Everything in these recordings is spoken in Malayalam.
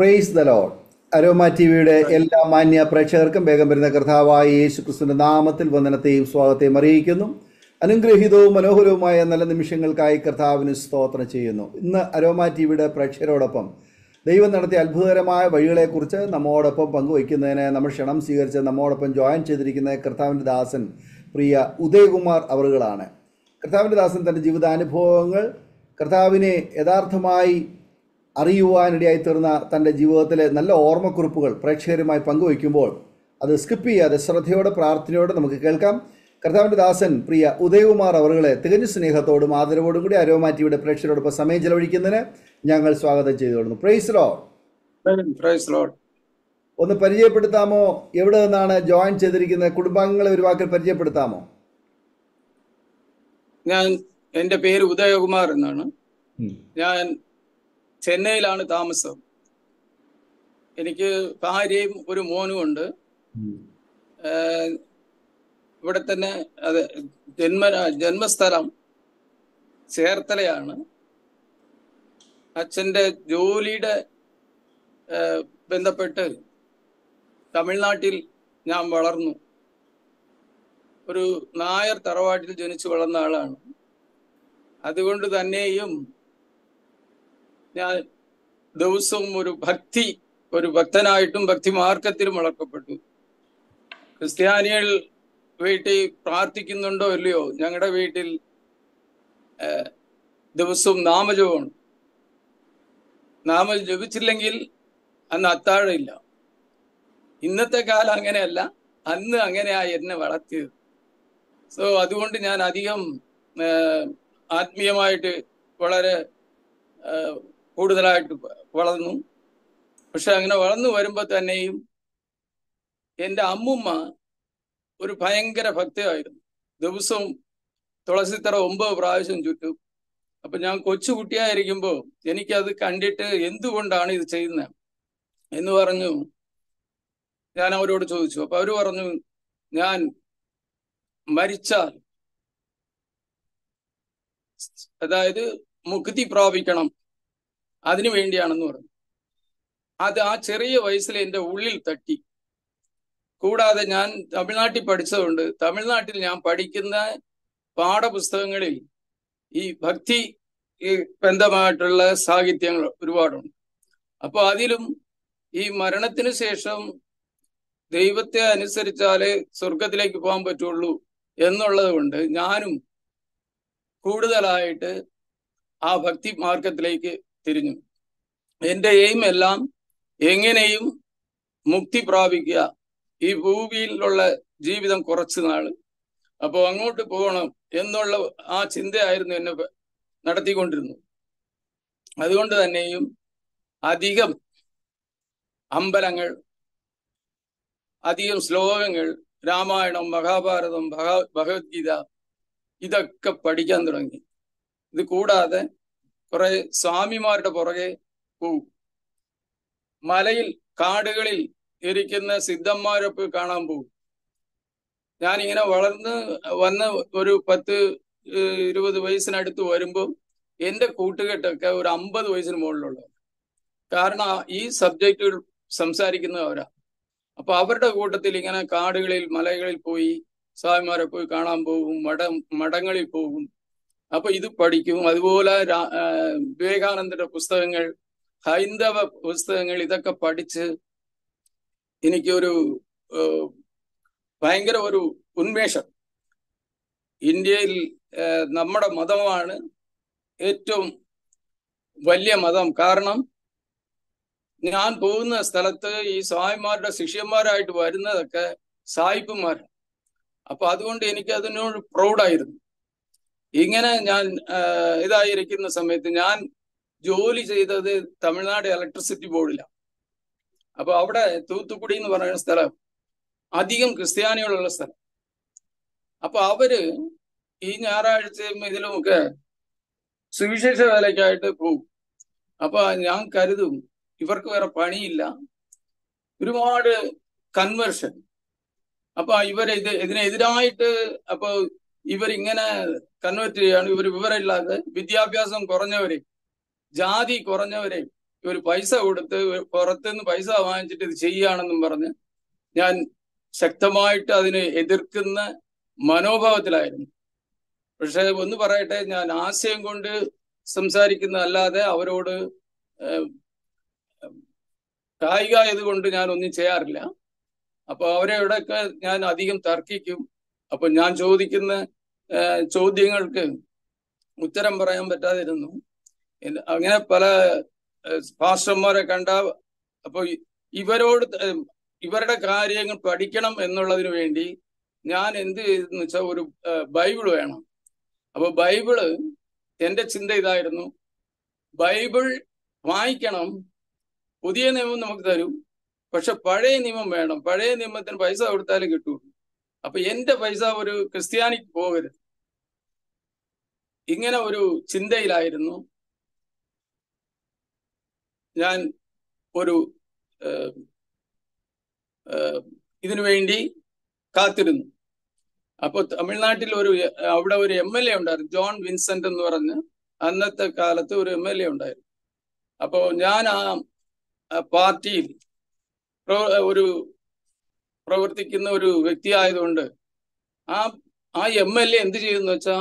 Price the lord. Aroma T വിയുടെ എല്ലാ മാന്യ പ്രേക്ഷകർക്കും വേഗം വരുന്ന കർത്താവായ യേശു ക്രിസ്തുവിന്റെ നാമത്തിൽ വന്ദനത്തെയും സ്വാഗതത്തെയും അറിയിക്കുന്നു. അനുഗ്രഹീതവും മനോഹരവുമായ നല്ല നിമിഷങ്ങൾക്കായി കർത്താവിന് സ്തോത്രം ചെയ്യുന്നു. ഇന്ന് അരോമ ടി വിയുടെ പ്രേക്ഷകരോടൊപ്പം ദൈവം നടത്തിയ അത്ഭുതകരമായ വഴികളെക്കുറിച്ച് നമ്മോടൊപ്പം പങ്കുവയ്ക്കുന്നതിന് നമ്മൾ ക്ഷണം സ്വീകരിച്ച് നമ്മോടൊപ്പം ജോയിൻ ചെയ്തിരിക്കുന്ന കർത്താവിൻ്റെ ദാസൻ പ്രിയ ഉദയകുമാർ അവറുകളാണ്. കർത്താവിൻ്റെ ദാസൻ തൻ്റെ ജീവിതാനുഭവങ്ങൾ കർത്താവിനെ യഥാർത്ഥമായി അറിയുവാനിടയായി തീർന്ന തൻ്റെ ജീവിതത്തിലെ നല്ല ഓർമ്മക്കുറിപ്പുകൾ പ്രേക്ഷകരുമായി പങ്കുവയ്ക്കുമ്പോൾ അത് സ്കിപ്പ് ചെയ്യാതെ ശ്രദ്ധയോടെ പ്രാർത്ഥനയോടെ നമുക്ക് കേൾക്കാം. കർത്താവിൻ്റെ ദാസൻ പ്രിയ ഉദയകുമാർ അവറുകളെ തികഞ്ഞ സ്നേഹത്തോടും ആദരവോടും കൂടി അരോമ ടിവിയുടെ പ്രേക്ഷകരോടൊപ്പം സമയം ചെലവഴിക്കുന്നതിന് ഞങ്ങൾ സ്വാഗതം ചെയ്തുകൊള്ളുന്നു. Praise Lord. ഒന്ന് പരിചയപ്പെടുത്താമോ? എവിടെ നിന്നാണ് ജോയിൻ ചെയ്തിരിക്കുന്നത്? കുടുംബാംഗങ്ങളെ ഒരു വാക്കിൽ പരിചയപ്പെടുത്താമോ? എൻ്റെ പേര് ഉദയകുമാർ എന്നാണ്. ഞാൻ ചെന്നൈയിലാണ് താമസം. എനിക്ക് ഭാര്യയും ഒരു മോനും ഉണ്ട്. ഇവിടെ തന്നെ അത് ജന്മസ്ഥലം ചേർത്തലയാണ്. അച്ഛൻ്റെ ജോലിയുടെ ബന്ധപ്പെട്ട് തമിഴ്നാട്ടിൽ ഞാൻ വളർന്നു. ഒരു നായർ തറവാട്ടിൽ ജനിച്ചു വളർന്ന ആളാണ്. അതുകൊണ്ട് തന്നെയും ഞാൻ ദിവസവും ഒരു ഭക്തനായിട്ടും ഭക്തി മാർഗത്തിലും വളർത്തപ്പെട്ടു. ക്രിസ്ത്യാനികൾ വീട്ടിൽ പ്രാർത്ഥിക്കുന്നുണ്ടോ ഇല്ലയോ, ഞങ്ങളുടെ വീട്ടിൽ ദിവസവും നാമജപമാണ്. നാമം ജപിച്ചില്ലെങ്കിൽ അന്ന് അത്താഴമില്ല. ഇന്നത്തെ കാലം അങ്ങനെയല്ല, അന്ന് അങ്ങനെയായി എന്നെ വളർത്തിയത്. സോ അതുകൊണ്ട് ഞാൻ അധികം ആത്മീയമായിട്ട് വളരെ കൂടുതലായിട്ട് വളർന്നു. പക്ഷെ അങ്ങനെ വളർന്നു വരുമ്പോൾ തന്നെയും എൻ്റെ അമ്മുമ്മ ഒരു ഭയങ്കര ഭക്തയായിരുന്നു. ദിവസവും തുളസിത്തറ 9 പ്രാവശ്യം ചുറ്റും. അപ്പൊ ഞാൻ കൊച്ചുകുട്ടിയായിരിക്കുമ്പോൾ എനിക്കത് കണ്ടിട്ട് എന്തുകൊണ്ടാണ് ഇത് ചെയ്യുന്നത് എന്ന് പറഞ്ഞു ഞാൻ അവരോട് ചോദിച്ചു. അപ്പൊ അവര് പറഞ്ഞു, ഞാൻ മരിച്ചാൽ, അതായത് മുക്തി പ്രാപിക്കണം, അതിനു വേണ്ടിയാണെന്ന് പറഞ്ഞു. അത് ആ ചെറിയ വയസ്സിൽ എൻ്റെ ഉള്ളിൽ തട്ടി. കൂടാതെ ഞാൻ തമിഴ്നാട്ടിൽ പഠിച്ചതുകൊണ്ട് തമിഴ്നാട്ടിൽ ഞാൻ പഠിക്കുന്ന പാഠപുസ്തകങ്ങളിൽ ഈ ഭക്തി ബന്ധമായിട്ടുള്ള സാഹിത്യങ്ങൾ ഒരുപാടുണ്ട്. അപ്പൊ അതിലും ഈ മരണത്തിന് ശേഷം ദൈവത്തെ അനുസരിച്ചാലേ സ്വർഗത്തിലേക്ക് പോകാൻ പറ്റുള്ളൂ എന്നുള്ളത് കൊണ്ട് ഞാനും കൂടുതലായിട്ട് ആ ഭക്തി മാർഗത്തിലേക്ക് തിരിഞ്ഞു. എൻ്റെ എയിം എല്ലാം എങ്ങനെയും മുക്തി പ്രാപിക്കുക, ഈ ഭൂമിയിലുള്ള ജീവിതം കുറച്ചു നാള്, അപ്പോൾ അങ്ങോട്ട് പോകണം എന്നുള്ള ആ ചിന്തയായിരുന്നു എന്നെ നടത്തിക്കൊണ്ടിരുന്നു. അതുകൊണ്ട് തന്നെയും അധികം അമ്പലങ്ങൾ, അധികം ശ്ലോകങ്ങൾ, രാമായണം, മഹാഭാരതം, ഭഗവത്ഗീത ഇതൊക്കെ പഠിക്കാൻ തുടങ്ങി. ഇത് കൂടാതെ കുറെ സ്വാമിമാരുടെ പുറകെ പോവും. മലയിൽ കാടുകളിൽ ഇരിക്കുന്ന സിദ്ധന്മാരൊക്കെ കാണാൻ പോകും. ഞാനിങ്ങനെ വന്ന് ഒരു 10-20 വയസ്സിനടുത്ത് വരുമ്പോൾ എൻ്റെ കൂട്ടുകെട്ടൊക്കെ ഒരു 50 വയസ്സിന് മുകളിലുള്ളത്. കാരണം ഈ സബ്ജക്റ്റുകൾ സംസാരിക്കുന്നവരാ. അപ്പൊ അവരുടെ കൂട്ടത്തിൽ ഇങ്ങനെ കാടുകളിൽ മലകളിൽ പോയി സ്വാമിമാരെ പോയി കാണാൻ പോകും, മഠങ്ങളിൽ പോകും. അപ്പൊ ഇത് പഠിക്കും. അതുപോലെ വിവേകാനന്ദന്റെ പുസ്തകങ്ങൾ, ഹൈന്ദവ പുസ്തകങ്ങൾ, ഇതൊക്കെ പഠിച്ച് എനിക്കൊരു ഭയങ്കര ഒരു ഉന്മേഷം. ഇന്ത്യയിൽ നമ്മുടെ മതമാണ് ഏറ്റവും വലിയ മതം. കാരണം ഞാൻ പോകുന്ന സ്ഥലത്ത് ഈ സ്വാമിമാരുടെ ശിഷ്യന്മാരായിട്ട് വരുന്നതൊക്കെ സായിപ്പുമാരാണ്. അപ്പൊ അതുകൊണ്ട് എനിക്ക് അതിനോട് പ്രൗഡായിരുന്നു. ഇങ്ങനെ ഞാൻ ഇതായിരിക്കുന്ന സമയത്ത് ഞാൻ ജോലി ചെയ്തത് തമിഴ്നാട് ഇലക്ട്രിസിറ്റി ബോർഡിലാണ്. അപ്പൊ അവിടെ തൂത്തുക്കുടി എന്ന് പറയുന്ന സ്ഥലം അധികം ക്രിസ്ത്യാനികളുള്ള സ്ഥലം. അപ്പൊ അവര് ഈ ഞായറാഴ്ചയും ഇതിലുമൊക്കെ സുവിശേഷ വേലയ്ക്കായിട്ട് പോകും. അപ്പൊ ഞാൻ കരുതും ഇവർക്ക് വേറെ പണിയില്ല, ഒരുപാട് കൺവേർഷൻ. അപ്പൊ ഇതിനെതിരായിട്ട് അപ്പൊ ഇവരിങ്ങനെ കൺവേർട്ട് ചെയ്യാണ്. ഇവർ വിവരമില്ലാതെ, വിദ്യാഭ്യാസം കുറഞ്ഞവരെ, ജാതി കുറഞ്ഞവരെ ഇവർ പൈസ കൊടുത്ത് പുറത്തുനിന്ന് പൈസ വാങ്ങിച്ചിട്ട് ഇത് ചെയ്യുകയാണെന്നും പറഞ്ഞ് ഞാൻ ശക്തമായിട്ട് അതിനെ എതിർക്കുന്ന മനോഭാവത്തിലായിരുന്നു. പക്ഷെ ഒന്ന് പറയട്ടെ, ഞാൻ ആശയം കൊണ്ട് സംസാരിക്കുന്നതല്ലാതെ അവരോട് കായികമായതുകൊണ്ട് ഞാൻ ഒന്നും ചെയ്യാറില്ല. അപ്പൊ അവരോടൊക്കെ ഞാൻ അധികം തർക്കിക്കും. അപ്പൊ ഞാൻ ചോദിക്കുന്ന ചോദ്യങ്ങൾക്ക് ഉത്തരം പറയാൻ പറ്റാതിരുന്നു. അങ്ങനെ പല പാസ്റ്റർമാരെ കണ്ട, അപ്പൊ ഇവരുടെ കാര്യങ്ങൾ പഠിക്കണം എന്നുള്ളതിന് വേണ്ടി ഞാൻ എന്ത് ചെയ്തെന്ന് വെച്ചാൽ ഒരു ബൈബിൾ വേണം. അപ്പൊ ബൈബിള്, എന്റെ ചിന്ത ഇതായിരുന്നു, ബൈബിൾ വായിക്കണം, പുതിയ നിയമം നമുക്ക് തരും, പക്ഷെ പഴയ നിയമം വേണം, പഴയ നിയമത്തിന് പൈസ കൊടുത്താലും കിട്ടുള്ളൂ. അപ്പൊ എന്റെ പൈസ ഒരു ക്രിസ്ത്യാനിക്ക് പോകരുത്, ഇങ്ങനെ ഒരു ചിന്തയിലായിരുന്നു ഞാൻ ഒരു ഇതിനു വേണ്ടി കാത്തിരുന്നു. അപ്പൊ തമിഴ്നാട്ടിൽ അവിടെ ഒരു MLA ഉണ്ടായിരുന്നു, ജോൺ വിൻസെന്റ് എന്ന് പറഞ്ഞ്, അന്നത്തെ കാലത്ത് ഒരു MLA ഉണ്ടായിരുന്നു. അപ്പോ ഞാൻ ആ പാർട്ടിയിൽ ഒരു പ്രവർത്തിക്കുന്ന ഒരു വ്യക്തി ആയതുകൊണ്ട് ആ MLA എന്ത് ചെയ്തെന്ന് വെച്ചാ,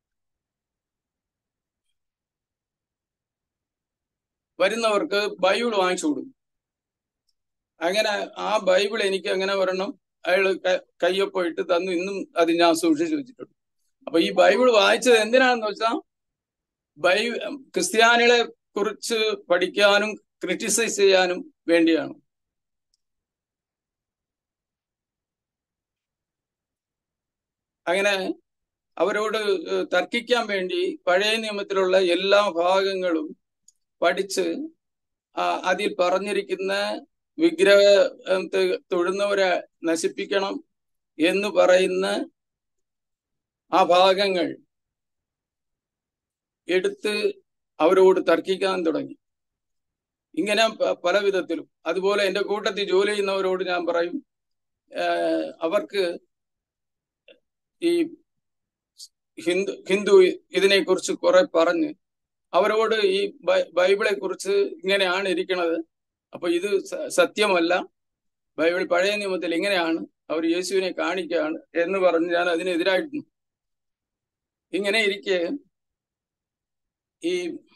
വരുന്നവർക്ക് ബൈബിൾ വാങ്ങിച്ചു കൊടുക്കും. അങ്ങനെ ആ ബൈബിൾ എനിക്ക് അങ്ങനെ ഒരെണ്ണം അയാള് കയ്യൊപ്പിട്ട് തന്നു. ഇന്നും അത് ഞാൻ സൂക്ഷിച്ചു വെച്ചിട്ടുണ്ട്. അപ്പൊ ഈ ബൈബിൾ വായിച്ചത് എന്തിനാണെന്ന് വെച്ചാൽ, ക്രിസ്ത്യാനികളെ കുറിച്ച് പഠിക്കാനും ക്രിറ്റിസൈസ് ചെയ്യാനും വേണ്ടിയാണ്. അങ്ങനെ അവരോട് തർക്കിക്കാൻ വേണ്ടി പഴയ നിയമത്തിലുള്ള എല്ലാ ഭാഗങ്ങളും പഠിച്ച് അതിൽ പറഞ്ഞിരിക്കുന്ന വിഗ്രഹത്തെ തൊഴുന്നവരെ നശിപ്പിക്കണം എന്ന് പറയുന്ന ആ ഭാഗങ്ങൾ എടുത്ത് അവരോട് തർക്കിക്കാൻ തുടങ്ങി. ഇങ്ങനെ പല വിധത്തിലും. അതുപോലെ എൻ്റെ കൂട്ടത്തിൽ ജോലി ചെയ്യുന്നവരോട് ഞാൻ പറയും, അവർക്ക് ഈ ഹിന്ദു ഇതിനെക്കുറിച്ച് കുറെ പറഞ്ഞ് അവരോട് ഈ ബൈബിളെ കുറിച്ച് ഇങ്ങനെയാണ് ഇരിക്കുന്നത്, അപ്പൊ ഇത് സത്യമല്ല, ബൈബിൾ പഴയ നിയമത്തിൽ ഇങ്ങനെയാണ്, അവർ യേശുവിനെ കാണിക്കുകയാണ് എന്ന് പറഞ്ഞ് ഞാൻ അതിനെതിരായിരുന്നു. ഇങ്ങനെ ഇരിക്കെ ഈ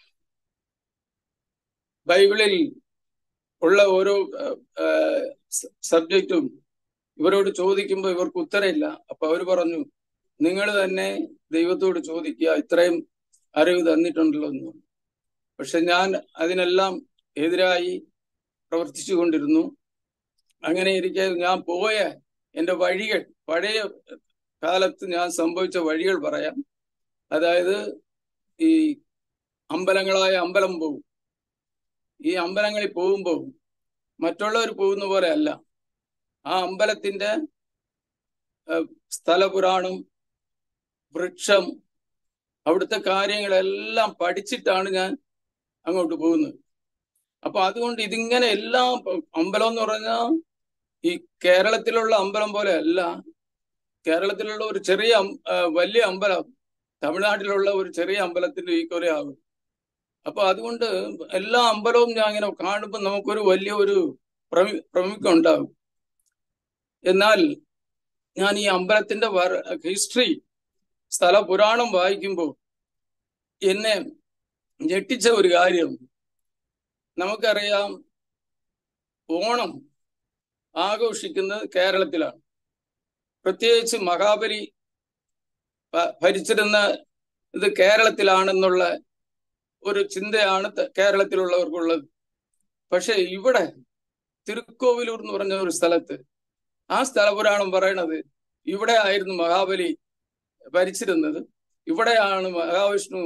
ബൈബിളിൽ ഉള്ള ഓരോ സബ്ജക്റ്റും ഇവരോട് ചോദിക്കുമ്പോൾ ഇവർക്ക് ഉത്തരമില്ല. അപ്പൊ അവർ പറഞ്ഞു, നിങ്ങൾ തന്നെ ദൈവത്തോട് ചോദിക്കുക, ഇത്രയും അറിവ് തന്നിട്ടുണ്ടല്ലോ എന്ന് പറഞ്ഞു. പക്ഷെ ഞാൻ അതിനെല്ലാം എതിരായി പ്രവർത്തിച്ചു കൊണ്ടിരുന്നു. അങ്ങനെ ഇരിക്കെ ഞാൻ പോയ എൻ്റെ വഴികൾ, പഴയ കാലത്ത് ഞാൻ സംഭവിച്ച വഴികൾ പറയാം. അതായത് ഈ അമ്പലങ്ങളായ അമ്പലം പോകും. ഈ അമ്പലങ്ങളിൽ പോകുമ്പോൾ മറ്റുള്ളവർ പോകുന്ന പോലെ അല്ല. ആ അമ്പലത്തിന്റെ സ്ഥലപുരാണം, വൃക്ഷം, അവിടുത്തെ കാര്യങ്ങളെല്ലാം പഠിച്ചിട്ടാണ് ഞാൻ അങ്ങോട്ട് പോകുന്നത്. അപ്പൊ അതുകൊണ്ട് ഇതിങ്ങനെ എല്ലാം, അമ്പലം എന്ന് പറഞ്ഞാൽ ഈ കേരളത്തിലുള്ള അമ്പലം പോലെ അല്ല. കേരളത്തിലുള്ള ഒരു ചെറിയ വലിയ അമ്പലം തമിഴ്നാട്ടിലുള്ള ഒരു ചെറിയ അമ്പലത്തിന്റെ ഈക്വലേ ആകും. അപ്പൊ അതുകൊണ്ട് എല്ലാ അമ്പലവും ഞാൻ ഇങ്ങനെ കാണുമ്പോൾ നമുക്കൊരു വലിയ ഒരു പ്രമുഖം ഉണ്ടാകും. എന്നാൽ ഞാൻ ഈ അമ്പലത്തിന്റെ ഹിസ്റ്ററി, സ്ഥല പുരാണം വായിക്കുമ്പോൾ എന്നെ ഞെട്ടിച്ച ഒരു കാര്യം, നമുക്കറിയാം ഓണം ആഘോഷിക്കുന്നത് കേരളത്തിലാണ്. പ്രത്യേകിച്ച് മഹാബലി ഭരിച്ചിരുന്ന ഇത് കേരളത്തിലാണെന്നുള്ള ഒരു ചിന്തയാണ് കേരളത്തിലുള്ളവർക്കുള്ളത്. പക്ഷെ ഇവിടെ തിരുക്കോവിലൂർ എന്ന് പറഞ്ഞ ഒരു സ്ഥലത്ത്, ആ സ്ഥലപുരാണം പറയണത് ഇവിടെ ആയിരുന്നു മഹാബലി ഭരിച്ചിരുന്നത്, ഇവിടെയാണ് മഹാവിഷ്ണു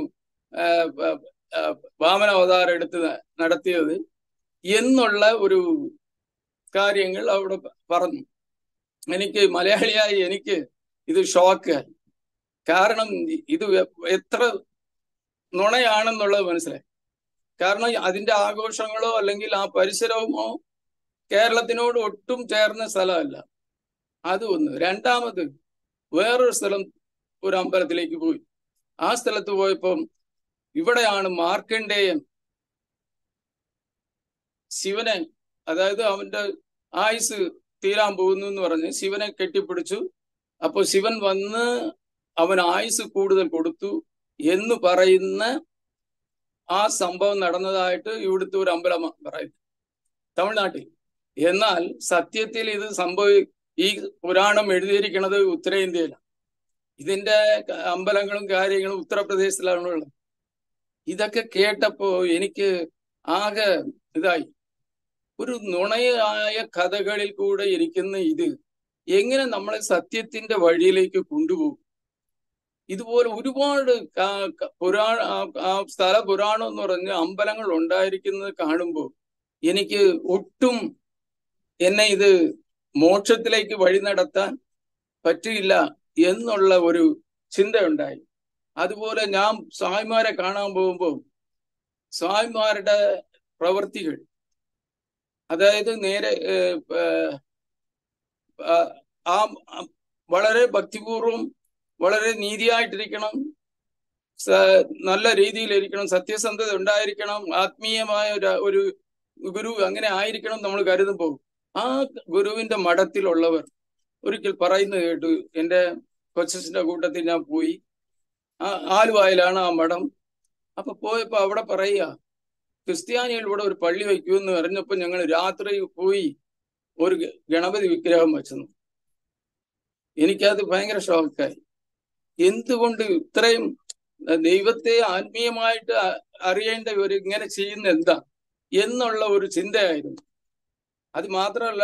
വാമനാവതാരം എടുത്ത് നടത്തിയത് എന്നുള്ള ഒരു കാര്യങ്ങൾ അവിടെ പറഞ്ഞു. എനിക്ക് മലയാളിയായി എനിക്ക് ഇത് ഷോക്ക്. കാരണം ഇത് എത്ര നുണയാണെന്നുള്ളത് മനസ്സിലായി. കാരണം അതിന്റെ ആഘോഷങ്ങളോ അല്ലെങ്കിൽ ആ പരിസരവുമോ കേരളത്തിനോട് ഒട്ടും ചേർന്ന സ്ഥലമല്ല. അത് ഒന്ന്. രണ്ടാമത് വേറൊരു സ്ഥലം, ഒരു അമ്പലത്തിലേക്ക് പോയി. ആ സ്ഥലത്ത് പോയപ്പം ഇവിടെയാണ് മാർക്കണ്ഡേയൻ ശിവനെ, അതായത് അവന്റെ ആയുസ് തീരാൻ പോകുന്നു എന്ന് പറഞ്ഞ് ശിവനെ കെട്ടിപ്പിടിച്ചു. അപ്പൊ ശിവൻ വന്ന് അവൻ ആയുസ് കൂടുതൽ കൊടുത്തു എന്ന് പറയുന്ന ആ സംഭവം നടന്നതായിട്ട് ഇവിടുത്തെ ഒരു അമ്പലം പറയുന്നു, തമിഴ്നാട്ടിൽ. എന്നാൽ സത്യത്തിൽ ഇത് ഈ പുരാണം എഴുതിയിരിക്കുന്നത് ഉത്തരേന്ത്യയിലാണ്. ഇതിന്റെ അമ്പലങ്ങളും കാര്യങ്ങളും ഉത്തർപ്രദേശിലാണ് ഉള്ളത്. ഇതൊക്കെ കേട്ടപ്പോ എനിക്ക് ആകെ ഇതായി. ഒരു നുണയായ കഥകളിൽ കൂടെ ഇരിക്കുന്ന ഇത് എങ്ങനെ നമ്മളെ സത്യത്തിന്റെ വഴിയിലേക്ക് കൊണ്ടുപോകും? ഇതുപോലെ ഒരുപാട് സ്ഥല പുരാണം എന്ന് പറഞ്ഞ അമ്പലങ്ങൾ ഉണ്ടായിരിക്കുന്നത് കാണുമ്പോൾ എനിക്ക് ഒട്ടും എന്നെ ഇത് മോക്ഷത്തിലേക്ക് വഴി നടത്താൻ പറ്റില്ല എന്നുള്ള ഒരു ചിന്തയുണ്ടായി. അതുപോലെ ഞാൻ സ്വാമിമാരെ കാണാൻ പോകുമ്പോൾ സ്വാമിമാരുടെ പ്രവൃത്തികൾ, അതായത് നേരെ ആ വളരെ ഭക്തിപൂർവം, വളരെ നീതിയായിട്ടിരിക്കണം, നല്ല രീതിയിലിരിക്കണം, സത്യസന്ധത ഉണ്ടായിരിക്കണം, ആത്മീയമായ ഒരു ഗുരു അങ്ങനെ ആയിരിക്കണം നമ്മൾ കരുതുമ്പോൾ ആ ഗുരുവിന്റെ മഠത്തിലുള്ളവർ ഒരിക്കൽ പറയുന്നത് കേട്ടു. എൻ്റെ കൊച്ചച്ഛൻ്റെ കൂട്ടത്തിൽ ഞാൻ പോയി. ആലുവായിലാണ് ആ മഠം. അപ്പൊ പോയപ്പോ അവിടെ പറയുക, ക്രിസ്ത്യാനികൾ ഇവിടെ ഒരു പള്ളി വയ്ക്കുമെന്ന് അറിഞ്ഞപ്പോ ഞങ്ങൾ രാത്രി പോയി ഒരു ഗണപതി വിഗ്രഹം വെച്ചു. എനിക്കത് ഭയങ്കര ഷോക്കായി. എന്തുകൊണ്ട് ഇത്രയും ദൈവത്തെ ആത്മീയമായിട്ട് അറിയേണ്ട ഇങ്ങനെ ചെയ്യുന്ന എന്താ എന്നുള്ള ഒരു ചിന്തയായിരുന്നു. അത് മാത്രമല്ല,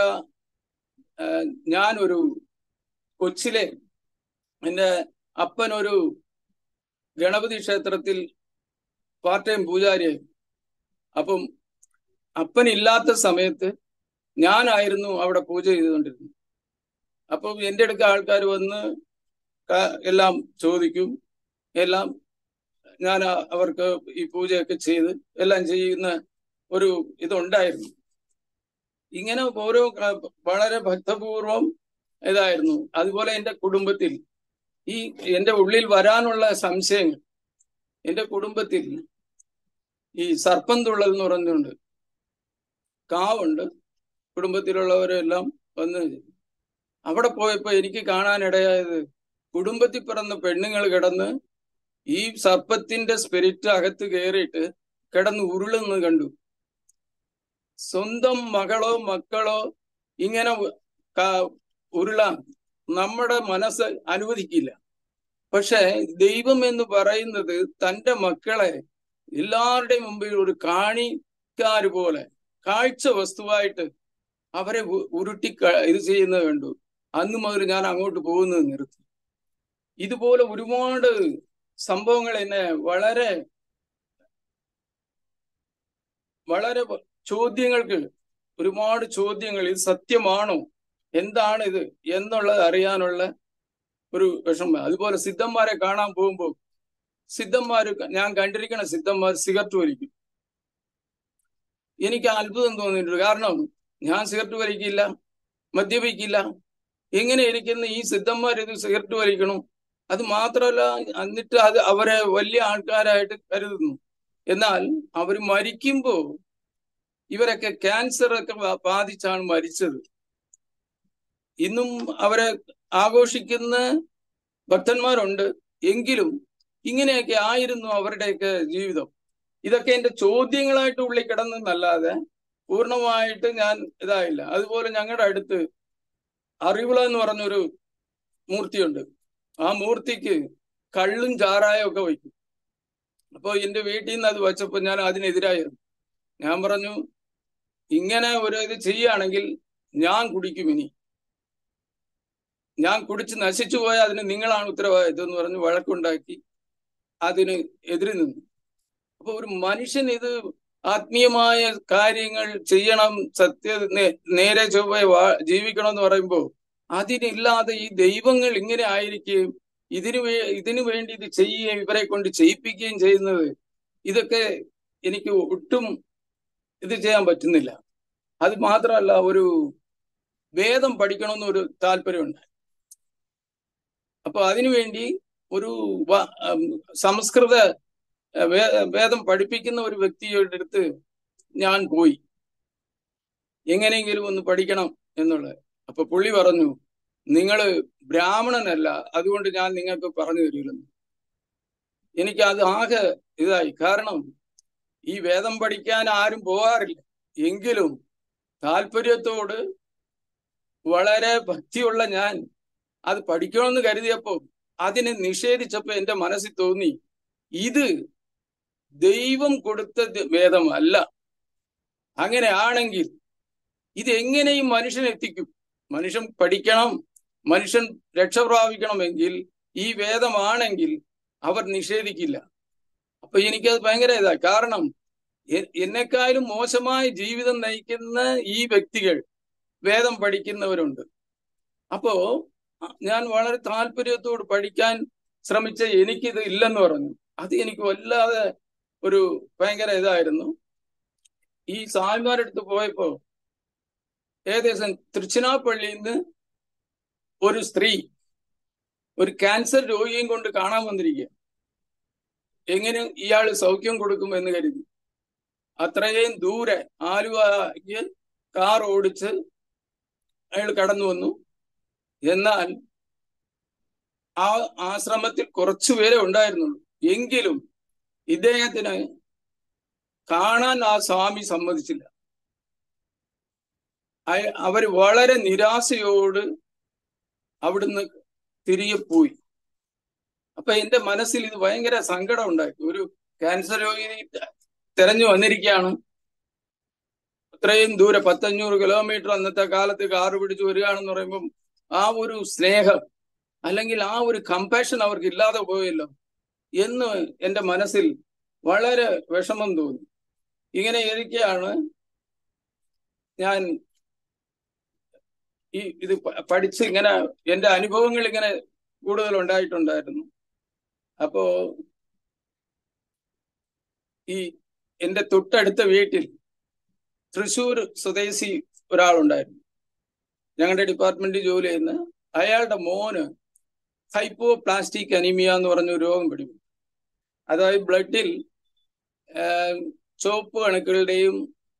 ഞാനൊരു കൊച്ചിലെ എൻ്റെ അപ്പനൊരു ഗണപതി ക്ഷേത്രത്തിൽ പാർട്ട് ടൈം പൂജാരിയായി. അപ്പം അപ്പനില്ലാത്ത സമയത്ത് ഞാനായിരുന്നു അവിടെ പൂജ ചെയ്തുകൊണ്ടിരുന്നത്. അപ്പം എൻ്റെ അടുക്ക ആൾക്കാർ വന്ന് എല്ലാം ചോദിക്കും. എല്ലാം ഞാൻ അവർക്ക് ഈ പൂജയൊക്കെ ചെയ്ത് എല്ലാം ചെയ്യുന്ന ഒരു ഇതുണ്ടായിരുന്നു. ഇങ്ങനെ ഓരോ വളരെ ഭക്തപൂർവം ഇതായിരുന്നു. അതുപോലെ എൻ്റെ കുടുംബത്തിൽ എൻ്റെ ഉള്ളിൽ വരാനുള്ള സംശയങ്ങൾ, എൻ്റെ കുടുംബത്തിൽ ഈ സർപ്പം തുള്ളൽ എന്ന് പറഞ്ഞുകൊണ്ട് കാവുണ്ട്. കുടുംബത്തിലുള്ളവരെല്ലാം വന്ന് അവിടെ പോയപ്പോ എനിക്ക് കാണാനിടയായത് കുടുംബത്തിൽ പിറന്ന പെണ്ണുങ്ങൾ കിടന്ന് ഈ സർപ്പത്തിന്റെ സ്പിരിറ്റ് അകത്ത് കയറിയിട്ട് കിടന്ന് ഉരുളുന്നത് കണ്ടു. സ്വന്തം മകളോ മക്കളോ ഇങ്ങനെ ഉരുളാൻ നമ്മുടെ മനസ്സ് അനുവദിക്കില്ല. പക്ഷെ ദൈവം എന്ന് പറയുന്നത് തൻ്റെ മക്കളെ എല്ലാവരുടെയും മുമ്പിൽ ഒരു കാണിക്കാര് പോലെ കാഴ്ച വസ്തുവായിട്ട് അവരെ ഉരുട്ടി ഇത് ചെയ്യുന്നത് കണ്ടു. അന്ന് മുതൽ ഞാൻ അങ്ങോട്ട് പോകുന്നത് നിർത്തി. ഇതുപോലെ ഒരുപാട് സംഭവങ്ങൾ എന്നെ വളരെ വളരെ ചോദ്യങ്ങൾക്ക്, ഒരുപാട് ചോദ്യങ്ങൾ, ഇത് സത്യമാണോ, എന്താണ് ഇത് എന്നുള്ളത് അറിയാനുള്ള ഒരു വിഷമം. അതുപോലെ സിദ്ധന്മാരെ കാണാൻ പോകുമ്പോൾ ഞാൻ കണ്ടിരിക്കുന്ന സിദ്ധന്മാർ സിഗരറ്റ് വലിക്കും. എനിക്ക് അത്ഭുതം തോന്നിയിട്ടുണ്ട്. കാരണം ഞാൻ സിഗരറ്റ് വലിക്കില്ല, മദ്യപിക്കില്ല. എങ്ങനെ ഇരിക്കുന്ന ഈ സിദ്ധന്മാർ ഇത് സിഗരറ്റ് വലിക്കണം? അത് മാത്രമല്ല, എന്നിട്ട് അത് അവരെ വലിയ ആൾക്കാരായിട്ട് കരുതുന്നു. എന്നാൽ അവർ മരിക്കുമ്പോ ഇവരൊക്കെ ക്യാൻസർ ഒക്കെ ബാധിച്ചാണ് മരിച്ചത്. ഇന്നും അവരെ ആഘോഷിക്കുന്ന ഭക്തന്മാരുണ്ട്. എങ്കിലും ഇങ്ങനെയൊക്കെ ആയിരുന്നു അവരുടെയൊക്കെ ജീവിതം. ഇതൊക്കെ എൻ്റെ ചോദ്യങ്ങളായിട്ട് ഉള്ളിൽ കിടന്നെന്നല്ലാതെ പൂർണ്ണമായിട്ട് ഞാൻ ഇതായില്ല. അതുപോലെ ഞങ്ങളുടെ അടുത്ത് അറിവിള എന്ന് പറഞ്ഞൊരു മൂർത്തിയുണ്ട്. ആ മൂർത്തിക്ക് കള്ളും ചാരായം ഒക്കെ വയ്ക്കും. അപ്പോൾ എൻ്റെ വീട്ടിൽ നിന്ന് അത് വെച്ചപ്പോൾ ഞാൻ അതിനെതിരായിരുന്നു. ഞാൻ പറഞ്ഞു, ഇങ്ങനെ ഒരു ഇത് ചെയ്യുകയാണെങ്കിൽ ഞാൻ കുടിക്കും. ഇനി ഞാൻ കുടിച്ച് നശിച്ചു പോയാൽ അതിന് നിങ്ങളാണ് ഉത്തരവാദിത്വം എന്ന് പറഞ്ഞ് വഴക്കുണ്ടാക്കി അതിന് എതിര് നിന്നു. അപ്പൊ ഒരു മനുഷ്യൻ ഇത് ആത്മീയമായ കാര്യങ്ങൾ ചെയ്യണം, നേരെ ചൊവ്വ ജീവിക്കണം എന്ന് പറയുമ്പോൾ അതിനില്ലാതെ ഈ ദൈവങ്ങൾ ഇങ്ങനെ ആയിരിക്കുകയും ഇതിനു വേണ്ടി ഇത് ചെയ്യുകയും ഇവരെ കൊണ്ട് ചെയ്യിപ്പിക്കുകയും ചെയ്യുന്നത്, ഇതൊക്കെ എനിക്ക് ഒട്ടും ഇത് ചെയ്യാൻ പറ്റുന്നില്ല. അത് മാത്രമല്ല, ഒരു വേദം പഠിക്കണമെന്നൊരു താല്പര്യമുണ്ട്. അപ്പൊ അതിനുവേണ്ടി ഒരു സംസ്കൃത വേദം പഠിപ്പിക്കുന്ന ഒരു വ്യക്തിയുടെ അടുത്ത് ഞാൻ പോയി. എങ്ങനെയെങ്കിലും ഒന്ന് പഠിക്കണം എന്നുള്ളത്. അപ്പൊ പുള്ളി പറഞ്ഞു, നിങ്ങള് ബ്രാഹ്മണനല്ല, അതുകൊണ്ട് ഞാൻ നിങ്ങൾക്ക് പറഞ്ഞു തരില്ലെന്ന്. എനിക്ക് അത് ആകെ ഇതായി. കാരണം ഈ വേദം പഠിക്കാൻ ആരും പോകാറില്ല. എങ്കിലും താല്പര്യത്തോട് വളരെ ഭക്തിയുള്ള ഞാൻ അത് പഠിക്കണമെന്ന് കരുതിയപ്പോ അതിനെ നിഷേധിച്ചപ്പോ എന്റെ മനസ്സിൽ തോന്നി, ഇത് ദൈവം കൊടുത്ത വേദമല്ല. അങ്ങനെയാണെങ്കിൽ ഇതെങ്ങനെയും മനുഷ്യൻ എത്തിക്കും. മനുഷ്യൻ പഠിക്കണം, മനുഷ്യൻ രക്ഷ പ്രാപിക്കണമെങ്കിൽ ഈ വേദമാണെങ്കിൽ അവർ നിഷേധിക്കില്ല. അപ്പൊ എനിക്കത് ഭയങ്കര ഇതാ. കാരണം എന്നെക്കാളും മോശമായ ജീവിതം നയിക്കുന്ന ഈ വ്യക്തികൾ വേദം പഠിക്കുന്നവരുണ്ട്. അപ്പോ ഞാൻ വളരെ താല്പര്യത്തോട് പഠിക്കാൻ ശ്രമിച്ച എനിക്കിത് ഇല്ലെന്ന് പറഞ്ഞു. അത് എനിക്ക് വല്ലാതെ ഒരു ഭയങ്കര ഇതായിരുന്നു. ഈ സ്വാമിമാരുടെ അടുത്ത് പോയപ്പോ ഏകദേശം തൃച്ചിനാപ്പള്ളിയിൽ നിന്ന് ഒരു സ്ത്രീ ഒരു ക്യാൻസർ രോഗിയും കൊണ്ട് കാണാൻ വന്നിരിക്കുക. എങ്ങനെ ഇയാൾ സൗഖ്യം കൊടുക്കും എന്ന് കരുതി അത്രയും ദൂരെ ആലുവയ്ക്ക് കാർ ഓടിച്ച് അയാൾ കടന്നു വന്നു. എന്നാൽ ആ ആശ്രമത്തിൽ കുറച്ചുപേരെ ഉണ്ടായിരുന്നുള്ളൂ. എങ്കിലും ഇദ്ദേഹത്തിന് കാണാൻ ആ സ്വാമി സമ്മതിച്ചില്ല. അവർ വളരെ നിരാശയോട് അവിടുന്ന് തിരികെ പോയി. അപ്പൊ എന്റെ മനസ്സിൽ ഇത് ഭയങ്കര സങ്കടം ഉണ്ടായി. ഒരു ക്യാൻസർ രോഗിയെ തെരഞ്ഞു വന്നിരിക്കുകയാണ്, അത്രയും ദൂരെ 500 കിലോമീറ്റർ അന്നത്തെ കാലത്ത് കാറ് പിടിച്ച് വരികയാണെന്ന് പറയുമ്പം ആ ഒരു സ്നേഹം അല്ലെങ്കിൽ ആ ഒരു കമ്പാഷൻ അവർക്ക് ഇല്ലാതെ പോയല്ലോ എന്ന് എന്റെ മനസ്സിൽ വളരെ വിഷമം തോന്നി. ഇങ്ങനെ ഇരിക്കുകയാണ് ഞാൻ ഇത് പഠിച്ച് ഇങ്ങനെ എന്റെ അനുഭവങ്ങൾ ഇങ്ങനെ കൂടുതൽ ഉണ്ടായിട്ടുണ്ടായിരുന്നു. അപ്പോ ഈ എന്റെ തൊട്ടടുത്ത വീട്ടിൽ തൃശ്ശൂർ സ്വദേശി ഒരാളുണ്ടായിരുന്നു, ഞങ്ങളുടെ ഡിപ്പാർട്ട്മെന്റിൽ ജോലി ചെയ്യുന്ന. അയാളുടെ മോന് ഹൈപ്പോപ്ലാസ്റ്റിക് അനീമിയ എന്ന് പറഞ്ഞ ഒരു രോഗം പിടിക്കും. അതായത് ബ്ലഡിൽ ചുവപ്പ് അണുക്കളുടെയും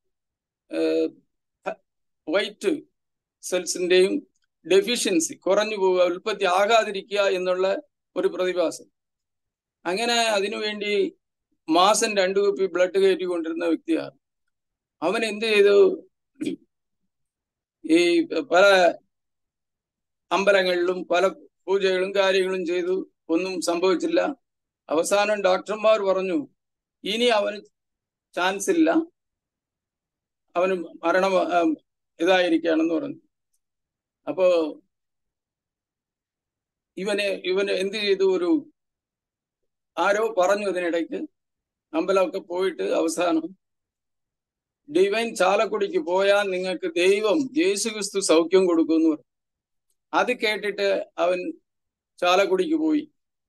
വൈറ്റ് സെൽസിന്റെയും ഡെഫിഷ്യൻസി കുറഞ്ഞു പോവുക, ഉൽപ്പത്തി ആകാതിരിക്കുക എന്നുള്ള ഒരു പ്രതിഭാസം. അങ്ങനെ അതിനുവേണ്ടി മാസം 2 കുപ്പി ബ്ലഡ് കയറ്റിക്കൊണ്ടിരുന്ന വ്യക്തിയാണ്. അവൻ എന്ത് ചെയ്തു, ഈ പല അമ്പലങ്ങളിലും പല പൂജകളും കാര്യങ്ങളും ചെയ്തു, ഒന്നും സംഭവിച്ചില്ല. അവസാനം ഡോക്ടർമാർ പറഞ്ഞു ഇനി അവന് ചാൻസ് ഇല്ല, അവന് മരണം ഇതായിരിക്കുകയാണെന്ന് പറഞ്ഞു. അപ്പോ ഇവന് എന്ത് ചെയ്തു, ആരോ പറഞ്ഞു അതിനിടയ്ക്ക്, അമ്പലമൊക്കെ പോയിട്ട് അവസാനം ഡിവൈൻ ചാലക്കുടിക്ക് പോയാൽ നിങ്ങൾക്ക് ദൈവം യേശുക്രിസ്തു സൗഖ്യം കൊടുക്കുമെന്ന് പറഞ്ഞു. അത് കേട്ടിട്ട് അവൻ ചാലക്കുടിക്ക് പോയി.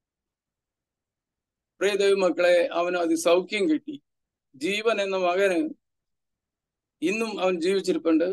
പ്രിയ ദൈവമക്കളെ, അവന് അത് സൗഖ്യം കിട്ടി. ജീവൻ എന്ന മകന് ഇന്നും അവൻ ജീവിച്ചിരിപ്പുണ്ട്.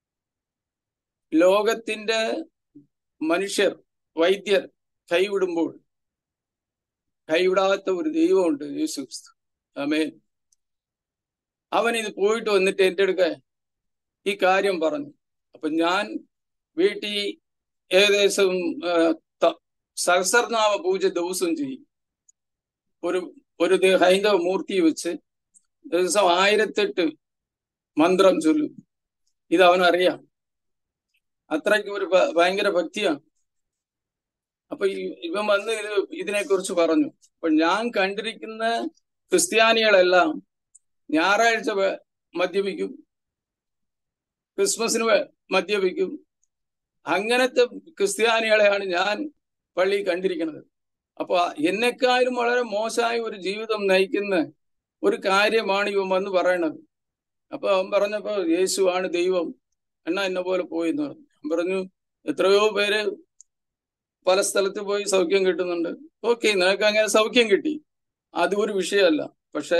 ലോകത്തിന്റെ മനുഷ്യർ വൈദ്യർ കൈവിടുമ്പോൾ കൈവിടാത്ത ഒരു ദൈവമുണ്ട്, യേശുക്രിസ്തു. ആമേൻ. അവൻ ഇത് പോയിട്ട് വന്നിട്ട് എൻ്റെ അടുക്ക ഈ കാര്യം പറഞ്ഞു. അപ്പൊ ഞാൻ വീട്ടിൽ ഏകദേശം സഹസ്രനാമ പൂജ ദിവസവും ചെയ്യും. ഒരു ഹൈന്ദവ മൂർത്തി വെച്ച് ദിവസം 1008 മന്ത്രം ചൊല്ലും. ഇത് അവനറിയാം. അത്രയ്ക്ക് ഒരു ഭയങ്കര ഭക്തിയാണ്. അപ്പൊ ഇവൻ വന്ന് ഇതിനെക്കുറിച്ച് പറഞ്ഞു. അപ്പൊ ഞാൻ കണ്ടിരിക്കുന്ന ക്രിസ്ത്യാനികളെല്ലാം ഞായറാഴ്ച മദ്യപിക്കും, ക്രിസ്മസിന് മദ്യപിക്കും. അങ്ങനത്തെ ക്രിസ്ത്യാനികളെയാണ് ഞാൻ പള്ളിയിൽ കണ്ടിരിക്കുന്നത്. അപ്പൊ എന്നെക്കാളും വളരെ മോശമായ ഒരു ജീവിതം നയിക്കുന്ന ഒരു കാര്യമാണ് ഇവൻ വന്ന് പറയണത്. അപ്പൊ അവൻ പറഞ്ഞപ്പോ യേശുവാണ് ദൈവം, എന്നാ എന്നെ പോലെ പോയി എന്ന് പറഞ്ഞു. ഞാൻ പറഞ്ഞു എത്രയോ പേര് പല സ്ഥലത്ത് പോയി സൗഖ്യം കിട്ടുന്നുണ്ട്. ഓക്കെ, നിനക്ക് അങ്ങനെ സൗഖ്യം കിട്ടി, അത് ഒരു വിഷയമല്ല. പക്ഷെ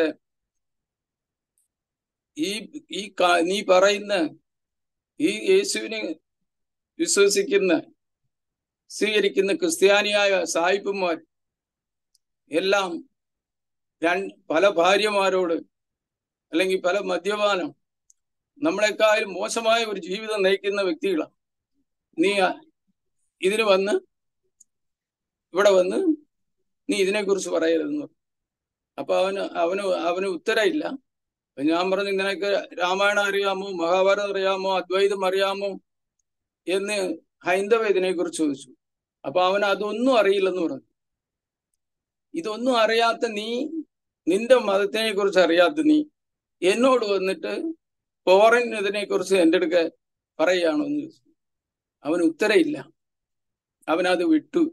നീ പറയുന്ന ഈ യേശുവിനെ വിശ്വസിക്കുന്ന സ്വീകരിക്കുന്ന ക്രിസ്ത്യാനിയായ സായിപ്പന്മാർ എല്ലാം പല ഭാര്യമാരോട് അല്ലെങ്കിൽ പല മദ്യപാനം, നമ്മളെക്കാളും മോശമായ ഒരു ജീവിതം നയിക്കുന്ന വ്യക്തികളാണ്. നീ ഇതിന് വന്ന് ഇവിടെ വന്ന് നീ ഇതിനെക്കുറിച്ച് പറയരുതെന്ന് പറഞ്ഞു. അപ്പൊ അവന് ഉത്തരമില്ല. അപ്പൊ ഞാൻ പറഞ്ഞു, നിനക്ക് രാമായണം അറിയാമോ, മഹാഭാരതം അറിയാമോ, അദ്വൈതം അറിയാമോ എന്ന് ഹൈന്ദവ ഇതിനെക്കുറിച്ച് ചോദിച്ചു. അപ്പൊ അവൻ അതൊന്നും അറിയില്ലെന്ന് പറഞ്ഞു. ഇതൊന്നും അറിയാത്ത നീ, നിന്റെ മതത്തിനെ കുറിച്ച് അറിയാത്ത നീ എന്നോട് വന്നിട്ട് ഫോറിൻ ഇതിനെ കുറിച്ച് എൻ്റെ അടുക്ക പറയുകയാണോ എന്ന് ചോദിച്ചു. അവന് ഉത്തരയില്ല. അവനത് വിട്ടു.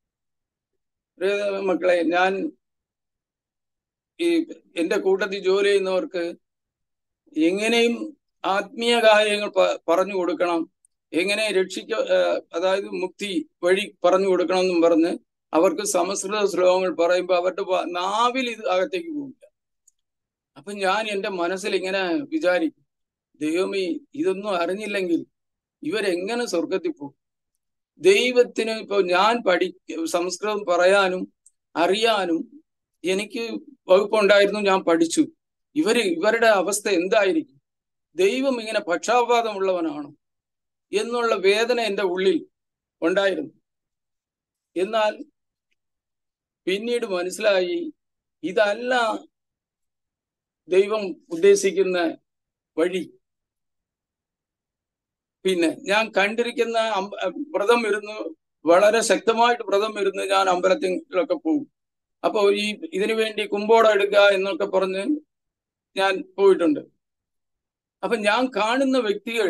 മക്കളെ, ഞാൻ ഈ എന്റെ കൂട്ടത്തിൽ ജോലി ചെയ്യുന്നവർക്ക് എങ്ങനെയും ആത്മീയ കാര്യങ്ങൾ പറഞ്ഞു കൊടുക്കണം, എങ്ങനെ അതായത് മുക്തി വഴി പറഞ്ഞു കൊടുക്കണം എന്നും പറഞ്ഞ് അവർക്ക് സംസ്കൃത ശ്ലോകങ്ങൾ പറയുമ്പോൾ അവരുടെ നാവിൽ ഇത് അകത്തേക്ക് പോകില്ല. അപ്പൊ ഞാൻ എൻ്റെ മനസ്സിൽ ഇങ്ങനെ വിചാരിക്കും, ദൈവമേ, ഇതൊന്നും അറിഞ്ഞില്ലെങ്കിൽ ഇവരെങ്ങനെ സ്വർഗത്തിൽ പോകും? ദൈവത്തിന് ഇപ്പൊ ഞാൻ സംസ്കൃതം പറയാനും അറിയാനും എനിക്ക് വകുപ്പുണ്ടായിരുന്നു, ഞാൻ പഠിച്ചു. ഇവരുടെ അവസ്ഥ എന്തായിരിക്കും? ദൈവം ഇങ്ങനെ പക്ഷാപാതമുള്ളവനാണ് എന്നുള്ള വേദന എൻ്റെ ഉള്ളിൽ ഉണ്ടായിരുന്നു. എന്നാൽ പിന്നീട് മനസ്സിലായി, ഇതല്ല ദൈവം ഉദ്ദേശിക്കുന്ന വഴി. പിന്നെ ഞാൻ കണ്ടിരിക്കുന്ന വ്രതം ഇരുന്ന്, വളരെ ശക്തമായിട്ട് വ്രതം ഇരുന്ന് ഞാൻ അമ്പലത്തിലൊക്കെ പോകും. അപ്പൊ ഇതിനു വേണ്ടി കുമ്പോടം എടുക്കുക എന്നൊക്കെ പറഞ്ഞ് ഞാൻ പോയിട്ടുണ്ട്. അപ്പൊ ഞാൻ കാണുന്ന വ്യക്തികൾ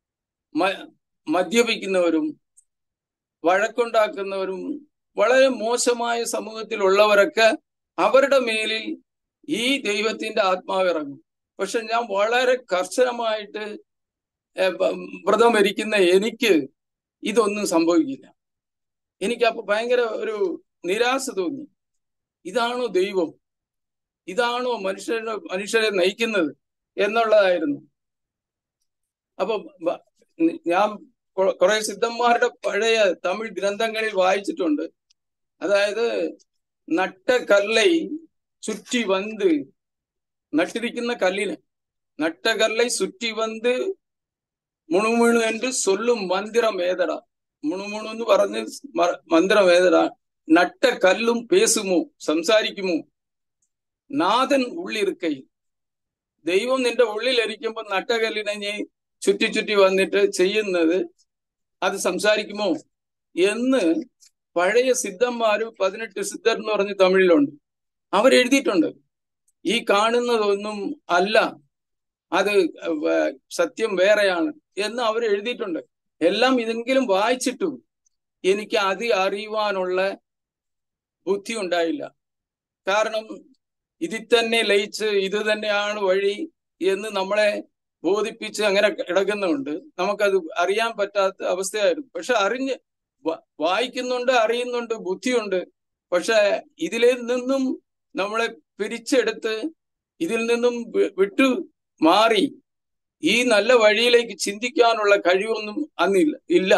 മദ്യപിക്കുന്നവരും വഴക്കുണ്ടാക്കുന്നവരും വളരെ മോശമായ സമൂഹത്തിലുള്ളവരൊക്കെ അവരുടെ മേലിൽ ഈ ദൈവത്തിന്റെ ആത്മാവ് ഇറങ്ങും. പക്ഷെ ഞാൻ വളരെ കർശനമായിട്ട് വ്രതം ഇരിക്കുന്ന എനിക്ക് ഇതൊന്നും സംഭവിക്കില്ല. എനിക്കപ്പോ ഭയങ്കര ഒരു നിരാശ തോന്നി. ഇതാണോ ദൈവം? ഇതാണോ മനുഷ്യരെ നയിക്കുന്നത് എന്നുള്ളതായിരുന്നു. അപ്പൊ ഞാൻ കുറെ സിദ്ധന്മാരുടെ പഴയ തമിഴ് ഗ്രന്ഥങ്ങളിൽ വായിച്ചിട്ടുണ്ട്. അതായത് നട്ട കല്லை ചുറ്റി വന്ന്, നട്ടിരിക്കുന്ന കല്ലിന് നട്ട കല്லை ചുറ്റി വന്ന് മുണുമുണു എന്ന് ചൊല്ലും മന്ത്രം ഏതടാ. മുണുമുണു എന്ന് പറഞ്ഞ് മന്ത്രം ഏതടാ. നട്ട കല്ലും പേസുമോ, സംസാരിക്കുമോ? നാഥൻ ഉള്ളിരിക്കൈ. ദൈവം നിന്റെ ഉള്ളിലിരിക്കുമ്പോൾ നട്ടകല്ലിനെ നീ ചുറ്റി ചുറ്റി വന്നിട്ട് ചെയ്യുന്നത് അത് സംസാരിക്കുമോ എന്ന് പഴയ സിദ്ധന്മാര്, 18 സിദ്ധർ എന്ന് പറഞ്ഞ് തമിഴിലുണ്ട്, അവരെഴുതിയിട്ടുണ്ട്. ഈ കാണുന്നതൊന്നും അല്ല, അത് സത്യം വേറെയാണ് എന്ന് അവർ എഴുതിയിട്ടുണ്ട്. എല്ലാം ഇതെങ്കിലും വായിച്ചിട്ടും എനിക്ക് അത് അറിയുവാനുള്ള ബുദ്ധി ഉണ്ടായില്ല. കാരണം ഇതിൽ തന്നെ ലയിച്ച് ഇത് തന്നെയാണ് വഴി എന്ന് നമ്മളെ ബോധിപ്പിച്ച് അങ്ങനെ കിടക്കുന്നുണ്ട്. നമുക്കത് അറിയാൻ പറ്റാത്ത അവസ്ഥയായിരുന്നു. പക്ഷെ വായിക്കുന്നുണ്ട്, അറിയുന്നുണ്ട്, ബുദ്ധിയുണ്ട്. പക്ഷെ ഇതിൽ നിന്നും നമ്മളെ പിരിച്ചെടുത്ത് ഇതിൽ നിന്നും വിട്ടു മാറി ഈ നല്ല വഴിയിലേക്ക് ചിന്തിക്കാനുള്ള കഴിവൊന്നും ഇല്ല.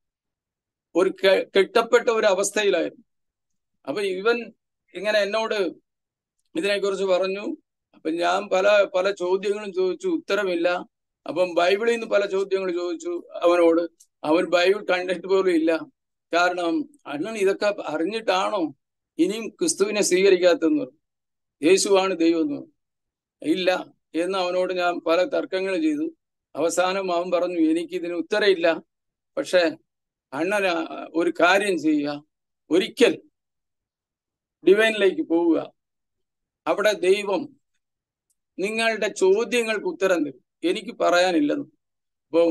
ഒരു കെട്ടപ്പെട്ട ഒരു അവസ്ഥയിലായിരുന്നു. അപ്പൊ ഇവൻ ഇങ്ങനെ എന്നോട് ഇതിനെക്കുറിച്ച് പറഞ്ഞു. അപ്പൊ ഞാൻ പല ചോദ്യങ്ങളും ചോദിച്ചു, ഉത്തരമില്ല. അപ്പം ബൈബിളിൽ നിന്ന് പല ചോദ്യങ്ങൾ ചോദിച്ചു അവനോട്. അവൻ ബൈബിൾ കണ്ടിട്ട് പോലും ഇല്ല. കാരണം അണ്ണൻ ഇതൊക്കെ അറിഞ്ഞിട്ടാണോ ഇനിയും ക്രിസ്തുവിനെ സ്വീകരിക്കാത്തെന്ന് പറഞ്ഞു. യേശുവാണ് ദൈവം എന്ന് പറഞ്ഞു. ഇല്ല എന്ന് അവനോട് ഞാൻ പല തർക്കങ്ങൾ ചെയ്തു. അവസാനം അവൻ പറഞ്ഞു, എനിക്കിതിന് ഉത്തരമില്ല. പക്ഷെ അണ്ണൻ ഒരു കാര്യം ചെയ്യുക, ഒരിക്കൽ ഡിവൈനിലേക്ക് പോവുക. അവിടെ ദൈവം നിങ്ങളുടെ ചോദ്യങ്ങൾക്ക് ഉത്തരം തരും. എനിക്ക് പറയാനില്ലെന്ന്. അപ്പം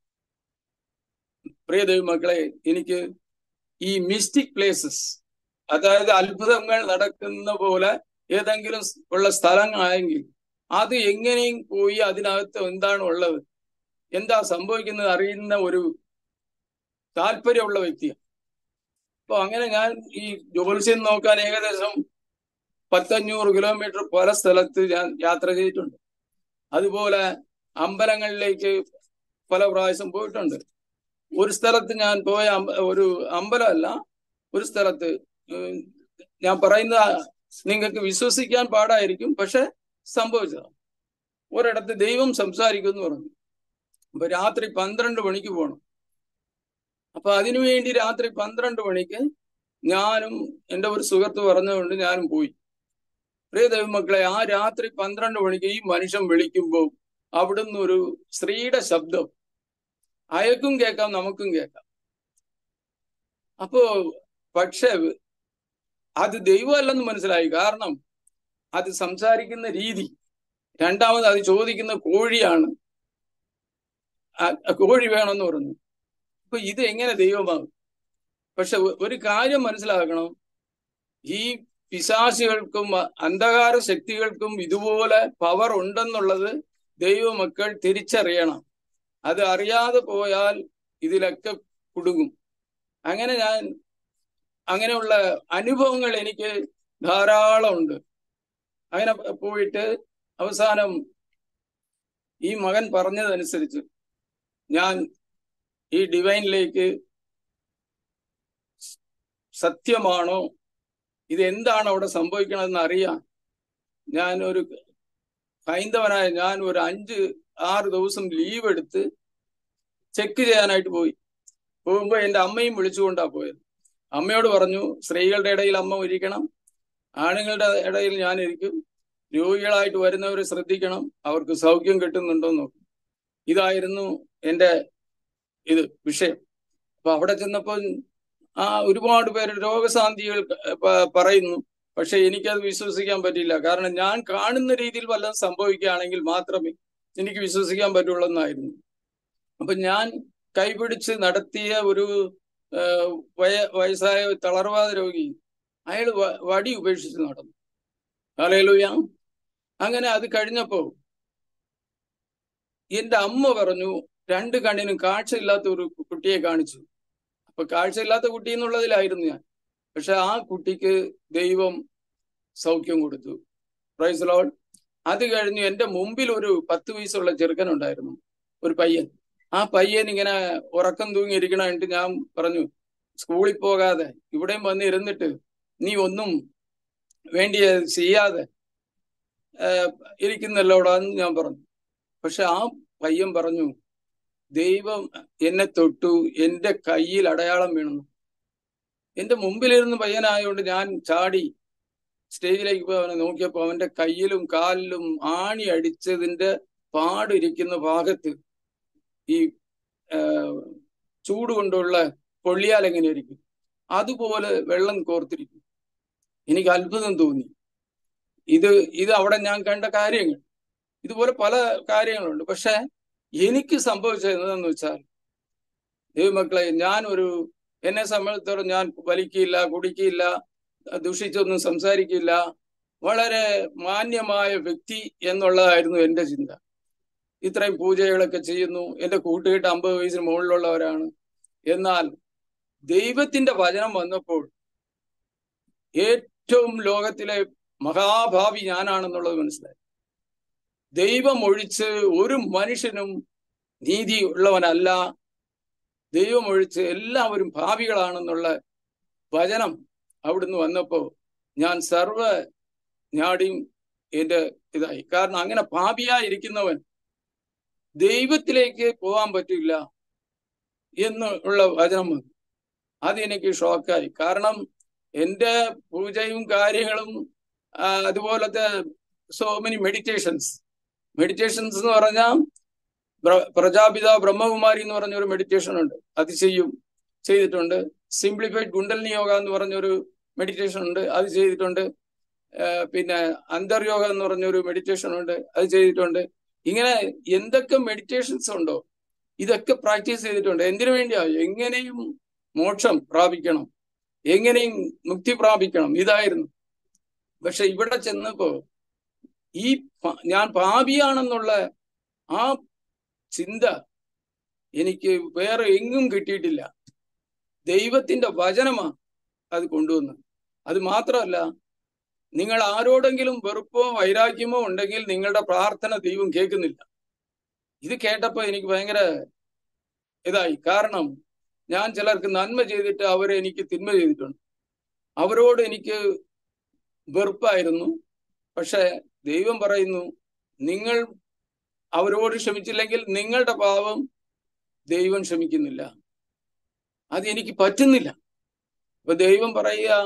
പ്രിയ ദൈവമക്കളെ, എനിക്ക് ഈ മിസ്റ്റിക് പ്ലേസസ്, അതായത് അത്ഭുതങ്ങൾ നടക്കുന്ന പോലെ ഏതെങ്കിലും ഉള്ള സ്ഥലങ്ങളായെങ്കിൽ അത് എങ്ങനെയും പോയി അതിനകത്ത് എന്താണ് ഉള്ളത്, എന്താ സംഭവിക്കുന്നത് അറിയുന്ന ഒരു താല്പര്യമുള്ള വ്യക്തിയാണ്. അപ്പൊ അങ്ങനെ ഞാൻ ഈ ജ്യോത്സ്യം നോക്കാൻ ഏകദേശം 100-500 കിലോമീറ്റർ പല സ്ഥലത്ത് ഞാൻ യാത്ര ചെയ്തിട്ടുണ്ട്. അതുപോലെ അമ്പലങ്ങളിലേക്ക് പല പ്രാവശ്യം പോയിട്ടുണ്ട്. ഒരു സ്ഥലത്ത് ഞാൻ പോയ ഒരു അമ്പലമല്ല, ഒരു സ്ഥലത്ത് ഞാൻ പറയുന്ന നിങ്ങൾക്ക് വിശ്വസിക്കാൻ പാടായിരിക്കും, പക്ഷെ സംഭവിച്ചതാണ്. ഒരിടത്ത് ദൈവം സംസാരിക്കുമെന്ന് പറഞ്ഞു. അപ്പൊ രാത്രി 12 മണിക്ക് പോകണം. അപ്പൊ അതിനുവേണ്ടി രാത്രി 12 മണിക്ക് ഞാനും എൻ്റെ ഒരു സുഹൃത്ത് പറഞ്ഞുകൊണ്ട് ഞാനും പോയി. പ്രിയ ദൈവമക്കളെ, ആ രാത്രി 12 മണിക്ക് ഈ മനുഷ്യൻ വിളിക്കുമ്പോൾ അവിടുന്ന് ഒരു സ്ത്രീയുടെ ശബ്ദം അയക്കും കേൾക്കാം, നമുക്കും കേൾക്കാം. അപ്പോ പക്ഷെ അത് ദൈവമല്ലെന്ന് മനസ്സിലായി. കാരണം അത് സംസാരിക്കുന്ന രീതി, രണ്ടാമത് അത് ചോദിക്കുന്ന കോഴിയാണ്, കോഴി വേണമെന്ന് പറഞ്ഞു. അപ്പൊ ഇത് എങ്ങനെ ദൈവമാകും? പക്ഷെ ഒരു കാര്യം മനസ്സിലാക്കണം, ഈ പിശാചികൾക്കും അന്ധകാര ശക്തികൾക്കും ഇതുപോലെ പവർ ഉണ്ടെന്നുള്ളത് ദൈവമക്കൾ തിരിച്ചറിയണം. അത് അറിയാതെ പോയാൽ ഇതിലൊക്കെ കുടുങ്ങും. അങ്ങനെയുള്ള അനുഭവങ്ങൾ എനിക്ക് ധാരാളം ഉണ്ട്. അങ്ങനെ പോയിട്ട് അവസാനം ഈ മകൻ പറഞ്ഞതനുസരിച്ച് ഞാൻ ഈ ഡിവൈനിലേക്ക് സത്യമാണോ, ഇതെന്താണ് അവിടെ സംഭവിക്കണമെന്ന് അറിയാൻ ഞാൻ ഒരു ഹൈന്ദവനായ ഞാൻ ഒരു 5-6 ദിവസം ലീവ് എടുത്ത് ചെക്ക് ചെയ്യാനായിട്ട് പോയി. പോകുമ്പോൾ എൻ്റെ അമ്മയും വിളിച്ചുകൊണ്ടാ പോയത്. അമ്മയോട് പറഞ്ഞു, സ്ത്രീകളുടെ ഇടയിൽ അമ്മ ഇരിക്കണം, ആണുങ്ങളുടെ ഇടയിൽ ഞാൻ ഇരിക്കും, രോഗികളായിട്ട് വരുന്നവരെ ശ്രദ്ധിക്കണം, അവർക്ക് സൗഖ്യം കിട്ടുന്നുണ്ടോ എന്ന് നോക്കും. ഇതായിരുന്നു എൻ്റെ വിഷയം. അപ്പൊ അവിടെ ചെന്നപ്പോൾ ഒരുപാട് പേര് രോഗശാന്തികൾ പറയുന്നു. പക്ഷെ എനിക്കത് വിശ്വസിക്കാൻ പറ്റില്ല. കാരണം ഞാൻ കാണുന്ന രീതിയിൽ വല്ലതും സംഭവിക്കുകയാണെങ്കിൽ മാത്രമേ എനിക്ക് വിശ്വസിക്കാൻ പറ്റുള്ളൂ എന്നായിരുന്നു. അപ്പൊ ഞാൻ കൈപിടിച്ച് നടത്തിയ ഒരു വയസ്സായ തളർവാദ രോഗി, അയാൾ വടി ഉപേക്ഷിച്ച് നടന്നു. ഹല്ലേലൂയ. അങ്ങനെ അത് കഴിഞ്ഞപ്പോ എന്റെ അമ്മ പറഞ്ഞു, 2 കണ്ണിനും കാഴ്ചയില്ലാത്ത ഒരു കുട്ടിയെ കാണിച്ചു. അപ്പൊ കാഴ്ചയില്ലാത്ത കുട്ടി എന്നുള്ളതിലായിരുന്നു ഞാൻ. പക്ഷെ ആ കുട്ടിക്ക് ദൈവം സൗഖ്യം കൊടുത്തു. Praise lord. അത് കഴിഞ്ഞു എൻ്റെ മുമ്പിൽ ഒരു 10 വയസ്സുള്ള ചെറുക്കനുണ്ടായിരുന്നു, ഒരു പയ്യൻ. ആ പയ്യൻ ഇങ്ങനെ ഉറക്കം തൂങ്ങിയിരിക്കണായിട്ട് ഞാൻ പറഞ്ഞു, സ്കൂളിൽ പോകാതെ ഇവിടെയും വന്ന് ഇരുന്നിട്ട് നീ ഒന്നും വേണ്ടി ചെയ്യാതെ ഇരിക്കുന്നല്ലോടാന്ന് ഞാൻ പറഞ്ഞു. പക്ഷെ ആ പയ്യൻ പറഞ്ഞു, ദൈവം എന്നെ തൊട്ടു, എൻ്റെ കയ്യിൽ അടയാളം വീണു. എൻ്റെ മുമ്പിലിരുന്ന് പയ്യനായതുകൊണ്ട് ഞാൻ ചാടി സ്റ്റേജിലേക്ക് പോയി അവനെ നോക്കിയപ്പോൾ അവന്റെ കയ്യിലും കാലിലും ആണി അടിച്ചതിന്റെ പാടിരിക്കുന്ന ഭാഗത്ത് ഈ ചൂട് കൊണ്ടുള്ള പൊള്ളിയാൽ എങ്ങനെ ഇരിക്കും അതുപോലെ വെള്ളം കോർത്തിരിക്കും. എനിക്ക് അത്ഭുതം തോന്നി. ഇത് അവിടെ ഞാൻ കണ്ട കാര്യങ്ങൾ, ഇതുപോലെ പല കാര്യങ്ങളുണ്ട്. പക്ഷെ എനിക്ക് സംഭവിച്ചത് എന്താണെന്ന് വെച്ചാൽ, ദൈവമക്കളെ, എന്നെ സംബന്ധിച്ചിടത്തോളം ഞാൻ വലിക്കില്ല, കുടിക്കില്ല, ദുഷിച്ചൊന്നും സംസാരിക്കില്ല, വളരെ മാന്യമായ വ്യക്തി എന്നുള്ളതായിരുന്നു എൻ്റെ ചിന്ത. ഇത്രയും പൂജകളൊക്കെ ചെയ്യുന്നു, എൻ്റെ കൂട്ടുകെട്ട് 50 വയസ്സിന് മുകളിലുള്ളവരാണ്. എന്നാൽ ദൈവത്തിന്റെ വചനം വന്നപ്പോൾ ഏറ്റവും ലോകത്തിലെ മഹാഭാവി ഞാനാണെന്നുള്ളത് മനസ്സിലായി. ദൈവം ഒഴിച്ച് ഒരു മനുഷ്യനും നീതി ഉള്ളവനല്ല, ദൈവം ഒഴിച്ച് എല്ലാവരും ഭാവികളാണെന്നുള്ള വചനം അവിടുന്ന് വന്നപ്പോ ഞാൻ ഞാടിയും എൻ്റെ ഇതായി. കാരണം അങ്ങനെ പാപിയായിരിക്കുന്നവൻ ദൈവത്തിലേക്ക് പോകാൻ പറ്റില്ല എന്നുള്ള വചനം വന്നു. അതെനിക്ക് ഷോക്കായി. കാരണം എൻ്റെ പൂജയും കാര്യങ്ങളും അതുപോലത്തെ സോ മെനി മെഡിറ്റേഷൻസ് എന്ന് പറഞ്ഞാൽ പ്രജാപിത ബ്രഹ്മകുമാരി എന്ന് പറഞ്ഞൊരു മെഡിറ്റേഷൻ ഉണ്ട്, അത് ചെയ്തിട്ടുണ്ട്. സിംപ്ലിഫൈഡ് കുണ്ടലിനി യോഗ എന്ന് പറഞ്ഞൊരു മെഡിറ്റേഷൻ ഉണ്ട്, അത് ചെയ്തിട്ടുണ്ട്. പിന്നെ അന്തർയോഗ എന്ന് പറഞ്ഞൊരു മെഡിറ്റേഷൻ ഉണ്ട്, അത് ചെയ്തിട്ടുണ്ട്. ഇങ്ങനെ എന്തൊക്കെ മെഡിറ്റേഷൻസ് ഉണ്ടോ ഇതൊക്കെ പ്രാക്ടീസ് ചെയ്തിട്ടുണ്ട്. എന്തിനു വേണ്ടിയാ? എങ്ങനെയും മോക്ഷം പ്രാപിക്കണം, എങ്ങനെയും മുക്തി പ്രാപിക്കണം, ഇതായിരുന്നു. പക്ഷെ ഇവിടെ ചെന്നപ്പോ ഞാൻ പാപിയാണെന്നുള്ള ആ ചിന്ത എനിക്ക് വേറെ എങ്ങും കിട്ടിയിട്ടില്ല. ദൈവത്തിന്റെ വചനമാണ് അത് കൊണ്ടുവന്നത്. അത് മാത്രമല്ല, നിങ്ങൾ ആരോടെങ്കിലും വെറുപ്പോ വൈരാഗ്യമോ ഉണ്ടെങ്കിൽ നിങ്ങളുടെ പ്രാർത്ഥന ദൈവം കേൾക്കുന്നില്ല. ഇത് കേട്ടപ്പോ എനിക്ക് ഭയങ്കര ഇതായി. കാരണം ഞാൻ ചിലർക്ക് നന്മ ചെയ്തിട്ട് അവരെ എനിക്ക് തിന്മ ചെയ്തിട്ടുണ്ട്. അവരോട് എനിക്ക് വെറുപ്പായിരുന്നു. പക്ഷെ ദൈവം പറയുന്നു, നിങ്ങൾ അവരോട് ക്ഷമിച്ചില്ലെങ്കിൽ നിങ്ങളുടെ പാപം ദൈവം ക്ഷമിക്കുന്നില്ല. അത് എനിക്ക് പറ്റുന്നില്ല. അപ്പൊ ദൈവം പറയുക,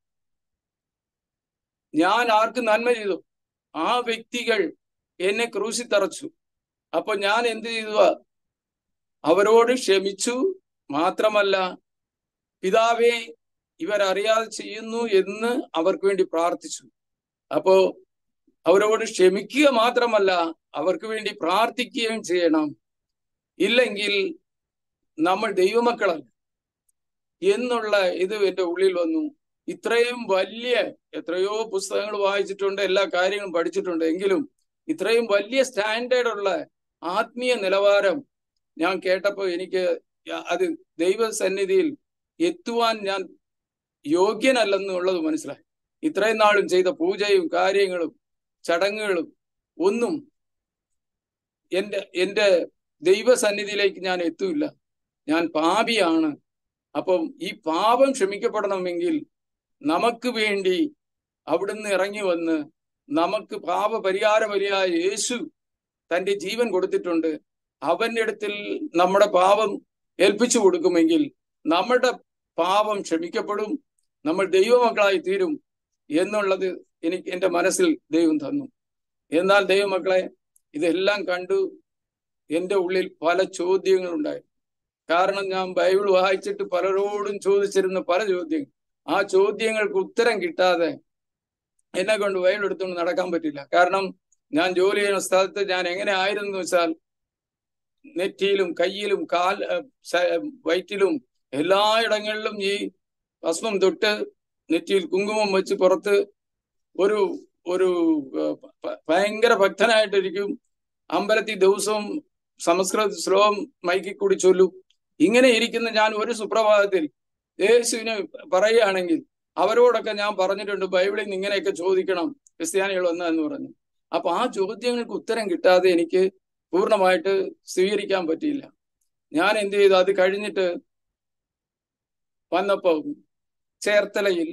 ഞാൻ ആർക്ക് നന്മ ചെയ്തു ആ വ്യക്തികൾ എന്നെ ക്രൂശിൽ തറച്ചു. അപ്പൊ ഞാൻ എന്ത് ചെയ്തു? അവരോട് ക്ഷമിച്ചു. മാത്രമല്ല, പിതാവേ, ഇവരറിയാതെ ചെയ്യുന്നു എന്ന് അവർക്ക് വേണ്ടി പ്രാർത്ഥിച്ചു. അപ്പോ അവരോട് ക്ഷമിക്കുക മാത്രമല്ല, അവർക്ക് വേണ്ടി പ്രാർത്ഥിക്കുകയും ചെയ്യണം. ഇല്ലെങ്കിൽ നമ്മൾ ദൈവമക്കളല്ല എന്നുള്ള ഇത് എൻ്റെ ഉള്ളിൽ വന്നു. ഇത്രയും വലിയ എത്രയോ പുസ്തകങ്ങൾ വായിച്ചിട്ടുണ്ട്, എല്ലാ കാര്യങ്ങളും പഠിച്ചിട്ടുണ്ട്. എങ്കിലും ഇത്രയും വലിയ സ്റ്റാൻഡേർഡ് ഉള്ള ആത്മീയ നിലവാരം ഞാൻ കേട്ടപ്പോൾ എനിക്ക് അത് ദൈവസന്നിധിയിൽ എത്തുവാൻ ഞാൻ യോഗ്യനല്ലെന്നുള്ളത് മനസ്സിലായി. ഇത്രയും നാളും ചെയ്ത പൂജയും കാര്യങ്ങളും ചടങ്ങുകളും ഒന്നും എൻ്റെ ദൈവസന്നിധിയിലേക്ക് ഞാൻ എത്തൂല്ല. ഞാൻ പാപിയാണ്. അപ്പം ഈ പാപം ക്ഷമിക്കപ്പെടണമെങ്കിൽ നമുക്ക് വേണ്ടി അവിടുന്ന് ഇറങ്ങി വന്ന് നമുക്ക് പാപപരിഹാര ബലിയായ യേശു തൻ്റെ ജീവൻ കൊടുത്തിട്ടുണ്ട്. അവന്റെ അടുത്തിൽ നമ്മുടെ പാപം ഏൽപ്പിച്ചു കൊടുക്കുമെങ്കിൽ നമ്മുടെ പാപം ക്ഷമിക്കപ്പെടും, നമ്മൾ ദൈവമക്കളായി തീരും എന്നുള്ളത് എനിക്ക് എൻ്റെ മനസ്സിൽ ദൈവം തന്നു. എന്നാൽ ദൈവമക്കളെ, ഇതെല്ലാം കണ്ടു എൻ്റെ ഉള്ളിൽ പല ചോദ്യങ്ങളുണ്ടായി. കാരണം ഞാൻ ബൈബിൾ വായിച്ചിട്ട് പലരോടും ചോദിച്ചിരുന്ന പല ചോദ്യങ്ങൾ, ആ ചോദ്യങ്ങൾക്ക് ഉത്തരം കിട്ടാതെ എന്നെ കൊണ്ട് ബൈബിൾ എടുത്തുകൊണ്ട് നടക്കാൻ പറ്റില്ല. കാരണം ഞാൻ ജോലി ചെയ്യുന്ന സ്ഥലത്ത് ഞാൻ എങ്ങനെ ആയിരുന്നു വെച്ചാൽ, നെറ്റിയിലും കയ്യിലും വയറ്റിലും എല്ലായിടങ്ങളിലും ഈ ഭസ്മം തൊട്ട് നെറ്റിയിൽ കുങ്കുമം വെച്ച് പുറത്ത് ഒരു ഒരു ഭയങ്കര ഭക്തനായിട്ടിരിക്കും. അമ്പലത്തിൽ ദിവസവും സംസ്കൃത ശ്ലോകം മൈക്കിൽ കൂടി ചൊല്ലും. ഇങ്ങനെ ഇരിക്കുന്ന ഞാൻ ഒരു സുപ്രഭാതത്തിൽ യേശുവിനെ പറയുകയാണെങ്കിൽ അവരോടൊക്കെ ഞാൻ പറഞ്ഞിട്ടുണ്ട്, ബൈബിളിൽ നിന്ന് ഇങ്ങനെയൊക്കെ ചോദിക്കണം ക്രിസ്ത്യാനികൾ വന്നതെന്ന് പറഞ്ഞു. അപ്പൊ ആ ചോദ്യങ്ങൾക്ക് ഉത്തരം കിട്ടാതെ എനിക്ക് പൂർണ്ണമായിട്ട് സ്വീകരിക്കാൻ പറ്റിയില്ല. ഞാൻ എന്ത് ചെയ്തു? അത് കഴിഞ്ഞിട്ട് വന്നപ്പോ ചേർത്തലയിൽ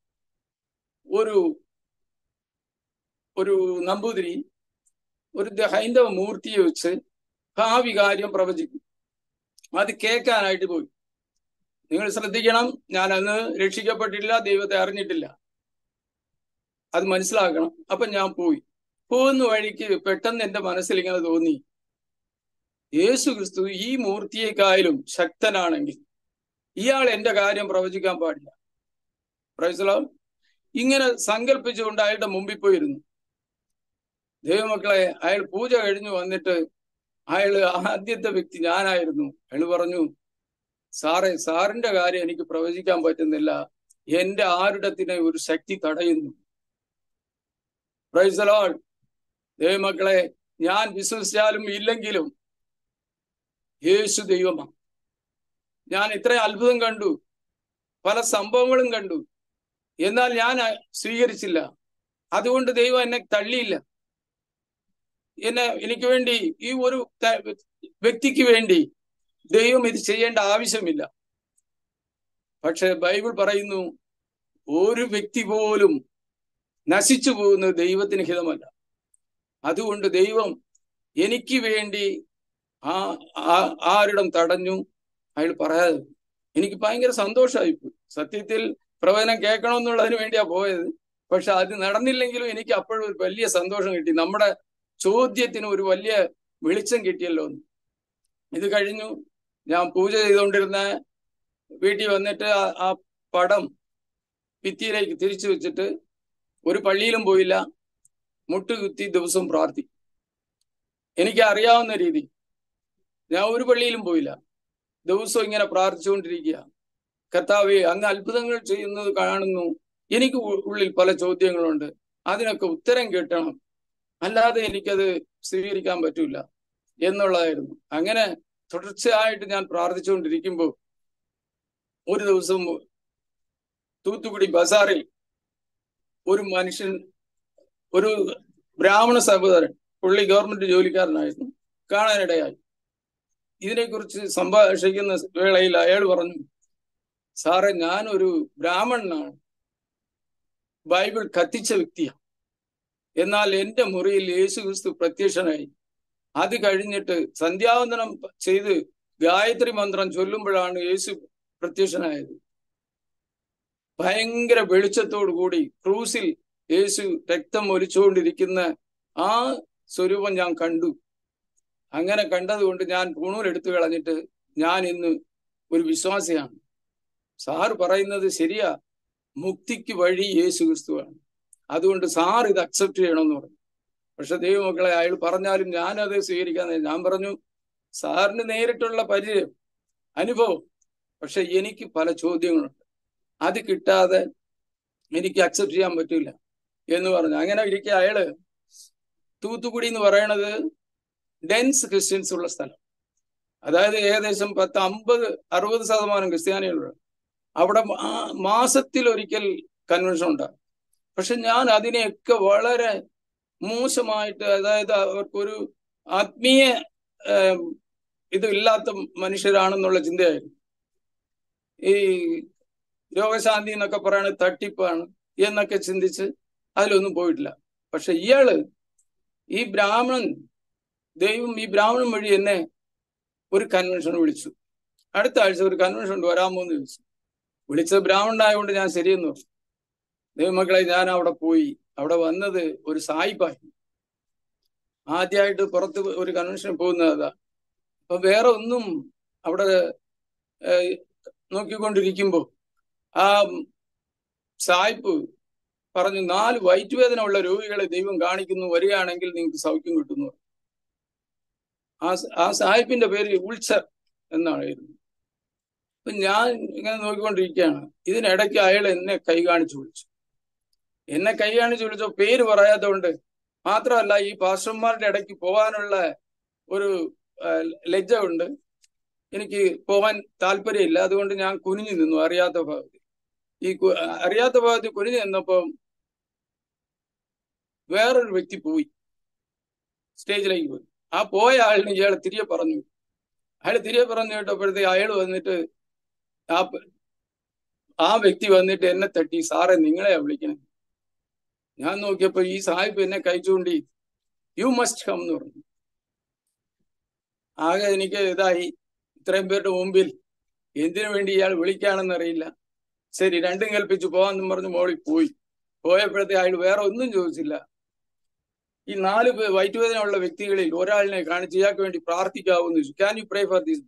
ഒരു നമ്പൂതിരി ഒരു ഹൈന്ദവ മൂർത്തിയെ വെച്ച് ഭാവി കാര്യം പ്രവചിക്കും. അത് കേൾക്കാനായിട്ട് പോയി. നിങ്ങൾ ശ്രദ്ധിക്കണം, ഞാൻ അന്ന് രക്ഷിക്കപ്പെട്ടില്ല, ദൈവത്തെ അറിഞ്ഞിട്ടില്ല, അത് മനസ്സിലാക്കണം. അപ്പൊ ഞാൻ പോകുന്ന വഴിക്ക് പെട്ടെന്ന് എൻ്റെ മനസ്സിൽ ഇങ്ങനെ തോന്നി, യേശു ക്രിസ്തു ഈ മൂർത്തിയെക്കായാലും ശക്തനാണെങ്കിൽ ഇയാൾ എൻ്റെ കാര്യം പ്രവചിക്കാൻ പാടില്ല. Praise the lord. ഇങ്ങനെ സങ്കല്പിച്ചുകൊണ്ട് അയാളുടെ മുമ്പിൽ പോയിരുന്നു. ദൈവമക്കളെ, അയാൾ പൂജ കഴിഞ്ഞു വന്നിട്ട് ആദ്യത്തെ വ്യക്തി ഞാനായിരുന്നു. അയാൾ പറഞ്ഞു, സാറിന്റെ കാര്യം എനിക്ക് പ്രവചിക്കാൻ പറ്റുന്നില്ല, എന്റെ ആരുടത്തിനെ ഒരു ശക്തി തടയുന്നു. Praise the lord. ദൈവമക്കളെ, ഞാൻ വിശ്വസിച്ചാലും ഇല്ലെങ്കിലും യേശു ദൈവമാണ്. ഞാൻ ഇത്രയും അത്ഭുതം കണ്ടു, പല സംഭവങ്ങളും കണ്ടു, എന്നാൽ ഞാൻ സ്വീകരിച്ചില്ല. അതുകൊണ്ട് ദൈവം എന്നെ തള്ളിയില്ല. എനിക്ക് വേണ്ടി, ഈ ഒരു വ്യക്തിക്ക് വേണ്ടി ദൈവം ഇത് ചെയ്യേണ്ട ആവശ്യമില്ല. പക്ഷെ ബൈബിൾ പറയുന്നു, ഒരു വ്യക്തി പോലും നശിച്ചു പോകുന്നത് ദൈവത്തിന് ഹിതമല്ല. അതുകൊണ്ട് ദൈവം എനിക്ക് വേണ്ടി ആരിടം തടഞ്ഞു, അയാൾ പറയാതെ. എനിക്ക് ഭയങ്കര സന്തോഷമായിപ്പോയി. സത്യത്തിൽ പ്രവചനം കേൾക്കണമെന്നുള്ളതിന് വേണ്ടിയാ പോയത്. പക്ഷെ അത് നടന്നില്ലെങ്കിലും എനിക്ക് അപ്പോഴും ഒരു വലിയ സന്തോഷം കിട്ടി. നമ്മുടെ ചോദ്യത്തിന് ഒരു വലിയ വെളിച്ചം കിട്ടിയല്ലോ. ഇത് കഴിഞ്ഞു ഞാൻ പൂജ ചെയ്തുകൊണ്ടിരുന്ന വീട്ടിൽ വന്നിട്ട് ആ പടം ഭിത്തിയിലേക്ക് തിരിച്ചു വെച്ചിട്ട് ഒരു പള്ളിയിലും പോയില്ല, മുട്ടുകുത്തി ദിവസവും പ്രാർത്ഥിക്കും. എനിക്ക് അറിയാവുന്ന രീതി ഞാൻ ഒരു പള്ളിയിലും പോയില്ല, ദിവസവും ഇങ്ങനെ പ്രാർത്ഥിച്ചുകൊണ്ടിരിക്കുക. കർത്താവേ, അങ്ങ് അത്ഭുതങ്ങൾ ചെയ്യുന്നത് കാണുന്നു, എനിക്ക് ഉള്ളിൽ പല ചോദ്യങ്ങളുണ്ട്, അതിനൊക്കെ ഉത്തരം കിട്ടണം, അല്ലാതെ എനിക്കത് സ്വീകരിക്കാൻ പറ്റൂല എന്നുള്ളതായിരുന്നു. അങ്ങനെ തുടർച്ചയായിട്ട് ഞാൻ പ്രാർത്ഥിച്ചുകൊണ്ടിരിക്കുമ്പോൾ ഒരു ദിവസം തൂത്തുക്കുടി ബസാറിൽ ഒരു മനുഷ്യൻ, ഒരു ബ്രാഹ്മണ സഹോദരൻ, പുള്ളി ഗവൺമെന്റ് ജോലിക്കാരനായിരുന്നു, കാണാനിടയായി. ഇതിനെക്കുറിച്ച് സംഭാഷിക്കുന്ന വേളയിൽ അയാൾ പറഞ്ഞു, സാറേ, ഞാനൊരു ബ്രാഹ്മണനാണ്, ബൈബിൾ കത്തിച്ച വ്യക്തിയാണ്, എന്നാൽ എൻ്റെ മുറിയിൽ യേശു ക്രിസ്തു പ്രത്യക്ഷനായി അത് കഴിഞ്ഞിട്ട് സന്ധ്യാവന്ദനം ചെയ്ത് ഗായത്രി മന്ത്രം ചൊല്ലുമ്പോഴാണ് യേശു പ്രത്യക്ഷനായത്. ഭയങ്കര വെളിച്ചത്തോടു കൂടി ക്രൂസിൽ യേശു രക്തം ഒലിച്ചുകൊണ്ടിരിക്കുന്ന ആ സ്വരൂപം ഞാൻ കണ്ടു. അങ്ങനെ കണ്ടതുകൊണ്ട് ഞാൻ പൂണൂൽ എടുത്തു കളഞ്ഞിട്ട് ഞാൻ ഇന്ന് ഒരു വിശ്വാസിയാണ്. സാറ് പറയുന്നത് ശരിയാ, മുക്തിക്ക് വഴി യേശു ക്രിസ്തുവാണ്. അതുകൊണ്ട് സാർ ഇത് അക്സെപ്റ്റ് ചെയ്യണമെന്ന് പറഞ്ഞു. പക്ഷെ ദൈവമക്കളെ, അയാൾ പറഞ്ഞാലും ഞാനത് സ്വീകരിക്കാതെ. ഞാൻ പറഞ്ഞു, സാറിന് നേരിട്ടുള്ള പരിചയം, അനുഭവം, പക്ഷെ എനിക്ക് പല ചോദ്യങ്ങളുണ്ട്, അത് കിട്ടാതെ എനിക്ക് അക്സെപ്റ്റ് ചെയ്യാൻ പറ്റില്ല എന്ന് പറഞ്ഞു. അങ്ങനെ ഇരിക്കെ അയാള് തൂത്തുക്കുടി എന്ന് പറയണത് ഡെൻസ് ക്രിസ്ത്യൻസ് ഉള്ള സ്ഥലം, അതായത് ഏകദേശം 50-60% ക്രിസ്ത്യാനികളുണ്ട്. അവിടെ മാസത്തിൽ ഒരിക്കൽ കൺവെൻഷൻ ഉണ്ടാകും. പക്ഷെ ഞാൻ അതിനെയൊക്കെ വളരെ മോശമായിട്ട്, അതായത് അവർക്കൊരു ആത്മീയ ഇത് ഇല്ലാത്ത മനുഷ്യരാണെന്നുള്ള ചിന്തയായിരുന്നു. ഈ രോഗശാന്തി എന്നൊക്കെ പറയുന്നത് തട്ടിപ്പാണ് എന്നൊക്കെ ചിന്തിച്ച് അതിലൊന്നും പോയിട്ടില്ല. പക്ഷെ ഇയാള് ഈ ബ്രാഹ്മണൻ, ദൈവം ഈ ബ്രാഹ്മണൻ വഴി എന്നെ ഒരു കൺവെൻഷൻ വിളിച്ചു. അടുത്ത ആഴ്ച ഒരു കൺവെൻഷൻ ഉണ്ട്, വരാമോ എന്ന് ചോദിച്ചു. വിളിച്ചത് ബ്രാഹ്മണനായതുകൊണ്ട് ഞാൻ ശരിയെന്ന് പറഞ്ഞു. ദൈവമക്കളെ, ഞാൻ അവിടെ പോയി. അവിടെ വന്നത് ഒരു സായിപ്പായി. ആദ്യമായിട്ട് പുറത്ത് ഒരു കൺവെൻഷന് പോകുന്നത് അതാ. അപ്പൊ വേറെ ഒന്നും അവിടെ നോക്കിക്കൊണ്ടിരിക്കുമ്പോ ആ സായിപ്പ് പറഞ്ഞു, 4 വയറ്റുവേദന ഉള്ള രോഗികളെ ദൈവം കാണിക്കുന്നു, വരികയാണെങ്കിൽ നിങ്ങൾക്ക് സൗഖ്യം കിട്ടുന്നു. ആ സായിപ്പിന്റെ പേര് ഉൾസർ എന്നായിരുന്നു. അപ്പൊ ഞാൻ ഇങ്ങനെ നോക്കിക്കൊണ്ടിരിക്കുകയാണ്. ഇതിനിടയ്ക്ക് അയാൾ എന്നെ കൈ കാണിച്ചു വിളിച്ചു. എന്നെ കൈ കാണിച്ചു വിളിച്ചോ, പേര് പറയാത്തതുകൊണ്ട് മാത്രമല്ല, ഈ പാസ്റ്റർമാരുടെ ഇടയ്ക്ക് പോകാനുള്ള ഒരു ലജ്ജ ഉണ്ട്, എനിക്ക് പോകാൻ താല്പര്യമില്ല. അതുകൊണ്ട് ഞാൻ കുനിഞ്ഞു നിന്നു അറിയാത്ത ഭാഗത്ത്. ഈ അറിയാത്ത ഭാഗത്ത് കുനിഞ്ഞു നിന്നപ്പം വേറൊരു വ്യക്തി പോയി, സ്റ്റേജിലേക്ക് പോയി. ആ പോയ ആളിന് ഇയാൾ തിരികെ പറഞ്ഞു. അയാൾ തിരികെ പറഞ്ഞു കേട്ടപ്പോഴത്തേക്ക് അയാൾ വന്നിട്ട് ആ വ്യക്തി വന്നിട്ട് എന്നെ തട്ടി, സാറേ നിങ്ങളെയാ വിളിക്കണേ. ഞാൻ നോക്കിയപ്പോ ഈ സാഹിബ് എന്നെ കഴിച്ചുകൊണ്ടി യു മസ്റ്റ് കം എന്ന് പറഞ്ഞു. ആകെ എനിക്ക് ഇതായി, ഇത്രയും പേരുടെ മുമ്പിൽ എന്തിനു വേണ്ടി ഇയാൾ വിളിക്കുകയാണെന്ന് അറിയില്ല. ശരി, രണ്ടും കൽപ്പിച്ച് പോവാന്നും പറഞ്ഞു മോളിൽ പോയി. പോയപ്പോഴത്തെ അയാൾ വേറെ ഒന്നും ചോദിച്ചില്ല. ഈ 4 വയറ്റുവേദന ഉള്ള വ്യക്തികളിൽ ഒരാളിനെ കാണിച്ച് ഇയാൾക്ക് വേണ്ടി പ്രാർത്ഥിക്കാവൂന്ന് ചോദിച്ചു. Can you pray for this?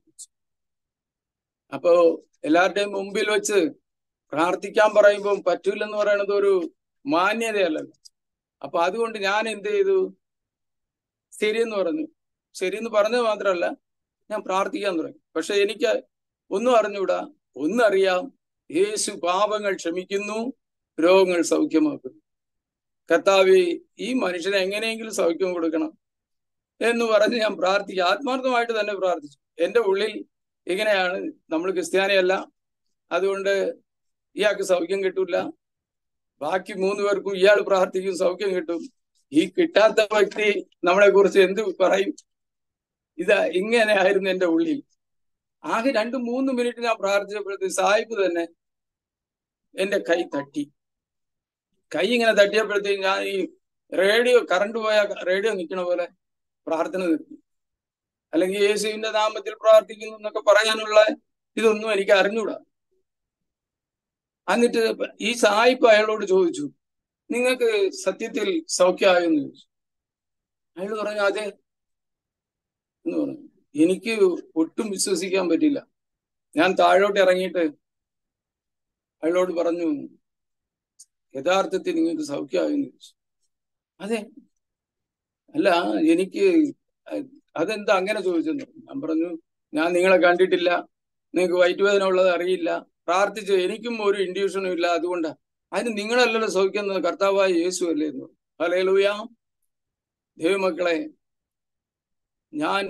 അപ്പോ എല്ലാവരുടെയും മുമ്പിൽ വെച്ച് പ്രാർത്ഥിക്കാൻ പറയുമ്പോൾ പറ്റൂലെന്ന് പറയണത് ഒരു മാന്യതയല്ലല്ലോ. അപ്പൊ അതുകൊണ്ട് ഞാൻ എന്ത് ചെയ്തു, ശരിയെന്ന് പറഞ്ഞു. ശരിയെന്ന് പറഞ്ഞത് മാത്രമല്ല, ഞാൻ പ്രാർത്ഥിക്കാൻ തുടങ്ങി. പക്ഷെ എനിക്ക് ഒന്നും അറിഞ്ഞൂടാ. ഒന്നറിയാം, യേശു പാപങ്ങൾ ക്ഷമിക്കുന്നു, രോഗങ്ങൾ സൗഖ്യമാക്കുന്നു. കർത്താവേ, ഈ മനുഷ്യനെ എങ്ങനെയെങ്കിലും സൗഖ്യം കൊടുക്കണം എന്ന് പറഞ്ഞ് ഞാൻ പ്രാർത്ഥിച്ചു. ആത്മാർത്ഥമായിട്ട് തന്നെ പ്രാർത്ഥിച്ചു. എന്റെ ഉള്ളിൽ ഇങ്ങനെയാണ്, നമ്മൾ ക്രിസ്ത്യാനിയല്ല, അതുകൊണ്ട് ഇയാൾക്ക് സൗഖ്യം കിട്ടൂല. ബാക്കി 3 പേർക്കും ഇയാൾ പ്രാർത്ഥിക്കും, സൗഖ്യം കിട്ടും. ഈ കിട്ടാത്ത വ്യക്തി നമ്മളെ കുറിച്ച് എന്ത് പറയും? ഇങ്ങനെ ആയിരുന്നു എന്റെ ഉള്ളിൽ. ആകെ 2-3 മിനിറ്റ് ഞാൻ പ്രാർത്ഥിച്ചപ്പോഴത്തേക്ക് സാഹിബ് തന്നെ എന്റെ കൈ തട്ടി. കൈ ഇങ്ങനെ തട്ടിയപ്പോഴത്തേക്ക് ഞാൻ ഈ റേഡിയോ, കറണ്ട് പോയ റേഡിയോ നിൽക്കണ പോലെ പ്രാർത്ഥന നിർത്തി. അല്ലെങ്കിൽ യേശുവിന്റെ നാമത്തിൽ പ്രാർത്ഥിക്കുന്നു എന്നൊക്കെ പറയാനുള്ള ഇതൊന്നും എനിക്ക് അറിഞ്ഞൂടാ. എന്നിട്ട് ഈ സായിപ്പ് അയാളോട് ചോദിച്ചു, നിങ്ങൾക്ക് സത്യത്തിൽ സൗഖ്യമായെന്ന് ചോദിച്ചു. അയാൾ പറഞ്ഞു അതെ എന്ന് പറഞ്ഞു. എനിക്ക് ഒട്ടും വിശ്വസിക്കാൻ പറ്റില്ല. ഞാൻ താഴോട്ട് ഇറങ്ങിയിട്ട് അയാളോട് പറഞ്ഞു, യഥാർത്ഥത്തിൽ നിങ്ങൾക്ക് സൗഖ്യമായെന്ന് ചോദിച്ചു. അതെ, അല്ല എനിക്ക് അതെന്താ അങ്ങനെ ചോദിച്ചെന്ന്. ഞാൻ പറഞ്ഞു, ഞാൻ നിങ്ങളെ കണ്ടിട്ടില്ല, നിങ്ങൾക്ക് വയറ്റുവേദന ഉള്ളത് അറിയില്ല, പ്രാർത്ഥിച്ചു, എനിക്കും ഒരു ഇൻഡ്യൂഷനും ഇല്ല, അതുകൊണ്ടാ. അതിന് നിങ്ങളല്ലല്ലോ സൗഖ്യം, കർത്താവായ യേശു അല്ലേ എന്ന്. ഹല്ലേലൂയ. ദൈവമക്കളെ, ഞാൻ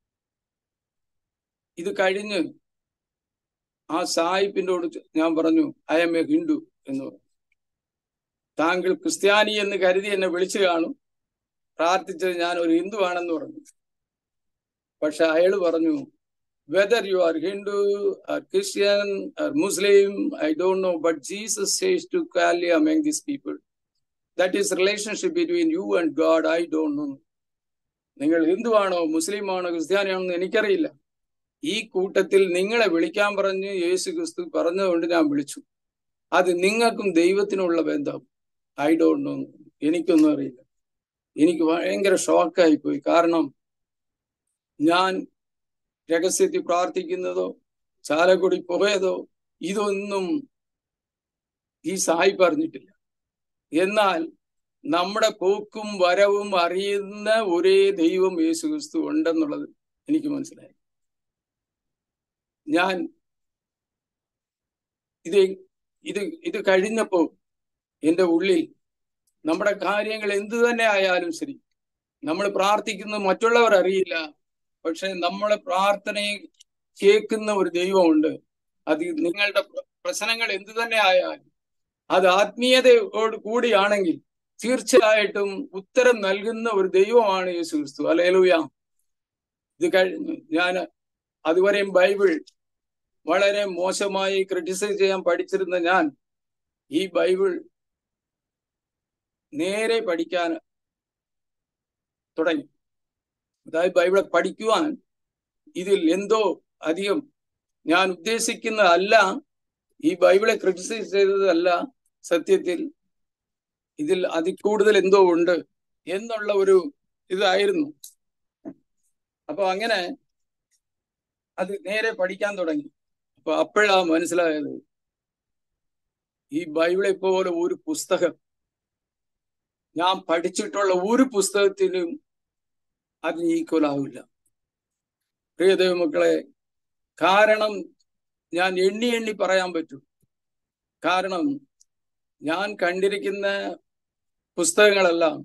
ഇത് കഴിഞ്ഞ് ആ സായിപ്പിനോട് ഞാൻ പറഞ്ഞു, ഐ എം എ ഹിന്ദു എന്ന് പറഞ്ഞു. താങ്കൾ ക്രിസ്ത്യാനി എന്ന് കരുതി എന്നെ വിളിച്ചു കാണും, പ്രാർത്ഥിച്ചത് ഞാൻ ഒരു ഹിന്ദു ആണെന്ന് പറഞ്ഞു. പക്ഷെ അയാള് പറഞ്ഞു, whether you are Hindu or Christian or Muslim, I don't know, but Jesus says to call you among these people. That is relationship between you and God. I don't know. നിങ്ങൾ ഹിന്ദുവാണോ, മുസ്ലിമാണോ, ക്രിസ്ത്യാനിയാണോ എന്ന് എനിക്കറിയില്ല. ഈ കൂട്ടത്തിൽ നിങ്ങളെ വിളിക്കാൻ പറഞ്ഞ് യേശു ക്രിസ്തു പറഞ്ഞതുകൊണ്ട് ഞാൻ വിളിച്ചു. അത് നിങ്ങൾക്കും ദൈവത്തിനുള്ള ബന്ധം ഐ ഡോണ്ട് നോ. എനിക്കൊന്നും അറിയില്ല. എനിക്ക് ഭയങ്കര ഷോക്കായി പോയി. കാരണം ഞാൻ രഹസ്യത്തിൽ പ്രാർത്ഥിക്കുന്നതോ ചാലക്കുടി പോയതോ ഇതൊന്നും ഈ സായി പറഞ്ഞിട്ടില്ല. എന്നാൽ നമ്മുടെ പോക്കും വരവും അറിയുന്ന ഒരേ ദൈവം യേശു ക്രിസ്തു ഉണ്ടെന്നുള്ളത് എനിക്ക് മനസ്സിലായി. ഞാൻ ഇത് ഇത് ഇത് കഴിഞ്ഞപ്പോ എൻ്റെ ഉള്ളിൽ നമ്മുടെ കാര്യങ്ങൾ എന്തു തന്നെ ആയാലും ശരി, നമ്മൾ പ്രാർത്ഥിക്കുന്നത് മറ്റുള്ളവർ അറിയില്ല. പക്ഷെ നമ്മളെ പ്രാർത്ഥനയെ കേൾക്കുന്ന ഒരു ദൈവമുണ്ട്. അത് നിങ്ങളുടെ പ്രശ്നങ്ങൾ എന്തു തന്നെ ആയാലും അത് ആത്മീയതയോട് കൂടിയാണെങ്കിൽ തീർച്ചയായിട്ടും ഉത്തരം നൽകുന്ന ഒരു ദൈവമാണ് യേശു ക്രിസ്തു. ഹല്ലേലൂയ. ഇത് കഴിഞ്ഞ് ഞാൻ അതുവരെയും ബൈബിൾ വളരെ മോശമായി ക്രിട്ടിസൈസ് ചെയ്യാൻ പഠിച്ചിരുന്ന ഞാൻ ഈ ബൈബിൾ നേരെ പഠിക്കാൻ തുടങ്ങി. അതായത് ബൈബിളെ പഠിക്കുവാൻ ഇതിൽ എന്തോ അധികം ഞാൻ ഉദ്ദേശിക്കുന്നതല്ല, ഈ ബൈബിളെ ക്രിട്ടിസൈസ് ചെയ്തതല്ല, സത്യത്തിൽ ഇതിൽ അതികൂടുതൽ എന്തോ ഉണ്ട് എന്നുള്ള ഒരു ഇതായിരുന്നു. അപ്പൊ അങ്ങനെ അത് നേരെ പഠിക്കാൻ തുടങ്ങി. അപ്പൊ അപ്പോഴാ മനസ്സിലായത്, ഈ ബൈബിളെ പോലെ ഒരു പുസ്തകം ഞാൻ പഠിച്ചിട്ടുള്ള ഒരു പുസ്തകത്തിനും അതിന് ഈക്വൽ ആവില്ല. പ്രിയ ദൈവമക്കളെ, കാരണം ഞാൻ എണ്ണി എണ്ണി പറയാൻ പറ്റും. കാരണം ഞാൻ കണ്ടിരിക്കുന്ന പുസ്തകങ്ങളെല്ലാം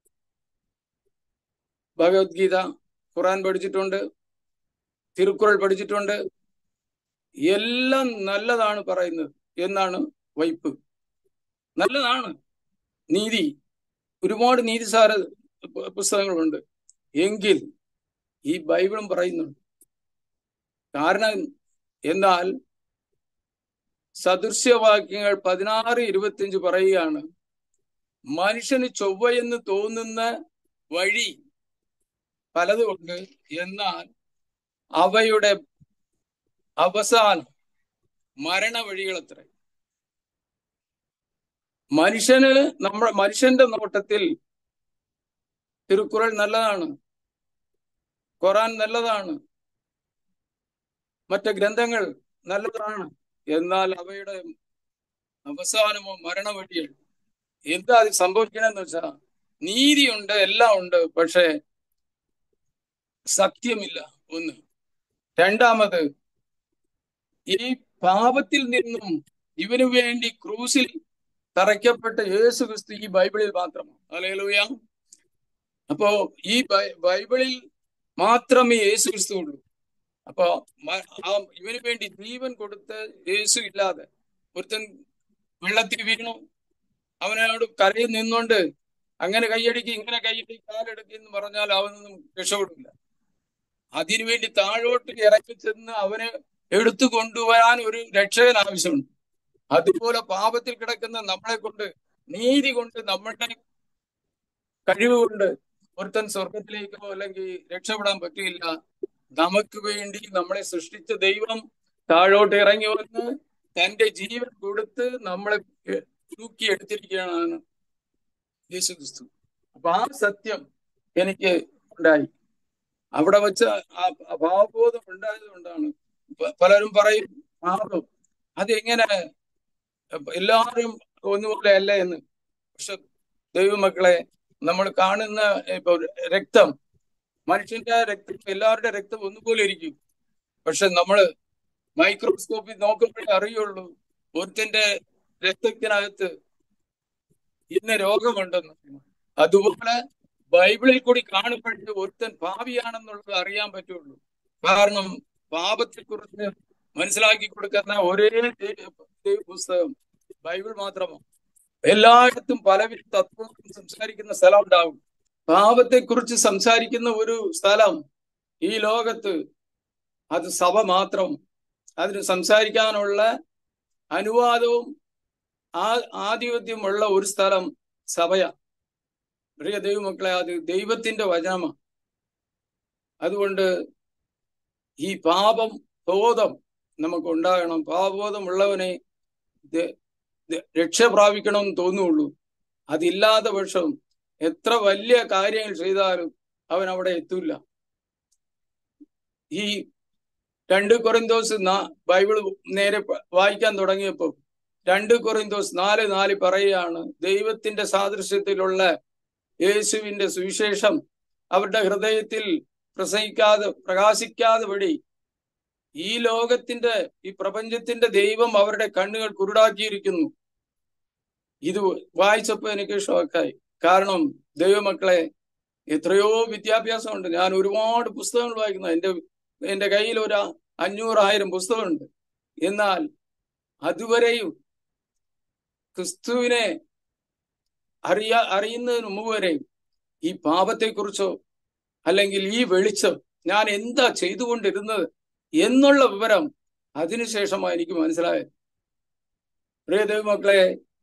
ഭഗവത്ഗീത, ഖുറാൻ പഠിച്ചിട്ടുണ്ട്, തിരുക്കുറൾ പഠിച്ചിട്ടുണ്ട്. എല്ലാം നല്ലതാണ് പറയുന്നത് എന്നാണ് വൈപ്പ്. നല്ലതാണ്. നീതി, ഒരുപാട് നീതിസാര പുസ്തകങ്ങളുണ്ട്. എങ്കിൽ ഈ ബൈബിളും പറയുന്നുണ്ട്. കാരണം എന്നാൽ സദൃശ്യവാക്യങ്ങൾ 16:25 പറയുകയാണ്, മനുഷ്യന് ചൊവ്വയെന്ന് തോന്നുന്ന വഴി പലതുമുണ്ട്, എന്നാൽ അവയുടെ അവസാനം മരണ വഴികളത്രേ. മനുഷ്യന്റെ നോട്ടത്തിൽ തിരുക്കുറൾ നല്ലതാണ്, ഖുറാൻ നല്ലതാണ്, മറ്റ് ഗ്രന്ഥങ്ങൾ നല്ലതാണ്. എന്നാൽ അവയുടെ അവസാനമോ മരണവഴികൾ. എന്താ അത് സംഭവിക്കണമെന്ന് വെച്ചാൽ, നീതിയുണ്ട്, എല്ലാം ഉണ്ട്, പക്ഷെ സത്യമില്ല. ഒന്ന്. രണ്ടാമത്, ഈ പാപത്തിൽ നിന്നും ഇവന് വേണ്ടി ക്രൂസിൽ തറയ്ക്കപ്പെട്ട യേശു ക്രിസ്തു ഈ ബൈബിളിൽ മാത്രമാണ്. ഹല്ലേലൂയ. അപ്പോ ഈ ബൈബിളിൽ മാത്രമേ യേശു ക്രിസ്തു ഉള്ളൂ. അപ്പൊ ഇവന് വേണ്ടി ജീവൻ കൊടുത്ത യേശു ഇല്ലാതെ ഒരുത്തൻ വെള്ളത്തിൽ വീണു, അവനോട് കരയിൽ നിന്നുകൊണ്ട് അങ്ങനെ കൈയടിക്ക് ഇങ്ങനെ കൈയടി കാലെടുക്കി എന്ന് പറഞ്ഞാൽ അവനൊന്നും രക്ഷപ്പെടില്ല. അതിനുവേണ്ടി താഴോട്ട് ഇറക്കി ചെന്ന് അവനെ എടുത്തു കൊണ്ടുവരാൻ ഒരു രക്ഷകൻ ആവശ്യമുണ്ട്. അതുപോലെ പാപത്തിൽ കിടക്കുന്ന നമ്മളെ കൊണ്ട്, നീതി കൊണ്ട്, നമ്മളുടെ കഴിവ് കൊണ്ട് ഒരുത്തൻ സ്വർഗത്തിലേക്കോ അല്ലെങ്കിൽ രക്ഷപ്പെടാൻ പറ്റില്ല. നമുക്ക് വേണ്ടി നമ്മളെ സൃഷ്ടിച്ച ദൈവം താഴോട്ട് ഇറങ്ങി വന്ന് തന്റെ ജീവൻ കൊടുത്ത് നമ്മളെ തൂക്കിയെടുത്തിരിക്കുകയാണ് യേശു ക്രിസ്തു. അപ്പൊ ആ സത്യം എനിക്ക് ഉണ്ടായി. അവിടെ വെച്ച് ആ ഭാവബോധം ഉണ്ടായത് കൊണ്ടാണ് പലരും പറയും പാപം അതെങ്ങനെ എല്ലാവരും ഒന്നുപോലെ അല്ല എന്ന്. പക്ഷെ ദൈവമക്കളെ, നമ്മൾ കാണുന്ന ഇപ്പൊ രക്തം, മനുഷ്യന്റെ രക്തം, എല്ലാവരുടെ രക്തം ഒന്നുപോലെ ഇരിക്കും. പക്ഷെ നമ്മള് മൈക്രോസ്കോപ്പിൽ നോക്കുമ്പോഴേ അറിയുള്ളൂ ഒരുത്തന്റെ രക്തത്തിനകത്ത് ഇന്ന രോഗമുണ്ടെന്ന്. അതുപോലെ ബൈബിളിൽ കൂടി കാണുമ്പോഴേ ഒരുത്തൻ പാപിയാണെന്നുള്ളത് അറിയാൻ പറ്റുള്ളൂ. കാരണം പാപത്തെ കുറിച്ച് മനസ്സിലാക്കി കൊടുക്കുന്ന ഒരേ പുസ്തകം ബൈബിൾ മാത്രമാണ്. എല്ലായിടത്തും പലവിധ തത്വങ്ങളും സംസാരിക്കുന്ന സ്ഥലം ഉണ്ടാവും. പാപത്തെ കുറിച്ച് സംസാരിക്കുന്ന ഒരു സ്ഥലം ഈ ലോകത്ത് അത് സഭ മാത്രം. അതിന് സംസാരിക്കാനുള്ള അനുവാദവും ആധിപത്യമുള്ള ഒരു സ്ഥലം സഭയാ. പ്രിയ ദൈവമക്കളെ, അത് ദൈവത്തിന്റെ വചനമാണ്. അതുകൊണ്ട് ഈ പാപം ബോധം നമുക്കുണ്ടാകണം. പാപബോധമുള്ളവനെ രക്ഷ പ്രാപിക്കണമെന്ന് തോന്നുള്ളൂ. അതില്ലാത്ത പക്ഷം എത്ര വലിയ കാര്യങ്ങൾ ചെയ്താലും അവൻ അവിടെ എത്തൂല. ഈ 2 കൊരിന്തോസ് ബൈബിൾ നേരെ വായിക്കാൻ തുടങ്ങിയപ്പോൾ 2 കൊരിന്തോസ് 4:4 പറയുകയാണ്, ദൈവത്തിന്റെ സാദൃശ്യത്തിലുള്ള യേശുവിന്റെ സുവിശേഷം അവരുടെ ഹൃദയത്തിൽ പ്രകാശിക്കാതെ വഴി ഈ ലോകത്തിന്റെ, ഈ പ്രപഞ്ചത്തിന്റെ ദൈവം അവരുടെ കണ്ണുകൾ കുരുടാക്കിയിരിക്കുന്നു. ഇത് വായിച്ചപ്പോ എനിക്ക് ഷോക്കായി. കാരണം ദൈവമക്കളെ, എത്രയോ വിദ്യാഭ്യാസമുണ്ട്. ഞാൻ ഒരുപാട് പുസ്തകങ്ങൾ വായിക്കുന്നു. എന്റെ കയ്യിൽ ഒരു 500,000 പുസ്തകമുണ്ട്. എന്നാൽ അതുവരെയും ക്രിസ്തുവിനെ അറിയുന്നതിന് മുമ്പ് വരെയും ഈ പാപത്തെക്കുറിച്ചോ അല്ലെങ്കിൽ ഈ വെളിച്ചം ഞാൻ എന്താ ചെയ്തുകൊണ്ടിരുന്നത് എന്നുള്ള വിവരം അതിനുശേഷമാണ് എനിക്ക് മനസ്സിലായത്. പ്രിയ ദൈവമക്കളെ,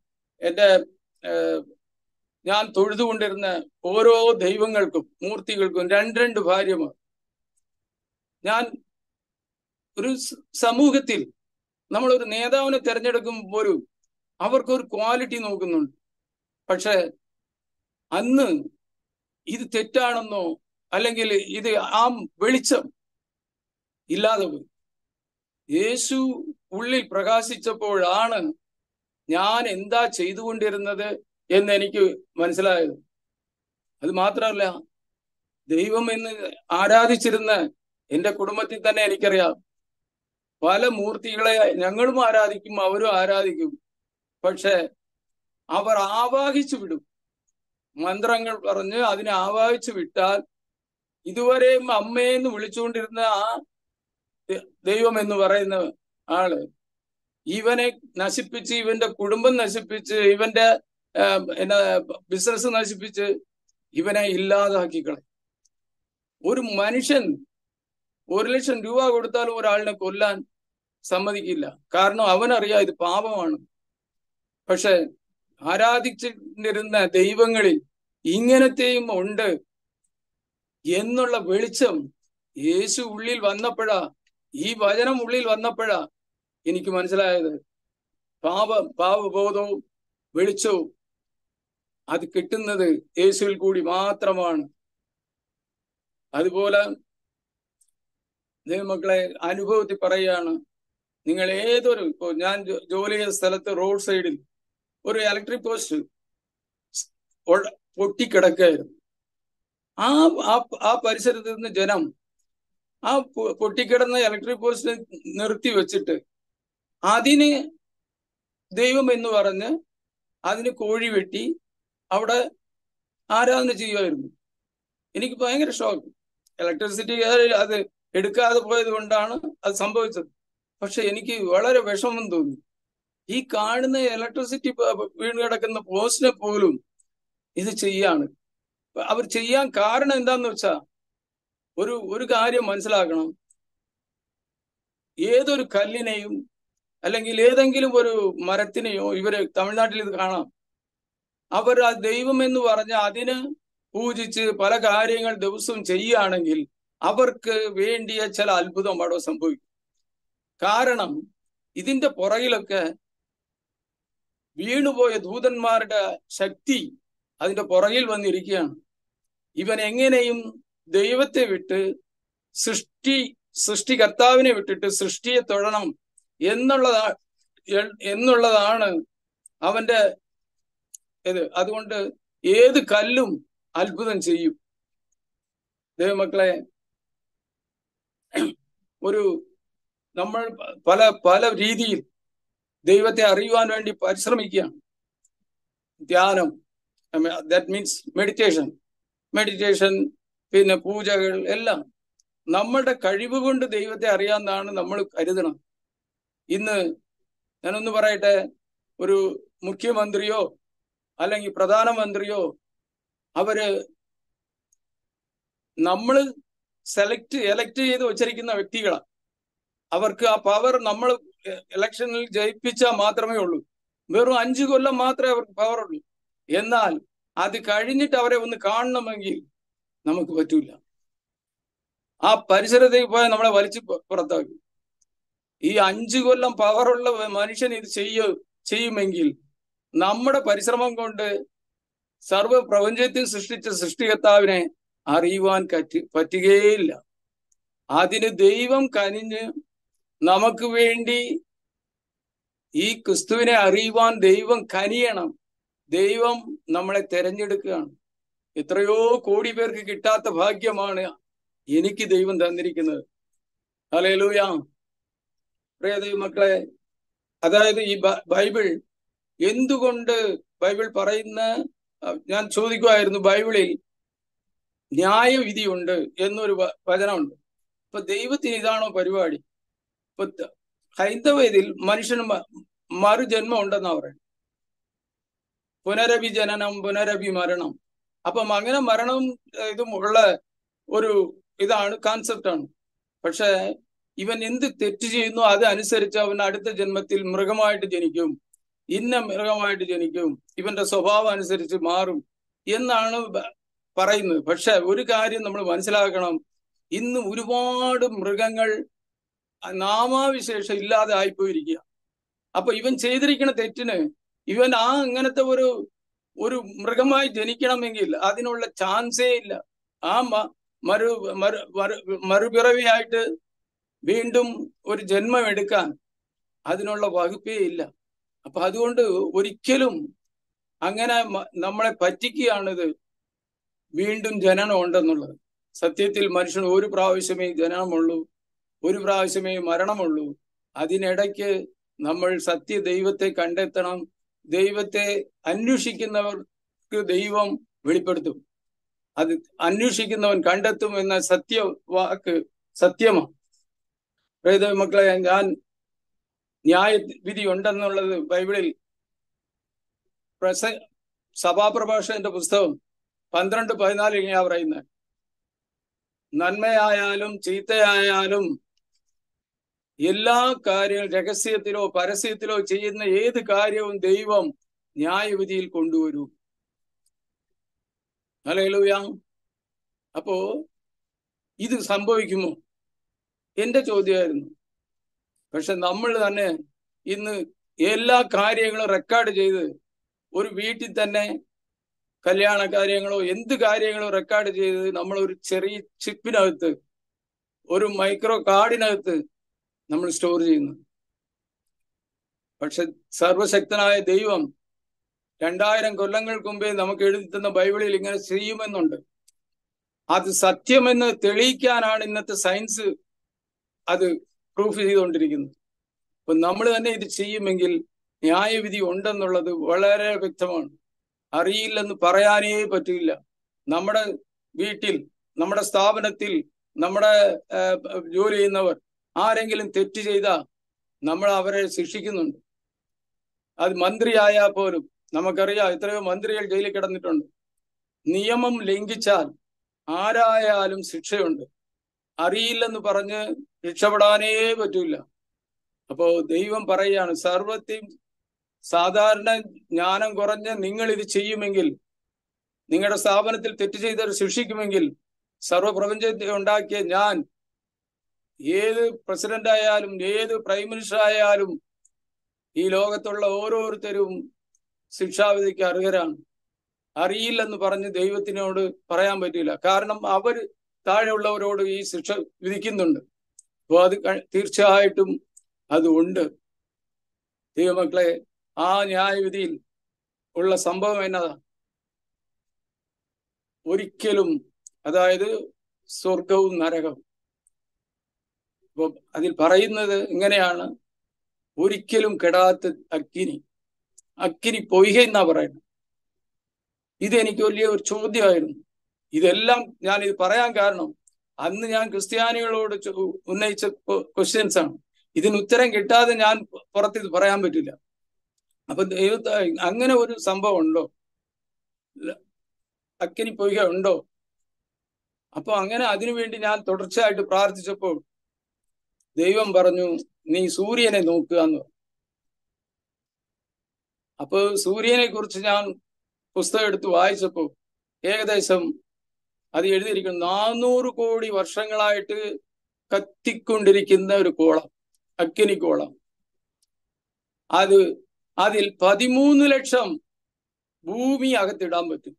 ഞാൻ തൊഴുതുകൊണ്ടിരുന്ന ഓരോ ദൈവങ്ങൾക്കും മൂർത്തികൾക്കും 2 ഭാര്യമാർ. ഞാൻ ഒരു സമൂഹത്തിൽ നമ്മളൊരു നേതാവിനെ തിരഞ്ഞെടുക്കുമ്പോൾ പോലും അവർക്കൊരു ക്വാളിറ്റി നോക്കുന്നുണ്ട്. പക്ഷെ അന്ന് ഇത് തെറ്റാണെന്നോ അല്ലെങ്കിൽ ഇത് ആ വെളിച്ചം ഇല്ലാതെ പോയി. യേശു ഉള്ളിൽ പ്രകാശിച്ചപ്പോഴാണ് ഞാൻ എന്താ ചെയ്തുകൊണ്ടിരുന്നത് എന്ന് എനിക്ക് മനസ്സിലായത്. അത് മാത്രമല്ല, ദൈവം എന്ന് ആരാധിച്ചിരുന്ന എന്റെ കുടുംബത്തിൽ തന്നെ എനിക്കറിയാം, പല മൂർത്തികളെ ഞങ്ങളും ആരാധിക്കും, അവരും ആരാധിക്കും. പക്ഷെ അവർ ആവാഹിച്ചു വിടും. മന്ത്രങ്ങൾ പറഞ്ഞ് അതിനെ ആവാഹിച്ചു വിട്ടാൽ ഇതുവരെയും അമ്മയെന്ന് വിളിച്ചുകൊണ്ടിരുന്ന ആ ദൈവം എന്ന് പറയുന്ന ആള് ഇവനെ നശിപ്പിച്ച്, ഇവന്റെ കുടുംബം നശിപ്പിച്ച്, ഇവന്റെ ബിസിനസ് നശിപ്പിച്ച് ഇവനെ ഇല്ലാതാക്കിക്കളെ. ഒരു മനുഷ്യൻ 1,00,000 രൂപ കൊടുത്താലും ഒരാളിനെ കൊല്ലാൻ സമ്മതിക്കില്ല. കാരണം അവനറിയാം ഇത് പാപമാണ്. പക്ഷെ ആരാധിച്ചിരുന്ന ദൈവങ്ങളിൽ ഇങ്ങനത്തെയും ഉണ്ട് എന്നുള്ള വെളിച്ചം യേശു ഉള്ളിൽ വന്നപ്പോഴാ, ഈ വചനം ഉള്ളിൽ വന്നപ്പോഴാ എനിക്ക് മനസ്സിലായത്. പാപബോധവും വെളിച്ചവും അത് കിട്ടുന്നത് യേശുവിൽ കൂടി മാത്രമാണ്. അതുപോലെ ദൈവമക്കളെ, അനുഭവത്തിൽ പറയുകയാണ്, നിങ്ങൾ ഇപ്പോൾ ഞാൻ ജോലി ചെയ്ത സ്ഥലത്ത് റോഡ് സൈഡിൽ ഒരു ഇലക്ട്രിക് പോസ്റ്റ് പൊട്ടിക്കിടക്കായിരുന്നു. ആ പരിസരത്ത് നിന്ന് ജനം ആ പൊട്ടിക്കിടന്ന ഇലക്ട്രിക് പോസ്റ്റ് നിർത്തി വെച്ചിട്ട് അതിന് ദൈവം എന്ന് പറഞ്ഞ് അതിന് കോഴി വെട്ടി അവിടെ ആരാധന ചെയ്യുമായിരുന്നു. എനിക്ക് ഭയങ്കര ഷോക്ക്. ഇലക്ട്രിസിറ്റി അത് എടുക്കാതെ പോയത് കൊണ്ടാണ് അത് സംഭവിച്ചത്. പക്ഷെ എനിക്ക് വളരെ വിഷമം തോന്നി. ഈ കാണുന്ന ഇലക്ട്രിസിറ്റി വീണ് കിടക്കുന്ന പോസ്റ്റിനെ പോലും ഇത് ചെയ്യാണ്. അവർ ചെയ്യാൻ കാരണം എന്താന്ന് വെച്ചാ, ഒരു കാര്യം മനസ്സിലാക്കണം. ഏതൊരു കല്ലിനെയും അല്ലെങ്കിൽ ഏതെങ്കിലും ഒരു മരത്തിനെയോ ഇവര് തമിഴ്നാട്ടിൽ ഇത് കാണാം. അവർ ആ ദൈവം എന്ന് പറഞ്ഞ അതിന് പൂജിച്ച് പല കാര്യങ്ങൾ ദിവസവും ചെയ്യുകയാണെങ്കിൽ അവർക്ക് വേണ്ടിയ ചില അത്ഭുതം അവിടെ സംഭവിക്കും. കാരണം ഇതിന്റെ പുറകിലൊക്കെ വീണുപോയ ദൂതന്മാരുടെ ശക്തി അതിന്റെ പുറകിൽ വന്നിരിക്കുകയാണ്. ഇവൻ എങ്ങനെയും ദൈവത്തെ വിട്ട് സൃഷ്ടികർത്താവിനെ വിട്ടിട്ട് സൃഷ്ടിയെ തൊഴണം എന്നുള്ളതാണ് അവന്റെ ഇത്. അതുകൊണ്ട് ഏത് കല്ലും അത്ഭുതം ചെയ്യും. ദൈവമക്കളെ, നമ്മൾ പല രീതിയിൽ ദൈവത്തെ അറിയുവാൻ വേണ്ടി പരിശ്രമിക്കുകയാണ്. ധ്യാനം, ദാറ്റ് മീൻസ് മെഡിറ്റേഷൻ, പിന്നെ പൂജകൾ എല്ലാം നമ്മളുടെ കഴിവ് കൊണ്ട് ദൈവത്തെ അറിയാമെന്നാണ് നമ്മൾ കരുതണം. ഇന്ന് ഞാനൊന്ന് പറയട്ടെ, ഒരു മുഖ്യമന്ത്രിയോ അല്ലെങ്കിൽ പ്രധാനമന്ത്രിയോ അവര് നമ്മൾ എലക്ട് ചെയ്ത് വച്ചിരിക്കുന്ന വ്യക്തികളാണ്. അവർക്ക് ആ പവർ നമ്മൾ ഇലക്ഷനിൽ ജയിപ്പിച്ചാൽ മാത്രമേ ഉള്ളൂ. വെറും 5 കൊല്ലം മാത്രമേ അവർക്ക് പവർ ഉള്ളൂ. എന്നാൽ അത് കഴിഞ്ഞിട്ട് അവരെ ഒന്ന് കാണണമെങ്കിൽ നമുക്ക് പറ്റൂല. ആ പരിസരത്തേക്ക് പോയാൽ നമ്മളെ വലിച്ചു പുറത്താക്കും. ഈ 5 കൊല്ലം പവറുള്ള മനുഷ്യൻ ഇത് ചെയ്യുമെങ്കിൽ നമ്മുടെ പരിശ്രമം കൊണ്ട് സർവ്വ പ്രപഞ്ചത്തിൽ സൃഷ്ടിച്ച സൃഷ്ടികർത്താവിനെ അറിയുവാൻ പറ്റുകയില്ല. അതിന് ദൈവം കനിഞ്ഞ് നമുക്ക് വേണ്ടി ഈ ക്രിസ്തുവിനെ അറിയുവാൻ ദൈവം കനിയണം. ദൈവം നമ്മളെ തെരഞ്ഞെടുക്കുകയാണ്. എത്രയോ കോടി പേർക്ക് കിട്ടാത്ത ഭാഗ്യമാണ് എനിക്ക് ദൈവം തന്നിരിക്കുന്നത്. ഹല്ലേലൂയ. പ്രിയ ദൈവമക്കളെ, അതായത് ഈ ബൈബിൾ എന്തുകൊണ്ട് ബൈബിൾ പറയുന്ന, ഞാൻ ചോദിക്കുമായിരുന്നു, ബൈബിളിൽ ന്യായവിധിയുണ്ട് എന്നൊരു വചനമുണ്ട്. ഇപ്പൊ ദൈവത്തിന് ഇതാണോ പരിപാടി? ഇപ്പൊ ഹൈന്ദവത്തിൽ മനുഷ്യന് മറുജന്മം ഉണ്ടെന്നാ പറയുന്നത്. പുനരഭി ജനനം, പുനരഭി മരണം. അപ്പം അങ്ങനെ മരണവും ഇതും ഉള്ള ഒരു ഇതാണ്, കോൺസെപ്റ്റാണ്. പക്ഷെ ഇവൻ എന്ത് തെറ്റ് ചെയ്യുന്നു അതനുസരിച്ച് അവൻ അടുത്ത ജന്മത്തിൽ മൃഗമായിട്ട് ജനിക്കും, ഇന്ന മൃഗമായിട്ട് ജനിക്കും, ഇവന്റെ സ്വഭാവം അനുസരിച്ച് മാറും എന്നാണ് പറയുന്നത്. പക്ഷെ ഒരു കാര്യം നമ്മൾ മനസ്സിലാക്കണം, ഇന്ന് ഒരുപാട് മൃഗങ്ങൾ നാമാവിശേഷം ഇല്ലാതെ ആയിപ്പോയിരിക്കുക. അപ്പൊ ഇവൻ ചെയ്തിരിക്കുന്ന തെറ്റിന് ഇവൻ അങ്ങനത്തെ ഒരു മൃഗമായി ജനിക്കണമെങ്കിൽ അതിനുള്ള ചാൻസേ ഇല്ല. ആ മറുപിറവിയായിട്ട് വീണ്ടും ഒരു ജന്മം എടുക്കാൻ അതിനുള്ള വകുപ്പേ ഇല്ല. അപ്പൊ അതുകൊണ്ട് ഒരിക്കലും അങ്ങനെ നമ്മളെ പറ്റിക്കുകയാണിത് വീണ്ടും ജനനം ഉണ്ടെന്നുള്ളത്. സത്യത്തിൽ മനുഷ്യന് ഒരു പ്രാവശ്യമേ ജനനമുള്ളൂ, ഒരു പ്രാവശ്യമേ മരണമുള്ളൂ. അതിനിടയ്ക്ക് നമ്മൾ സത്യ ദൈവത്തെ കണ്ടെത്തണം. ദൈവത്തെ അന്വേഷിക്കുന്നവർക്ക് ദൈവം വെളിപ്പെടുത്തും. അത് അന്വേഷിക്കുന്നവൻ കണ്ടെത്തും എന്ന സത്യവാക്ക് സത്യമാണ്. മക്കളെ, ഞാൻ ന്യായവിധി ഉണ്ടെന്നുള്ളത് ബൈബിളിൽ സഭാപ്രഭാഷകന്റെ പുസ്തകം 12:14 ഇങ്ങനെയാ പറയുന്നത്: നന്മയായാലും ചീത്തയായാലും എല്ലാ കാര്യവും രഹസ്യത്തിലോ പരസ്യത്തിലോ ചെയ്യുന്ന ഏത് കാര്യവും ദൈവം ന്യായവിധിയിൽ കൊണ്ടുവരും. ഹല്ലേലൂയ. അപ്പോ ഇത് സംഭവിക്കുമോ? എന്റെ ചോദ്യമായിരുന്നു. പക്ഷെ നമ്മൾ തന്നെ ഇന്ന് എല്ലാ കാര്യങ്ങളും റെക്കോർഡ് ചെയ്ത്, ഒരു വീട്ടിൽ തന്നെ കല്യാണ കാര്യങ്ങളോ എന്ത് കാര്യങ്ങളോ റെക്കോർഡ് ചെയ്ത് നമ്മൾ ഒരു ചെറിയ ചിപ്പിനകത്ത്, ഒരു മൈക്രോ കാർഡിനകത്ത് നമ്മൾ സ്റ്റോർ ചെയ്യുന്നു. പക്ഷെ സർവശക്തനായ ദൈവം 2000 കൊല്ലങ്ങൾക്ക് മുമ്പേ നമുക്ക് എഴുതി തന്ന ബൈബിളിൽ ഇങ്ങനെ ചെയ്യുമെന്നുണ്ട്. അത് സത്യമെന്ന് തെളിയിക്കാനാണ് ഇന്നത്തെ സയൻസ് അത് പ്രൂഫ് ചെയ്തുകൊണ്ടിരിക്കുന്നത്. അപ്പൊ നമ്മൾ തന്നെ ഇത് ചെയ്യുമെങ്കിൽ ന്യായവിധി ഉണ്ടെന്നുള്ളത് വളരെ വ്യക്തമാണ്. അറിയില്ലെന്ന് പറയാനേ പറ്റില്ല. നമ്മുടെ വീട്ടിൽ, നമ്മുടെ സ്ഥാപനത്തിൽ, നമ്മുടെ ജോലി ചെയ്യുന്നവർ ആരെങ്കിലും തെറ്റ് ചെയ്താൽ നമ്മൾ അവരെ ശിക്ഷിക്കുന്നുണ്ട്. അത് മന്ത്രിയായാൽ പോലും നമുക്കറിയാം, എത്രയോ മന്ത്രികൾ ജയിലിൽ കിടന്നിട്ടുണ്ട്. നിയമം ലംഘിച്ചാൽ ആരായാലും ശിക്ഷയുണ്ട്. അറിയില്ലെന്ന് പറഞ്ഞ് രക്ഷപ്പെടാനേ പറ്റൂല. അപ്പോ ദൈവം പറയുകയാണ്, സർവത്തെയും സാധാരണ ജ്ഞാനം കുറഞ്ഞ നിങ്ങൾ ഇത് ചെയ്യുമെങ്കിൽ, നിങ്ങളുടെ സ്ഥാപനത്തിൽ തെറ്റ് ചെയ്തവർ ശിക്ഷിക്കുമെങ്കിൽ, സർവപ്രപഞ്ചത്തെ ഉണ്ടാക്കിയ ഞാൻ ഏത് പ്രസിഡന്റ് ആയാലും ഏത് പ്രൈം മിനിസ്റ്റർ ആയാലും ഈ ലോകത്തുള്ള ഓരോരുത്തരും ശിക്ഷാവിധിക്ക് അർഹരാണ്. അറിയില്ലെന്ന് പറഞ്ഞ് ദൈവത്തിനോട് പറയാൻ പറ്റില്ല. കാരണം അവർ താഴെയുള്ളവരോട് ഈ ശിക്ഷ വിധിക്കുന്നുണ്ട്. അപ്പോൾ അത് തീർച്ചയായിട്ടും അത് ഉണ്ട്. ദൈവമക്കളെ, ആ ന്യായവിധിയിൽ ഉള്ള സംഭവം എന്നതാ? ഒരിക്കലും, അതായത് സ്വർഗവും നരകവും. അപ്പൊ അതിൽ പറയുന്നത് ഇങ്ങനെയാണ്: ഒരിക്കലും കെടാത്ത അഗ്നി പൊയ്ക എന്നാ പറയുന്നത്. ഇതെനിക്ക് വലിയ ഒരു ചോദ്യമായിരുന്നു. ഇതെല്ലാം ഞാൻ ഇത് പറയാൻ കാരണം, അന്ന് ഞാൻ ക്രിസ്ത്യാനികളോട് ഉന്നയിച്ച ക്വസ്റ്റ്യൻസ് ആണ്. ഇതിന് ഉത്തരം കിട്ടാതെ ഞാൻ പുറത്ത് പറയാൻ പറ്റില്ല. അപ്പൊ അങ്ങനെ ഒരു സംഭവം ഉണ്ടോ? അഗ്നി പൊയ്ക ഉണ്ടോ? അപ്പൊ അങ്ങനെ അതിനുവേണ്ടി ഞാൻ തുടർച്ചയായിട്ട് പ്രാർത്ഥിച്ചപ്പോൾ ദൈവം പറഞ്ഞു, നീ സൂര്യനെ നോക്കുക എന്ന്. അപ്പൊ സൂര്യനെ കുറിച്ച് ഞാൻ പുസ്തകം എടുത്ത് വായിച്ചപ്പോൾ ഏകദേശം അത് എഴുതിയിരിക്കുന്നു 400 കോടി വർഷങ്ങളായിട്ട് കത്തിക്കൊണ്ടിരിക്കുന്ന ഒരു കോളം, അഗ്നിക്കോളം. അതിൽ 13 ലക്ഷം ഭൂമി അകത്തിടാൻ പറ്റും.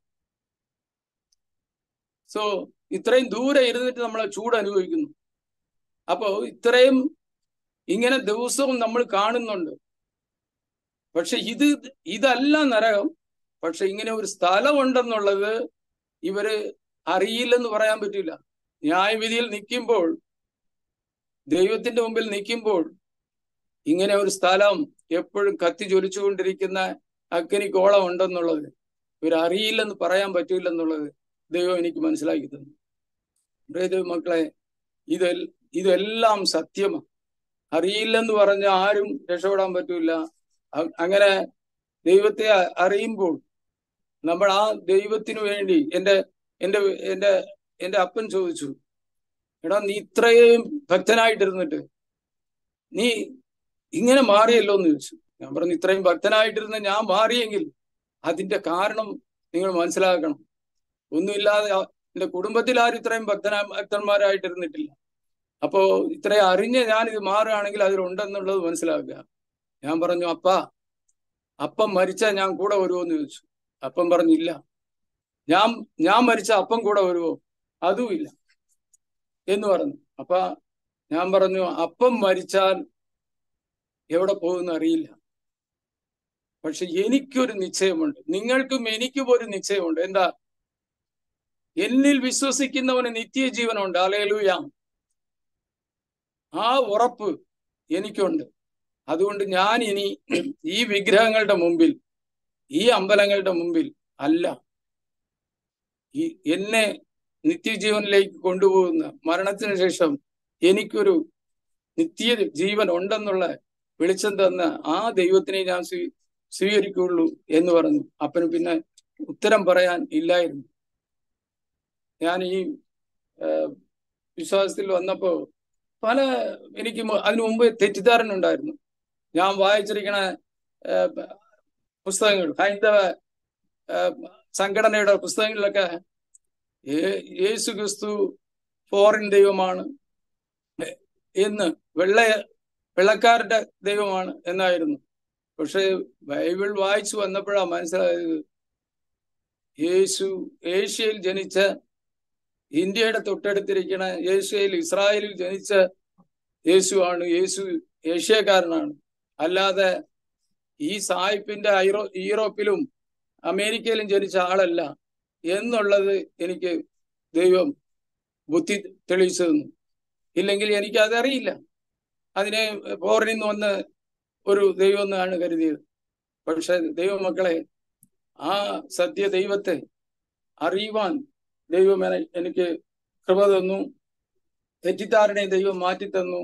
സോ ഇത്രയും ദൂരെ ഇരുന്നിട്ട് നമ്മൾ ചൂട് അനുഭവിക്കുന്നു. അപ്പോ ഇത്രയും ഇങ്ങനെ ദിവസവും നമ്മൾ കാണുന്നുണ്ട്. പക്ഷെ ഇതല്ല നരകം. പക്ഷെ ഇങ്ങനെ ഒരു സ്ഥലമുണ്ടെന്നുള്ളത് ഇവര് അറിയില്ലെന്ന് പറയാൻ പറ്റില്ല. ന്യായവിധിയിൽ നിൽക്കുമ്പോൾ, ദൈവത്തിന്റെ മുമ്പിൽ നിൽക്കുമ്പോൾ, ഇങ്ങനെ ഒരു സ്ഥലം എപ്പോഴും കത്തി ജ്വലിച്ചുകൊണ്ടിരിക്കുന്ന അഗ്നിക്കോളം ഉണ്ടെന്നുള്ളത് ഇവരറിയില്ലെന്ന് പറയാൻ പറ്റില്ലെന്നുള്ളത് ദൈവം എനിക്ക് മനസ്സിലാക്കി തന്നു. ദൈവമക്കളെ, ഇതെല്ലാം സത്യമാണ്. അറിയില്ലെന്ന് പറഞ്ഞ ആരും രക്ഷപ്പെടാൻ പറ്റൂല. അങ്ങനെ ദൈവത്തെ അറിയുമ്പോൾ നമ്മൾ ആ ദൈവത്തിനു വേണ്ടി എന്റെ അപ്പൻ ചോദിച്ചു, എടാ നീ ഇത്രയും ഭക്തനായിട്ടിരുന്നിട്ട് നീ ഇങ്ങനെ മാറിയല്ലോ എന്ന് ചോദിച്ചു. ഞാൻ പറഞ്ഞു, ഇത്രയും ഭക്തനായിട്ടിരുന്ന ഞാൻ മാറിയെങ്കിൽ അതിന്റെ കാരണം നിങ്ങൾ മനസ്സിലാക്കണം. ഒന്നുമില്ലാതെ എന്റെ കുടുംബത്തിൽ ആരും ഇത്രയും ഭക്തന്മാരായിട്ടിരുന്നിട്ടില്ല. അപ്പോ ഇത്രയും അറിഞ്ഞ് ഞാനിത് മാറുകയാണെങ്കിൽ അതിലുണ്ടെന്നുള്ളത് മനസ്സിലാക്കുക. ഞാൻ പറഞ്ഞു, അപ്പം മരിച്ചാൽ ഞാൻ കൂടെ വരുമോ എന്ന് ചോദിച്ചു. അപ്പം പറഞ്ഞില്ല. ഞാൻ മരിച്ച അപ്പം കൂടെ വരുമോ? അതുമില്ല എന്ന് പറഞ്ഞു. അപ്പൊ ഞാൻ പറഞ്ഞു, അപ്പം മരിച്ചാൽ എവിടെ പോകുമെന്ന് അറിയില്ല. പക്ഷെ എനിക്കൊരു നിശ്ചയമുണ്ട്, നിങ്ങൾക്കും എനിക്കും ഒരു നിശ്ചയമുണ്ട്. എന്താ? എന്നിൽ വിശ്വസിക്കുന്നവന് നിത്യജീവനുണ്ട്. ഹല്ലേലൂയ. ആ ഉറപ്പ് എനിക്കുണ്ട്. അതുകൊണ്ട് ഞാൻ ഇനി ഈ വിഗ്രഹങ്ങളുടെ മുമ്പിൽ, ഈ അമ്പലങ്ങളുടെ മുമ്പിൽ അല്ല, എന്നെ നിത്യജീവനിലേക്ക് കൊണ്ടുപോകുന്ന, മരണത്തിന് ശേഷം എനിക്കൊരു നിത്യ ജീവൻ ഉണ്ടെന്നുള്ള വെളിച്ചം തന്ന ആ ദൈവത്തിനെ ഞാൻ സ്വീകരിക്കുള്ളൂ എന്ന് പറഞ്ഞു. അപ്പന് പിന്നെ ഉത്തരം പറയാൻ ഇല്ലായിരുന്നു. ഞാൻ ഈ വിശ്വാസത്തിൽ വന്നപ്പോ എനിക്ക് അതിനു മുമ്പ് തെറ്റിദ്ധാരണ ഉണ്ടായിരുന്നു. ഞാൻ വായിച്ചിരിക്കണ പുസ്തകങ്ങൾ, ഹൈന്ദവ സംഘടനയുടെ പുസ്തകങ്ങളിലൊക്കെ യേശു ക്രിസ്തു ഫോറിൻ ദൈവമാണ് എന്ന്, വെള്ളക്കാരുടെ ദൈവമാണ് എന്നായിരുന്നു. പക്ഷെ ബൈബിൾ വായിച്ചു വന്നപ്പോഴാണ് മനസ്സിലായത്, യേശു ഏഷ്യയിൽ ജനിച്ച, ഇന്ത്യയുടെ തൊട്ടടുത്തിരിക്കണ ഏഷ്യയിൽ, ഇസ്രായേലിൽ ജനിച്ച യേശുവാണ്. യേശു ഏഷ്യക്കാരനാണ്. അല്ലാതെ ഈ സായിപ്പിന്റെ യൂറോപ്പിലും അമേരിക്കയിലും ജനിച്ച ആളല്ല എന്നുള്ളത് എനിക്ക് ദൈവം ബുദ്ധി തെളിയിച്ചു തന്നു. ഇല്ലെങ്കിൽ എനിക്ക് അതറിയില്ല. അതിനെ ഫോറിനിൽ നിന്ന് വന്ന ഒരു ദൈവം എന്നാണ് കരുതിയത്. പക്ഷെ ദൈവമക്കളെ, ആ സത്യ ദൈവത്തെ അറിയുവാൻ ദൈവം എനിക്ക് കൃപ തന്നു. തെറ്റിദ്ധാരണയെ ദൈവം മാറ്റിത്തന്നു.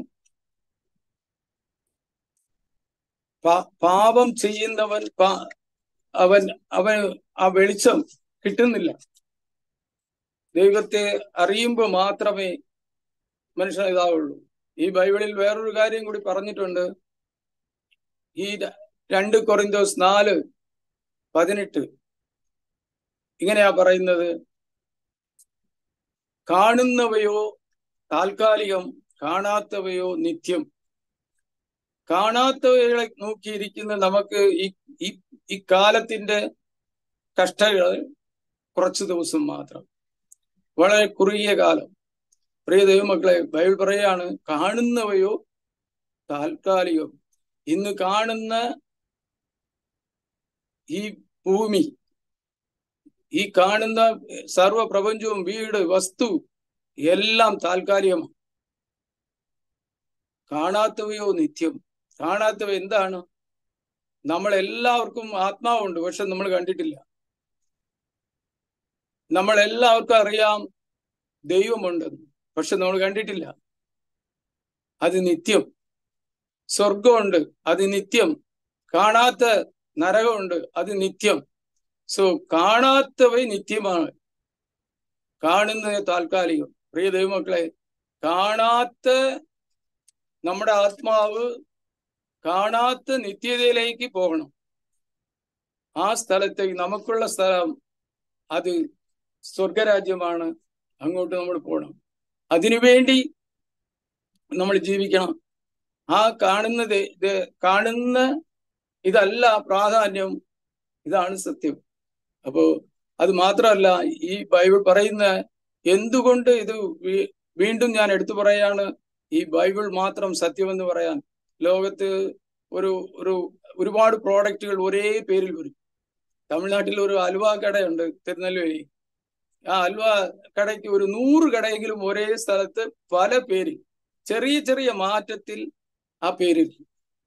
പാപം ചെയ്യുന്നവൻ അവൻ ആ വെളിച്ചം കിട്ടുന്നില്ല. ദൈവത്തെ അറിയുമ്പോൾ മാത്രമേ മനുഷ്യൻ ഇതാവുള്ളൂ. ഈ ബൈബിളിൽ വേറൊരു കാര്യം കൂടി പറഞ്ഞിട്ടുണ്ട്. ഈ 2 കൊറിന്തോസ് 4:18 ഇങ്ങനെയാ പറയുന്നത്, കാണുന്നവയോ താൽക്കാലികം, കാണാത്തവയോ നിത്യം. കാണാത്തവയെ നോക്കിയിരിക്കുന്ന നമുക്ക് ഈ കാലത്തിന്റെ കഷ്ടങ്ങൾ കുറച്ചു ദിവസം മാത്രം, വളരെ കുറുകിയ കാലം. പ്രിയ ദൈവമക്കളെ, ബൈബിൾ പറയാണ്, കാണുന്നവയോ താൽക്കാലികം. ഇന്ന് കാണുന്ന ഈ ഭൂമി, ഈ കാണുന്ന സർവപ്രപഞ്ചവും, വീട്, വസ്തു എല്ലാം താൽക്കാലികമാണ്. കാണാത്തവയോ നിത്യം. കാണാത്തവ എന്താണ്? നമ്മളെല്ലാവർക്കും ആത്മാവുണ്ട്, പക്ഷെ നമ്മൾ കണ്ടിട്ടില്ല. നമ്മളെല്ലാവർക്കും അറിയാം ദൈവമുണ്ടെന്ന്, പക്ഷെ നമ്മൾ കണ്ടിട്ടില്ല. അത് നിത്യം. സ്വർഗമുണ്ട്, അത് നിത്യം. കാണാത്ത നരകമുണ്ട്, അത് നിത്യം. സോ കാണാത്തവ നിത്യമാണ്, കാണുന്നത് താൽക്കാലികം. പ്രിയ ദൈവമക്കളെ, കാണാത്ത നമ്മുടെ ആത്മാവ് കാണാത്ത നിത്യതയിലേക്ക് പോകണം. ആ സ്ഥലത്തേക്ക്, നമുക്കുള്ള സ്ഥലം അത് സ്വർഗരാജ്യമാണ്. അങ്ങോട്ട് നമ്മൾ പോകണം. അതിനുവേണ്ടി നമ്മൾ ജീവിക്കണം. ആ കാണുന്ന ഇതല്ല പ്രാധാന്യം, ഇതാണ് സത്യം. അപ്പോ അത് മാത്രമല്ല, ഈ ബൈബിൾ പറയുന്ന എന്തുകൊണ്ട് ഇത് വീണ്ടും ഞാൻ എടുത്തു പറയാണ്, ഈ ബൈബിൾ മാത്രം സത്യമെന്ന് പറയാൻ. ലോകത്ത് ഒരുപാട് പ്രോഡക്റ്റുകൾ ഒരേ പേരിൽ വരും. തമിഴ്നാട്ടിൽ ഒരു അൽവ കടയുണ്ട്, തിരുനെൽവേലി. ആ അൽവ കടയ്ക്ക് ഒരു 100 കടയെങ്കിലും ഒരേ സ്ഥലത്ത് പല പേരിൽ, ചെറിയ ചെറിയ മാറ്റത്തിൽ ആ പേരിരിക്കും.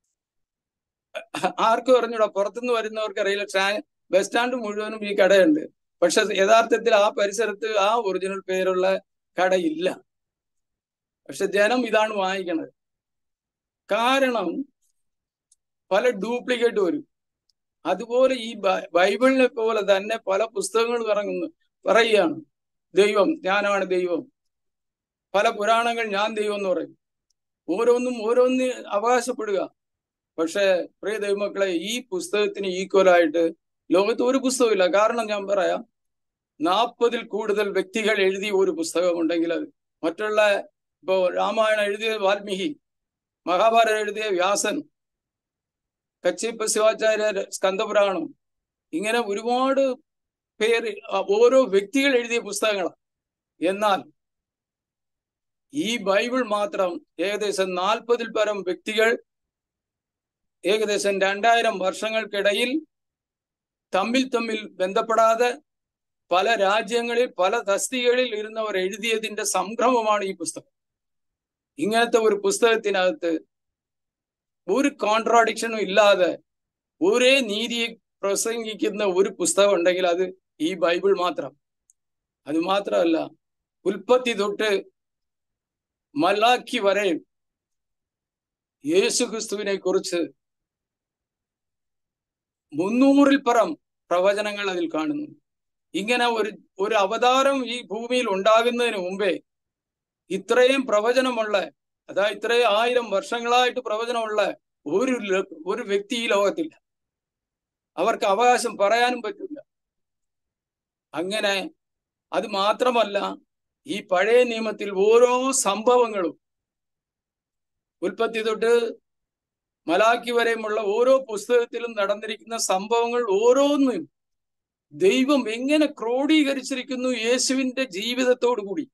ആർക്കും അറിഞ്ഞൂടാ, പുറത്തുനിന്ന് വരുന്നവർക്ക് അറിയില്ല. ബസ് സ്റ്റാൻഡ് മുഴുവനും ഈ കടയുണ്ട്. പക്ഷെ യഥാർത്ഥത്തിൽ ആ പരിസരത്ത് ആ ഒറിജിനൽ പേരുള്ള കടയില്ല. പക്ഷെ ജനം ഇതാണ് വാങ്ങിക്കണത്. കാരണം പല ഡ്യൂപ്ലിക്കേറ്റ് വരും. അതുപോലെ ഈ ബൈബിളിനെ പോലെ തന്നെ പല പുസ്തകങ്ങളും പറയുകയാണ്, ദൈവം, ഞാനാണ് ദൈവം. പല പുരാണങ്ങൾ ഞാൻ ദൈവം എന്ന് പറയും. ഓരോന്ന് അവകാശപ്പെടുക. പക്ഷെ പ്രിയ ദൈവമക്കളെ, ഈ പുസ്തകത്തിന് ഈക്വലായിട്ട് ലോകത്ത് ഒരു പുസ്തകമില്ല. കാരണം ഞാൻ പറയാം, 40-ൽ കൂടുതൽ വ്യക്തികൾ എഴുതിയ ഒരു പുസ്തകം ഉണ്ടെങ്കിൽ അത് മറ്റുള്ള, ഇപ്പോ രാമായണം എഴുതിയ വാൽമീകി, മഹാഭാരതം എഴുതിയ വ്യാസൻ, കച്ചിപ്പ ശിവാചാര്യ സ്കന്ദപുരാണം, ഇങ്ങനെ ഒരുപാട് പേര്, ഓരോ വ്യക്തികൾ എഴുതിയ പുസ്തകങ്ങളാണ്. എന്നാൽ ഈ ബൈബിൾ മാത്രം ഏകദേശം 40-ൽ പരം വ്യക്തികൾ ഏകദേശം 2000 വർഷങ്ങൾക്കിടയിൽ തമ്മിൽ ബന്ധപ്പെടാതെ പല രാജ്യങ്ങളിൽ പല തസ്തികകളിൽ ഇരുന്നവർ എഴുതിയതിന്റെ സംഗ്രഹമാണ് ഈ പുസ്തകം. ഇങ്ങനത്തെ ഒരു പുസ്തകത്തിനകത്ത് ഒരു കോൺട്രാഡിക്ഷനും ഇല്ലാതെ ഒരേ നീതിയെ പ്രസംഗിക്കുന്ന ഒരു പുസ്തകം ഉണ്ടെങ്കിൽ അത് ഈ ബൈബിൾ മാത്രം. അത് മാത്രമല്ല, ഉൽപ്പത്തി തൊട്ട് മലാക്കി വരെ യേശുക്രിസ്തുവിനെ കുറിച്ച് 300-ൽ പരം പ്രവചനങ്ങൾ അതിൽ കാണുന്നു. ഇങ്ങനെ ഒരു അവതാരം ഈ ഭൂമിയിൽ ഉണ്ടാകുന്നതിന് മുമ്പേ ഇത്രയും പ്രവചനമുള്ള, അതായത് ഇത്രയും 1000 വർഷങ്ങളായിട്ട് പ്രവചനമുള്ള ഒരു വ്യക്തി ഈ ലോകത്തില്ല. അവർക്ക് അവകാശം പറയാനും പറ്റില്ല. അങ്ങനെ അത് മാത്രമല്ല, ഈ പഴയ നിയമത്തിൽ ഓരോ സംഭവങ്ങളും, ഉൽപ്പത്തി തൊട്ട് മലാക്കി വരെയുമുള്ള ഓരോ പുസ്തകത്തിലും നടന്നിരിക്കുന്ന സംഭവങ്ങൾ ഓരോന്നും ദൈവം എങ്ങനെ ക്രോഡീകരിച്ചിരിക്കുന്നു യേശുവിന്റെ ജീവിതത്തോടു കൂടി.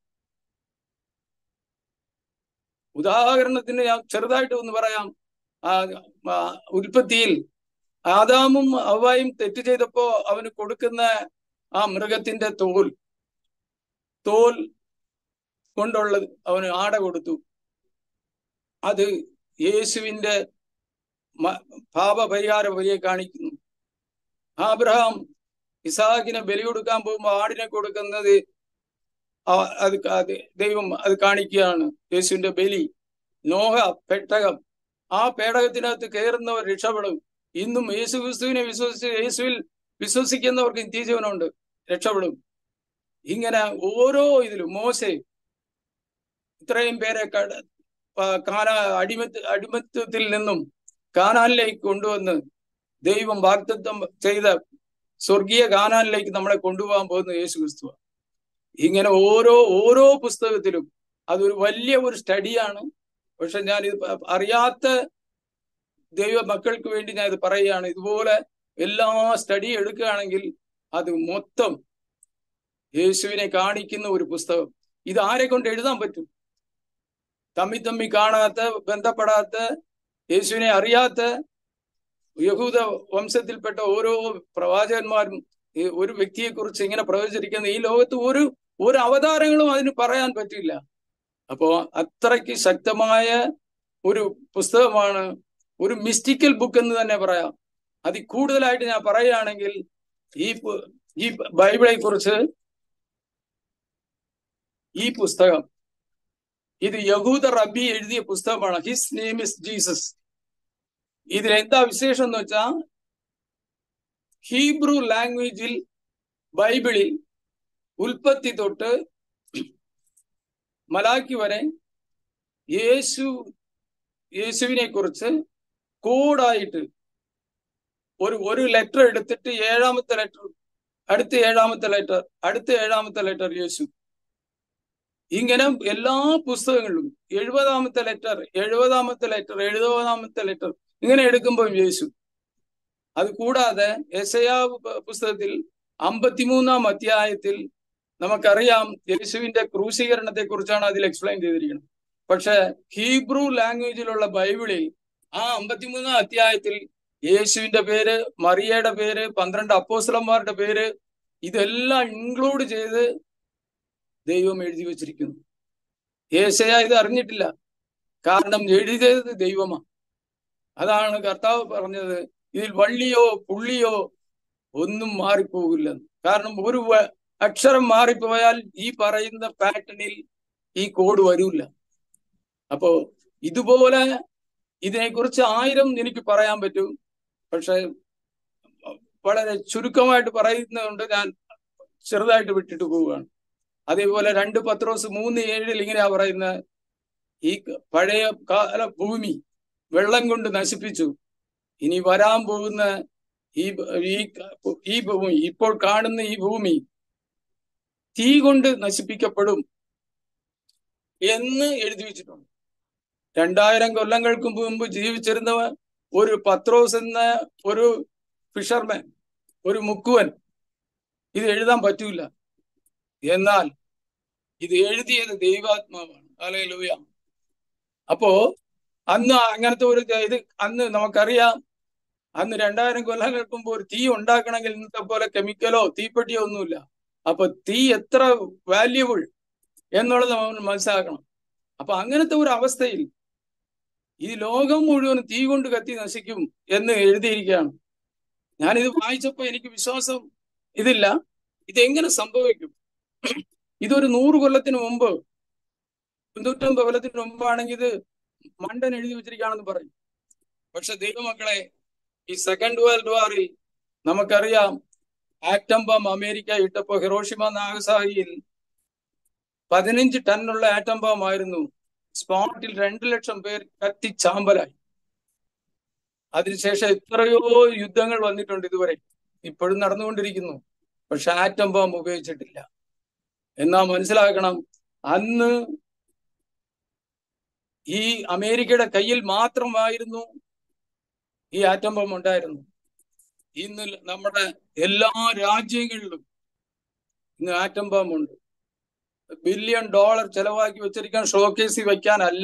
ഉദാഹരണത്തിന് ഞാൻ ചെറുതായിട്ട് ഒന്ന് പറയാം. ഉൽപ്പത്തിയിൽ ആദാമും ഹവ്വായും തെറ്റ് ചെയ്തപ്പോ അവന് കൊടുക്കുന്ന ആ മൃഗത്തിന്റെ തോൽ കൊണ്ടുള്ളത് അവന് ആട കൊടുത്തു. അത് യേശുവിന്റെ പാപപരിഹാര ബലിയെ കാണിക്കുന്നു. ആബ്രഹാം ഇസാഖിനെ ബലി കൊടുക്കാൻ പോകുമ്പോൾ ആടിനെ കൊടുക്കുന്നത് ദൈവം അത് കാണിക്കുകയാണ്, യേശുവിന്റെ ബലി. നോഹ പെട്ടകം, ആ പേടകത്തിനകത്ത് കയറുന്നവർ രക്ഷപ്പെടും. ഇന്നും യേശുക്രിസ്തുവിനെ യേശുവിൽ വിശ്വസിക്കുന്നവർക്ക് നിത്യജീവനുണ്ട്, രക്ഷപ്പെടും. ഇങ്ങനെ ഓരോ ഇതിലും മോശെ ഇത്രയും പേരെ അടിമത്തത്തിൽ നിന്നും കാനാനിലേക്ക് കൊണ്ടുവന്ന് ദൈവം വാഗ്ദത്തം ചെയ്ത സ്വർഗീയ കാനാനിലേക്ക് നമ്മളെ കൊണ്ടുപോകാൻ പോകുന്ന യേശുക്രിസ്തു. ഇങ്ങനെ ഓരോ പുസ്തകത്തിലും അതൊരു വലിയ ഒരു സ്റ്റഡിയാണ്. പക്ഷെ ഞാൻ ഇത് അറിയാത്ത ദൈവ മക്കൾക്ക് വേണ്ടി ഞാൻ ഇത് പറയുകയാണ്. ഇതുപോലെ എല്ലാ സ്റ്റഡി എടുക്കുകയാണെങ്കിൽ അത് മൊത്തം യേശുവിനെ കാണിക്കുന്ന ഒരു പുസ്തകം. ഇത് ആരെ കൊണ്ട് എഴുതാൻ പറ്റും? തമ്മി കാണാത്ത, ബന്ധപ്പെടാത്ത, യേശുവിനെ അറിയാത്ത യഹൂദ വംശത്തിൽപ്പെട്ട ഓരോ പ്രവാചകന്മാരും ഒരു വ്യക്തിയെക്കുറിച്ച് ഇങ്ങനെ പ്രവചിച്ചിരിക്കുന്ന ഈ ലോകത്ത് ഒരു അവതാരങ്ങളും അതിന് പറയാൻ പറ്റില്ല. അപ്പോ അത്രയ്ക്ക് ശക്തമായ ഒരു പുസ്തകമാണ്, ഒരു മിസ്റ്റിക്കൽ ബുക്ക് എന്ന് തന്നെ പറയാം. അതിൽ കൂടുതലായിട്ട് ഞാൻ പറയുകയാണെങ്കിൽ ഈ ബൈബിളെ കുറിച്ച്, ഈ പുസ്തകം ഇത് യഹൂദ റബ്ബി എഴുതിയ പുസ്തകമാണ്. His name is Jesus. ഇതിലെന്താ വിശേഷം എന്ന് വെച്ചാൽ, ഹീബ്രു ലാംഗ്വേജിൽ ബൈബിളിൽ ഉൽപ്പത്തി തൊട്ട് മലാക്കി വരെ യേശുവിനെ കുറിച്ച് കോഡായിട്ട് ഒരു ലെറ്റർ എടുത്തിട്ട് 7ാമത്തെ ലെറ്റർ, അടുത്ത 7ാമത്തെ ലെറ്റർ, അടുത്ത 7ാമത്തെ ലെറ്റർ യേശു. ഇങ്ങനെ എല്ലാ പുസ്തകങ്ങളിലും 70-ാമത്തെ ലെറ്റർ 70-ാമത്തെ ലെറ്റർ ഇങ്ങനെ എടുക്കുമ്പോൾ യേശു. അത് കൂടാതെ യെശയ്യാ പുസ്തകത്തിൽ 53-ാം അധ്യായത്തിൽ നമുക്കറിയാം യേശുവിന്റെ ക്രൂശീകരണത്തെ കുറിച്ചാണ് അതിൽ എക്സ്പ്ലെയിൻ ചെയ്തിരിക്കുന്നത്. പക്ഷെ ഹീബ്രു ലാംഗ്വേജിലുള്ള ബൈബിളിൽ ആ 53-ാം അധ്യായത്തിൽ യേശുവിന്റെ പേര്, മറിയയുടെ പേര്, 12 അപ്പോസ്തലന്മാരുടെ പേര് ഇതെല്ലാം ഇൻക്ലൂഡ് ചെയ്ത് ദൈവം എഴുതി വച്ചിരിക്കുന്നു. യേശയ്യാ ഇത് അറിഞ്ഞിട്ടില്ല, കാരണം എഴുതിയത് ദൈവമാണ്. അതാണ് കർത്താവ് പറഞ്ഞത്, ഇതിൽ വള്ളിയോ പുള്ളിയോ ഒന്നും മാറിപ്പോകില്ലെന്ന്. കാരണം ഒരു അക്ഷരം മാറിപ്പോയാൽ ഈ പറയുന്ന പാറ്റേണിൽ ഈ കോഡ് വരില്ല. അപ്പോ ഇതുപോലെ ഇതിനെക്കുറിച്ച് 1000 എനിക്ക് പറയാൻ പറ്റും. പക്ഷെ വളരെ ചുരുക്കമായിട്ട് പറയുന്നതുകൊണ്ട് ഞാൻ ചെറുതായിട്ട് വിട്ടിട്ട് പോവുകയാണ്. അതേപോലെ 2 പത്രോസ് 3:7 ഇങ്ങനെയാ പറയുന്നത്, ഈ പഴയ കാല ഭൂമി വെള്ളം കൊണ്ട് നശിപ്പിച്ചു, ഇനി വരാൻ പോകുന്ന ഈ ഭൂമി, ഇപ്പോൾ കാണുന്ന ഈ ഭൂമി തീ കൊണ്ട് നശിപ്പിക്കപ്പെടും എന്ന് എഴുതി വെച്ചിട്ടുണ്ട്. 2000 കൊല്ലങ്ങൾക്ക് മുമ്പ് ജീവിച്ചിരുന്ന ഒരു പത്രോസ് എന്ന ഒരു ഫിഷർമാൻ, ഒരു മുക്കുവൻ ഇത് എഴുതാൻ പറ്റൂല. എന്നാൽ ഇത് എഴുതിയത് ദൈവാത്മാവാണ്. ഹല്ലേലൂയ. അപ്പോ അന്ന് അങ്ങനത്തെ ഒരു ഇത് അന്ന് നമുക്കറിയാം, അന്ന് 2000 കൊല്ലങ്ങൾക്ക് മുമ്പ് ഒരു തീ ഉണ്ടാക്കണമെങ്കിൽ ഇന്നത്തെ പോലെ കെമിക്കലോ തീപ്പെട്ടിയോ ഒന്നുമില്ല. അപ്പൊ തീ എത്ര വാല്യുബിൾ എന്നുള്ളത് നമ്മൾ മനസ്സിലാക്കണം. അപ്പൊ അങ്ങനത്തെ ഒരു അവസ്ഥയിൽ ഈ ലോകം മുഴുവൻ തീ കൊണ്ട് കത്തി നശിക്കും എന്ന് എഴുതിയിരിക്കുകയാണ്. ഞാനിത് വായിച്ചപ്പോ എനിക്ക് വിശ്വാസം ഇതില്ല, ഇതെങ്ങനെ സംഭവിക്കും? ഇതൊരു 100 കൊല്ലത്തിന് മുമ്പ്, 250 കൊല്ലത്തിന് മുമ്പാണെങ്കിൽ ഇത് മണ്ടൻ എഴുതി വെച്ചിരിക്കുകയാണെന്ന് പറയും. പക്ഷെ ദൈവമക്കളെ, ഈ സെക്കൻഡ് വേൾഡ് വാറിൽ നമുക്കറിയാം, ആറ്റം ബം അമേരിക്ക ഇട്ടപ്പോ ഹിരോഷിമ നാഗസാക്കിയിൽ 15 ടണ്ണുള്ള ആറ്റം ബം ആയിരുന്നു. സ്പോട്ടിൽ 2 ലക്ഷം പേർ കത്തിച്ചാമ്പലായി. അതിനുശേഷം എത്രയോ യുദ്ധങ്ങൾ വന്നിട്ടുണ്ട് ഇതുവരെ, ഇപ്പോഴും നടന്നുകൊണ്ടിരിക്കുന്നു. പക്ഷെ ആറ്റം ബം ഉപയോഗിച്ചിട്ടില്ല. എന്നാ മനസ്സിലാക്കണം, അന്ന് ഈ അമേരിക്കയുടെ കയ്യിൽ മാത്രമായിരുന്നു ഈ ആറ്റം ബം ഉണ്ടായിരുന്നു. ഇന്ന് നമ്മുടെ എല്ലാ രാജ്യങ്ങളിലും ഇന്ന് ആറ്റം ബം ഉണ്ട്. $1 ബില്യൺ ചെലവാക്കി വെച്ചിരിക്കാൻ ഷോക്കേസിൽ വയ്ക്കാനല്ല.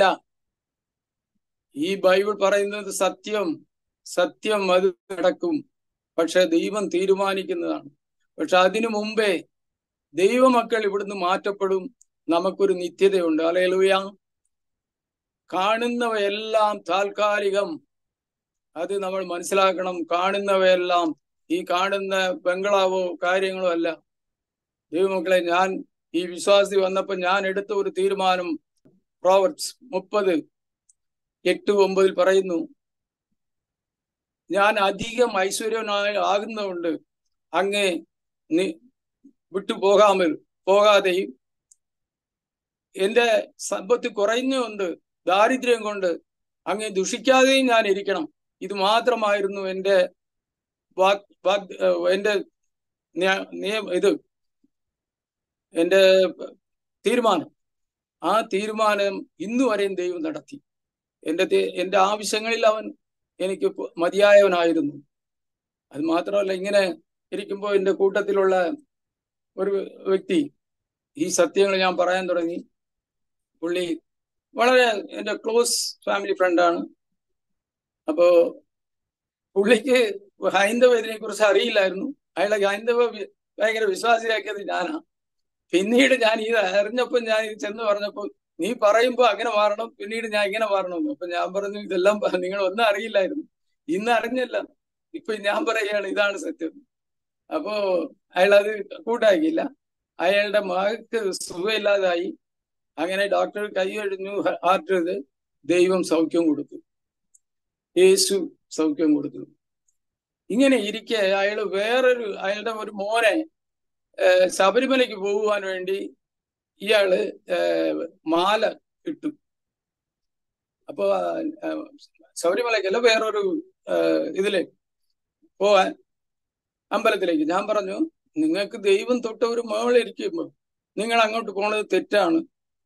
ഈ ബൈബിൾ പറയുന്നത് സത്യം, സത്യം അത് നടക്കും. പക്ഷെ ദൈവം തീരുമാനിക്കുന്നതാണ്. പക്ഷെ അതിനു മുമ്പേ ദൈവമക്കൾ ഇവിടുന്ന് മാറ്റപ്പെടും. നമുക്കൊരു നിത്യതയുണ്ട്. ഹല്ലേലൂയ. കാണുന്നവയെല്ലാം താൽക്കാലികം, അത് നമ്മൾ മനസ്സിലാക്കണം. കാണുന്നവയെല്ലാം ഈ കാണുന്ന ബംഗ്ലാവോ കാര്യങ്ങളോ അല്ല. ദൈവമക്കളെ, ഞാൻ ഈ വിശ്വാസി വന്നപ്പോ ഞാൻ എടുത്ത ഒരു തീരുമാനം, പ്രോവർബ്സ് 30:8-9 പറയുന്നു, ഞാൻ അധികം ഐശ്വര്യനായി ആകുന്നതുകൊണ്ട് അങ്ങേ പോകാതെയും എന്റെ സമ്പത്ത് കുറയുന്നുകൊണ്ട് ദാരിദ്ര്യം കൊണ്ട് അങ്ങേ ദുഷിക്കാതെയും ഞാൻ ഇരിക്കണം. ഇത് മാത്രമായിരുന്നു എന്റെ എന്റെ തീരുമാനം. ആ തീരുമാനം ഇന്നുവരെയും ദൈവം നടത്തി. എന്റെ ആവശ്യങ്ങളിൽ അവൻ എനിക്ക് മതിയായവനായിരുന്നു. അത് മാത്രമല്ല, ഇങ്ങനെ ഇരിക്കുമ്പോൾ എൻ്റെ കൂട്ടത്തിലുള്ള ഒരു വ്യക്തി ഈ സത്യങ്ങൾ ഞാൻ പറയാൻ തുടങ്ങി. പുള്ളി വളരെ എൻ്റെ ക്ലോസ് ഫാമിലി ഫ്രണ്ടാണ്. അപ്പോ പുള്ളിക്ക് ഹൈന്ദവത്തിനെ കുറിച്ച് അറിയില്ലായിരുന്നു. അയാളെ ഹൈന്ദവ ഭയങ്കര വിശ്വാസിയാക്കിയത് ഞാനാ. പിന്നീട് ഞാൻ ഇത് അറിഞ്ഞപ്പോൾ, ഞാൻ ഇത് ചെന്ന് പറഞ്ഞപ്പോൾ, നീ പറയുമ്പോ അങ്ങനെ മാറണം, പിന്നീട് ഞാൻ ഇങ്ങനെ മാറണമെന്ന്. അപ്പൊ ഞാൻ പറഞ്ഞു, ഇതെല്ലാം നിങ്ങൾ ഒന്നും അറിയില്ലായിരുന്നു, ഇന്ന് അറിഞ്ഞല്ല, ഇപ്പൊ ഞാൻ പറയുകയാണ് ഇതാണ് സത്യം. അപ്പോ അയാൾ അത് കൂട്ടാക്കിയില്ല. അയാളുടെ മകൾക്ക് സുഖമില്ലാതായി. അങ്ങനെ ഡോക്ടർ കൈ കഴിഞ്ഞു, ഹാർട്ട് ചെയ്ത്. ദൈവം സൗഖ്യം കൊടുത്തു, യേശു സൗഖ്യം കൊടുത്തു. ഇങ്ങനെ ഇരിക്കെ അയാളുടെ ഒരു മോനെ ശബരിമലയ്ക്ക് പോകുവാൻ വേണ്ടി ഇയാള് മാല ഇട്ടു. അപ്പൊ ശബരിമലയ്ക്കല്ല, വേറൊരു ഇതില് പോവാൻ അമ്പലത്തിലേക്ക്. ഞാൻ പറഞ്ഞു, നിങ്ങൾക്ക് ദൈവം തൊട്ട ഒരു മേളിരിക്കുമ്പോ നിങ്ങൾ അങ്ങോട്ട് പോണത് തെറ്റാണ്.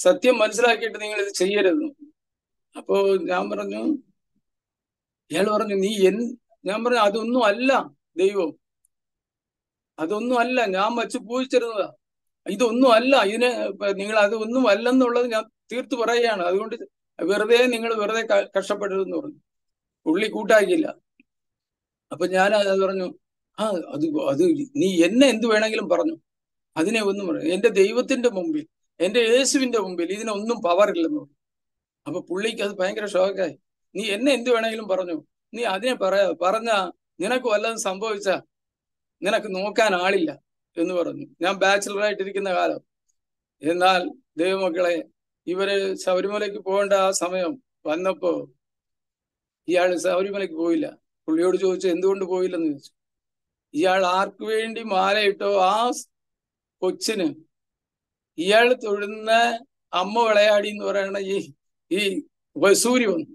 സത്യം മനസ്സിലാക്കിയിട്ട് നിങ്ങൾ ഇത് ചെയ്യരുത്. അപ്പോ ഞാൻ പറഞ്ഞു, ഇയാൾ പറഞ്ഞു ഞാൻ പറഞ്ഞു അതൊന്നും അല്ല ദൈവം, അതൊന്നും അല്ല, ഞാൻ വച്ച് പൂജിച്ചിരുന്നതാ, ഇതൊന്നും അല്ല, നിങ്ങൾ അതൊന്നും അല്ലെന്നുള്ളത് ഞാൻ തീർത്തു പറയുകയാണ്. അതുകൊണ്ട് നിങ്ങൾ വെറുതെ കഷ്ടപ്പെടരുതെന്ന് പറഞ്ഞു. പുള്ളി കൂട്ടാക്കിയില്ല. അപ്പൊ ഞാൻ അത് പറഞ്ഞു, അത് നീ എന്നെ എന്ത് വേണമെങ്കിലും പറഞ്ഞു, അതിനെ ഒന്നും പറഞ്ഞു, എന്റെ ദൈവത്തിന്റെ മുമ്പിൽ, എന്റെ യേശുവിന്റെ മുമ്പിൽ ഇതിനൊന്നും പവറില്ലെന്ന് പറഞ്ഞു. അപ്പൊ പുള്ളിക്ക് അത് ഭയങ്കര ഷോക്കായി. നീ എന്നെ എന്ത് വേണമെങ്കിലും പറഞ്ഞു, നീ അതിനെ പറഞ്ഞ നിനക്ക് വല്ലതും സംഭവിച്ച നിനക്ക് നോക്കാൻ ആളില്ല എന്ന് പറഞ്ഞു. ഞാൻ ബാച്ചിലറായിട്ടിരിക്കുന്ന കാലം. എന്നാൽ ദൈവമക്കളെ, ഇവര് ശബരിമലയ്ക്ക് പോകേണ്ട ആ സമയം വന്നപ്പോ ഇയാൾ ശബരിമലയ്ക്ക് പോയില്ല. പുള്ളിയോട് ചോദിച്ചു എന്തുകൊണ്ട് പോയില്ലെന്ന് ചോദിച്ചു. ഇയാൾ ആർക്ക് വേണ്ടി മാലയിട്ടോ ആ കൊച്ചിന് ഇയാൾ തൊഴുന്ന അമ്മ വിളയാടി എന്ന് പറയുന്ന ഈ വസൂരി വന്നു.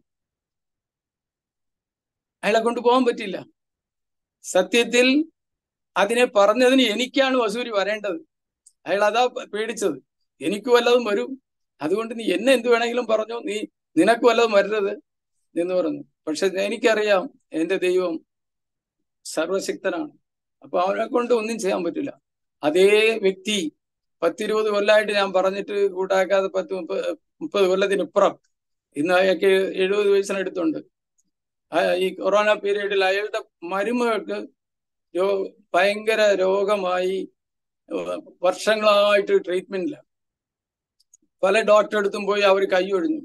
അയാളെ കൊണ്ട് പോകാൻ പറ്റില്ല. സത്യത്തിൽ അതിനെ പറഞ്ഞതിന് എനിക്കാണ് വസൂരി വരേണ്ടത്. അയാൾ അതാ പേടിച്ചത്, എനിക്ക് വല്ലതും വരും, അതുകൊണ്ട് നീ എന്നെ എന്ത് വേണമെങ്കിലും പറഞ്ഞു, നിനക്ക് വല്ലതും വരരുത് എന്ന് പറഞ്ഞു. പക്ഷെ എനിക്കറിയാം എന്റെ ദൈവം സർവശക്തനാണ്. അപ്പൊ അവനെ കൊണ്ട് ഒന്നും ചെയ്യാൻ പറ്റില്ല. അതേ വ്യക്തി 10-20 കൊല്ലമായിട്ട് ഞാൻ പറഞ്ഞിട്ട് കൂട്ടാക്കാതെ 30 കൊല്ലത്തിനിപ്പുറം, ഇന്ന് അയാൾക്ക് 70 വയസ്സിനടുത്തുണ്ട്. ഈ കൊറോണ പീരീഡിൽ അയാളുടെ മരുമകൾക്ക് ഭയങ്കര രോഗമായി, വർഷങ്ങളായിട്ട് ട്രീറ്റ്മെന്റിലാണ്. പല ഡോക്ടറെ അടുത്തും പോയി അവർ കൈയൊഴിഞ്ഞു.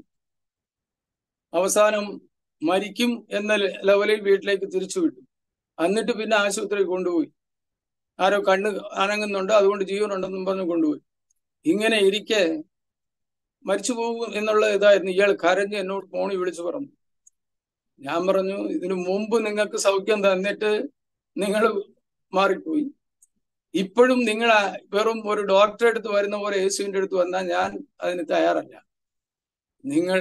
അവസാനം മരിക്കും എന്ന ലെവലിൽ വീട്ടിലേക്ക് തിരിച്ചു വിട്ടു. എന്നിട്ട് പിന്നെ ആശുപത്രിയിൽ കൊണ്ടുപോയി. ആരോ കണ്ണ് അനങ്ങുന്നുണ്ട്, അതുകൊണ്ട് ജീവനുണ്ടെന്നും പറഞ്ഞ് കൊണ്ടുപോയി. ഇങ്ങനെ ഇരിക്കെ മരിച്ചു പോകും എന്നുള്ള ഇതായിരുന്നു. ഇയാൾ കരഞ്ഞ് എന്നോട് ഫോണിൽ വിളിച്ചു പറഞ്ഞു. ഞാൻ പറഞ്ഞു, ഇതിനു മുമ്പ് നിങ്ങൾക്ക് സൗഖ്യം തന്നിട്ട് നിങ്ങൾ മാറിപ്പോയി. ഇപ്പോഴും നിങ്ങൾ വെറും ഒരു ഡോക്ടറെ അടുത്ത് വരുന്ന പോലെ യേശുവിന്റെ അടുത്ത് വന്നാൽ ഞാൻ അതിന് തയ്യാറല്ല. നിങ്ങൾ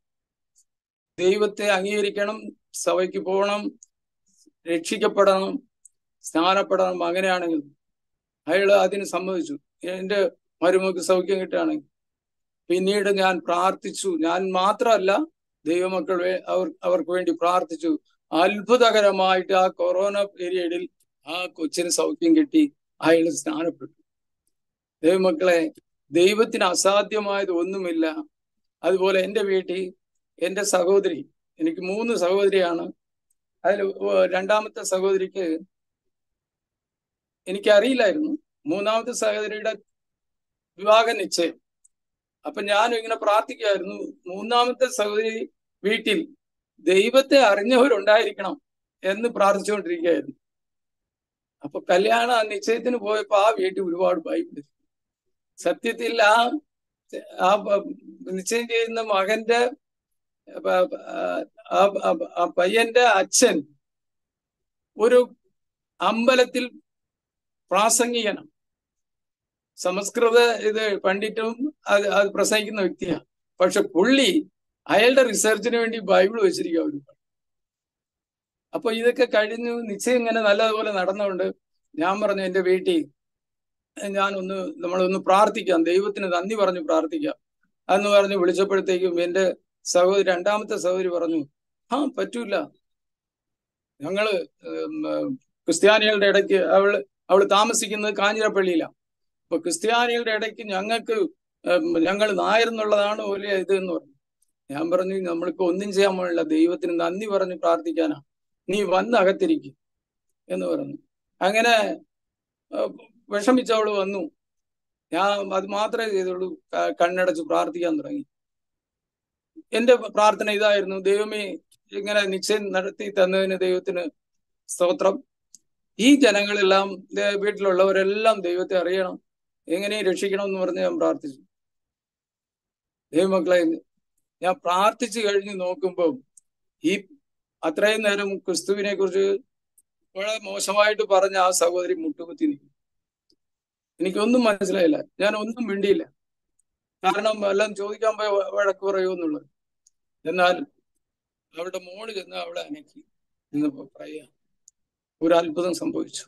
ദൈവത്തെ അംഗീകരിക്കണം, സഭയ്ക്ക് പോകണം, രക്ഷിക്കപ്പെടണം, സ്നാനപ്പെടണം. അങ്ങനെയാണെങ്കിൽ അയാൾ അതിന് സമ്മതിച്ചു. എന്റെ മരുമക്ക് സൗഖ്യം കിട്ടുകയാണെങ്കിൽ. പിന്നീട് ഞാൻ പ്രാർത്ഥിച്ചു. ഞാൻ മാത്രമല്ല, ദൈവമക്കൾ അവർക്ക് വേണ്ടി പ്രാർത്ഥിച്ചു. അത്ഭുതകരമായിട്ട് ആ കൊറോണ പീരീഡിൽ ആ കൊച്ചിന് സൗഖ്യം കിട്ടി. അയാൾ സ്നാനപ്പെട്ടു. ദൈവമക്കളെ, ദൈവത്തിന് അസാധ്യമായത് ഒന്നുമില്ല. അതുപോലെ എൻ്റെ വീട്ടിൽ എൻ്റെ സഹോദരി, എനിക്ക് 3 സഹോദരിയാണ്. അതിൽ രണ്ടാമത്തെ സഹോദരിക്ക് എനിക്കറിയില്ലായിരുന്നു. 3ാമത്തെ സഹോദരിയുടെ വിവാഹ നിശ്ചയം. അപ്പൊ ഞാനും ഇങ്ങനെ പ്രാർത്ഥിക്കുമായിരുന്നു, 3ാമത്തെ സഹോദരി വീട്ടിൽ ദൈവത്തെ അറിഞ്ഞവരുണ്ടായിരിക്കണം എന്ന് പ്രാർത്ഥിച്ചുകൊണ്ടിരിക്കുകയായിരുന്നു. അപ്പൊ കല്യാണ നിശ്ചയത്തിന് പോയപ്പോ ആ വീട്ടിൽ ഒരുപാട് ബൈബിൾ. സത്യത്തിൽ ആ നിശ്ചയം ചെയ്യുന്ന മകന്റെ ആ പയ്യന്റെ അച്ഛൻ ഒരു അമ്പലത്തിൽ പ്രാസംഗികനാണ്. സംസ്കൃത പണ്ഡിറ്റും അത് പ്രസംഗിക്കുന്ന വ്യക്തിയാണ്. പക്ഷെ പുള്ളി അയാളുടെ റിസർച്ചിന് വേണ്ടി ബൈബിൾ വെച്ചിരിക്കുക ഒരുപാട്. അപ്പൊ ഇതൊക്കെ കഴിഞ്ഞു. നിശ്ചയം ഇങ്ങനെ നല്ലതുപോലെ നടന്നുകൊണ്ട് ഞാൻ പറഞ്ഞു, എൻ്റെ വീട്ടിൽ നമ്മളൊന്ന് പ്രാർത്ഥിക്കാം, ദൈവത്തിന് നന്ദി പറഞ്ഞു പ്രാർത്ഥിക്കാം എന്ന് പറഞ്ഞ് വിളിച്ചപ്പോഴത്തേക്കും എൻ്റെ രണ്ടാമത്തെ സഹോദരി പറഞ്ഞു, പറ്റൂല, ഞങ്ങള് ക്രിസ്ത്യാനികളുടെ ഇടയ്ക്ക് അവള് താമസിക്കുന്നത് കാഞ്ഞിരപ്പള്ളിയിലാണ്. അപ്പൊ ക്രിസ്ത്യാനികളുടെ ഇടയ്ക്ക് ഞങ്ങൾ നായരെന്നുള്ളതാണ് വലിയ എന്ന് പറഞ്ഞു. ഞാൻ പറഞ്ഞു, നമ്മൾക്ക് ഒന്നും ചെയ്യാൻ പാടില്ല, ദൈവത്തിന് നന്ദി പറഞ്ഞ് പ്രാർത്ഥിക്കാനാ, നീ വന്ന് അകത്തിരിക്കും എന്ന് പറഞ്ഞു. അങ്ങനെ വിഷമിച്ചവള് വന്നു. ഞാൻ അത് മാത്രമേ ചെയ്തുള്ളൂ, കണ്ണടച്ച് പ്രാർത്ഥിക്കാൻ തുടങ്ങി. എന്റെ പ്രാർത്ഥന ഇതായിരുന്നു, ദൈവമേ, ഇങ്ങനെ നിശ്ചയം നടത്തി തന്നതിന് ദൈവത്തിന് സ്തോത്രം. ഈ ജനങ്ങളെല്ലാം, വീട്ടിലുള്ളവരെല്ലാം ദൈവത്തെ അറിയണം, എങ്ങനെയും രക്ഷിക്കണം എന്ന് പറഞ്ഞ് ഞാൻ പ്രാർത്ഥിച്ചു. ദൈവമക്കളെ, ഞാൻ പ്രാർത്ഥിച്ചു കഴിഞ്ഞ് നോക്കുമ്പോൾ ഈ അത്രയും നേരം ക്രിസ്തുവിനെ കുറിച്ച് വളരെ മോശമായിട്ട് പറഞ്ഞ ആ സഹോദരി മുട്ടുകുത്തി നിൽക്കും. എനിക്കൊന്നും മനസ്സിലായില്ല. ഞാൻ ഒന്നും മിണ്ടിയില്ല. കാരണം എല്ലാം ചോദിക്കാൻ പോയ വഴക്ക് പറയുമെന്നുള്ളത്. എന്നാൽ അവളുടെ മോള് ചെന്ന് അവളെ അനക്കി എന്നപ്പോ പറയാ, ഒരു അത്ഭുതം സംഭവിച്ചു.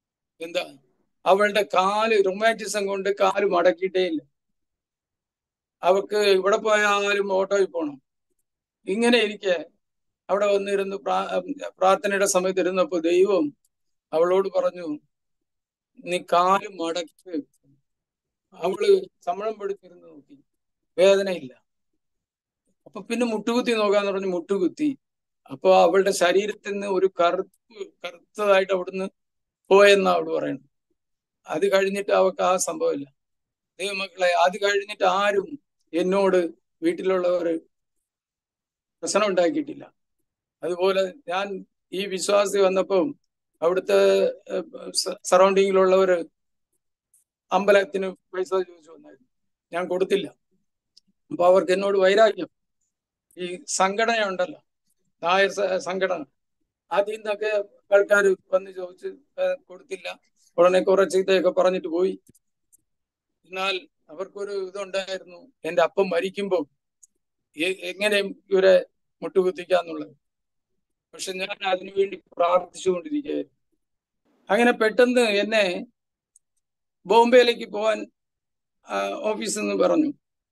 എന്താ? അവളുടെ കാല് റുമാറ്റിസം കൊണ്ട് കാല് മടക്കിയിട്ടേ ഇല്ല. അവക്ക് ഇവിടെ പോയാലും ഓട്ടോയിൽ പോകണം. ഇങ്ങനെ ഇരിക്കെ അവിടെ വന്നിരുന്ന് പ്രാർത്ഥനയുടെ സമയത്ത് ഇരുന്നപ്പോ ദൈവം അവളോട് പറഞ്ഞു, നീ കാല് മടക്കി വെക്ക്. അവള് ശമ്പളം പിടിച്ചിരുന്ന് നോക്കി, വേദനയില്ല. അപ്പൊ പിന്നെ മുട്ടുകുത്തി നോക്കാന്ന് പറഞ്ഞ് മുട്ടുകുത്തി. അപ്പൊ അവളുടെ ശരീരത്തിൽ നിന്ന് ഒരു കറുത്തതായിട്ട് അവിടുന്ന് പോയെന്നാ അവള് പറയുന്നത്. അത് കഴിഞ്ഞിട്ട് അവൾക്ക് ആ സംഭവമില്ല. ദൈവമക്കളെ, അത് കഴിഞ്ഞിട്ട് ആരും എന്നോട് വീട്ടിലുള്ളവര് പ്രശ്നം ഉണ്ടാക്കിയിട്ടില്ല. അതുപോലെ ഞാൻ ഈ വിശ്വാസി വന്നപ്പം അവിടുത്തെ സറൗണ്ടിങ്ങിലുള്ളവര് അമ്പലത്തിന് പൈസ ചോദിച്ചു വന്നായിരുന്നു. ഞാൻ കൊടുത്തില്ല. അപ്പൊ അവർക്ക് എന്നോട് വൈരാഗ്യം. ഈ സംഘടന ഉണ്ടല്ലോ, നായർ സംഘടന, അതിൽ നിന്നൊക്കെ ആൾക്കാർ വന്ന് ചോദിച്ച് കൊടുത്തില്ല. ഉടനെ കുറെ ചീത്തയൊക്കെ പറഞ്ഞിട്ട് പോയി. എന്നാൽ അവർക്കൊരു ഇതുണ്ടായിരുന്നു, എന്റെ അപ്പം മരിക്കുമ്പോൾ എങ്ങനെ ഇവരെ മുട്ടുകുത്തിക്കാന്നുള്ളത്. പക്ഷെ ഞാൻ അതിനുവേണ്ടി പ്രാർത്ഥിച്ചുകൊണ്ടിരിക്കുകയായിരുന്നു. അങ്ങനെ പെട്ടെന്ന് എന്നെ ബോംബെയിലേക്ക് പോകാൻ ഓഫീസിൽ നിന്ന് പറഞ്ഞു.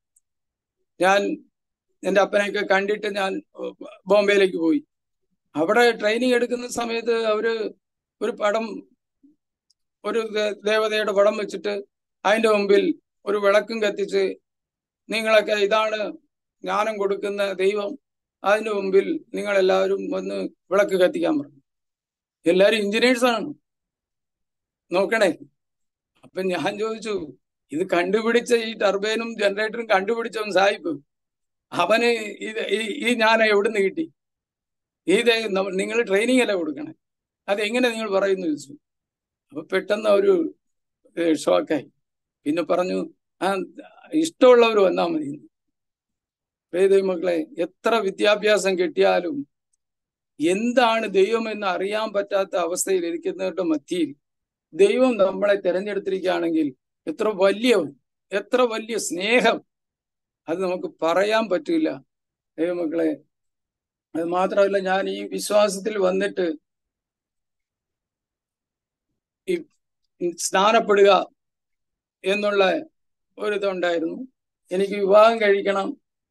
ഞാൻ എന്റെ അപ്പനെയൊക്കെ കണ്ടിട്ട് ഞാൻ ബോംബെയിലേക്ക് പോയി. അവിടെ ട്രെയിനിങ് എടുക്കുന്ന സമയത്ത് അവര് ഒരു പടം, ഒരു ദേവതയുടെ പടം വെച്ചിട്ട് അതിന്റെ മുമ്പിൽ ഒരു വിളക്കും കത്തിച്ച്, നിങ്ങളൊക്കെ ഇതാണ് ജ്ഞാനം കൊടുക്കുന്ന ദൈവം, അതിന്റെ മുമ്പിൽ നിങ്ങൾ എല്ലാവരും വന്ന് വിളക്ക് കത്തിക്കാൻ പറഞ്ഞു. എല്ലാരും എഞ്ചിനീയേഴ്സാണ്, നോക്കണേ. അപ്പൊ ഞാൻ ചോദിച്ചു, ഇത് കണ്ടുപിടിച്ച ഈ ടർബൈനും ജനറേറ്ററും കണ്ടുപിടിച്ചവൻ സാഹിബ്, അവന് ഈ ജ്ഞാനം എവിടുന്ന് കിട്ടി? ഇത് നിങ്ങൾ ട്രെയിനിങ് അല്ല കൊടുക്കണേ, അതെങ്ങനെ നിങ്ങൾ പറയുന്നു ചോദിച്ചു. അപ്പൊ പെട്ടെന്ന് ഒരു ഷോക്കായി. പിന്നെ പറഞ്ഞു, ആ ഇഷ്ടമുള്ളവർ വന്നാൽ മതി. മക്കളെ, എത്ര വിദ്യാഭ്യാസം കിട്ടിയാലും എന്താണ് ദൈവം എന്ന് അറിയാൻ പറ്റാത്ത അവസ്ഥയിൽ ഇരിക്കുന്നവരുടെ മധ്യയിൽ ദൈവം നമ്മളെ തിരഞ്ഞെടുത്തിരിക്കുകയാണെങ്കിൽ എത്ര വലിയ സ്നേഹം, അത് നമുക്ക് പറയാൻ പറ്റില്ല. ദൈവമക്കളെ, അത് മാത്രമല്ല, ഞാൻ ഈ വിശ്വാസത്തിൽ വന്നിട്ട് ഈ സ്നാനപ്പെടുക എന്നുള്ള ഒരിതുണ്ടായിരുന്നു. എനിക്ക് വിവാഹം കഴിക്കണം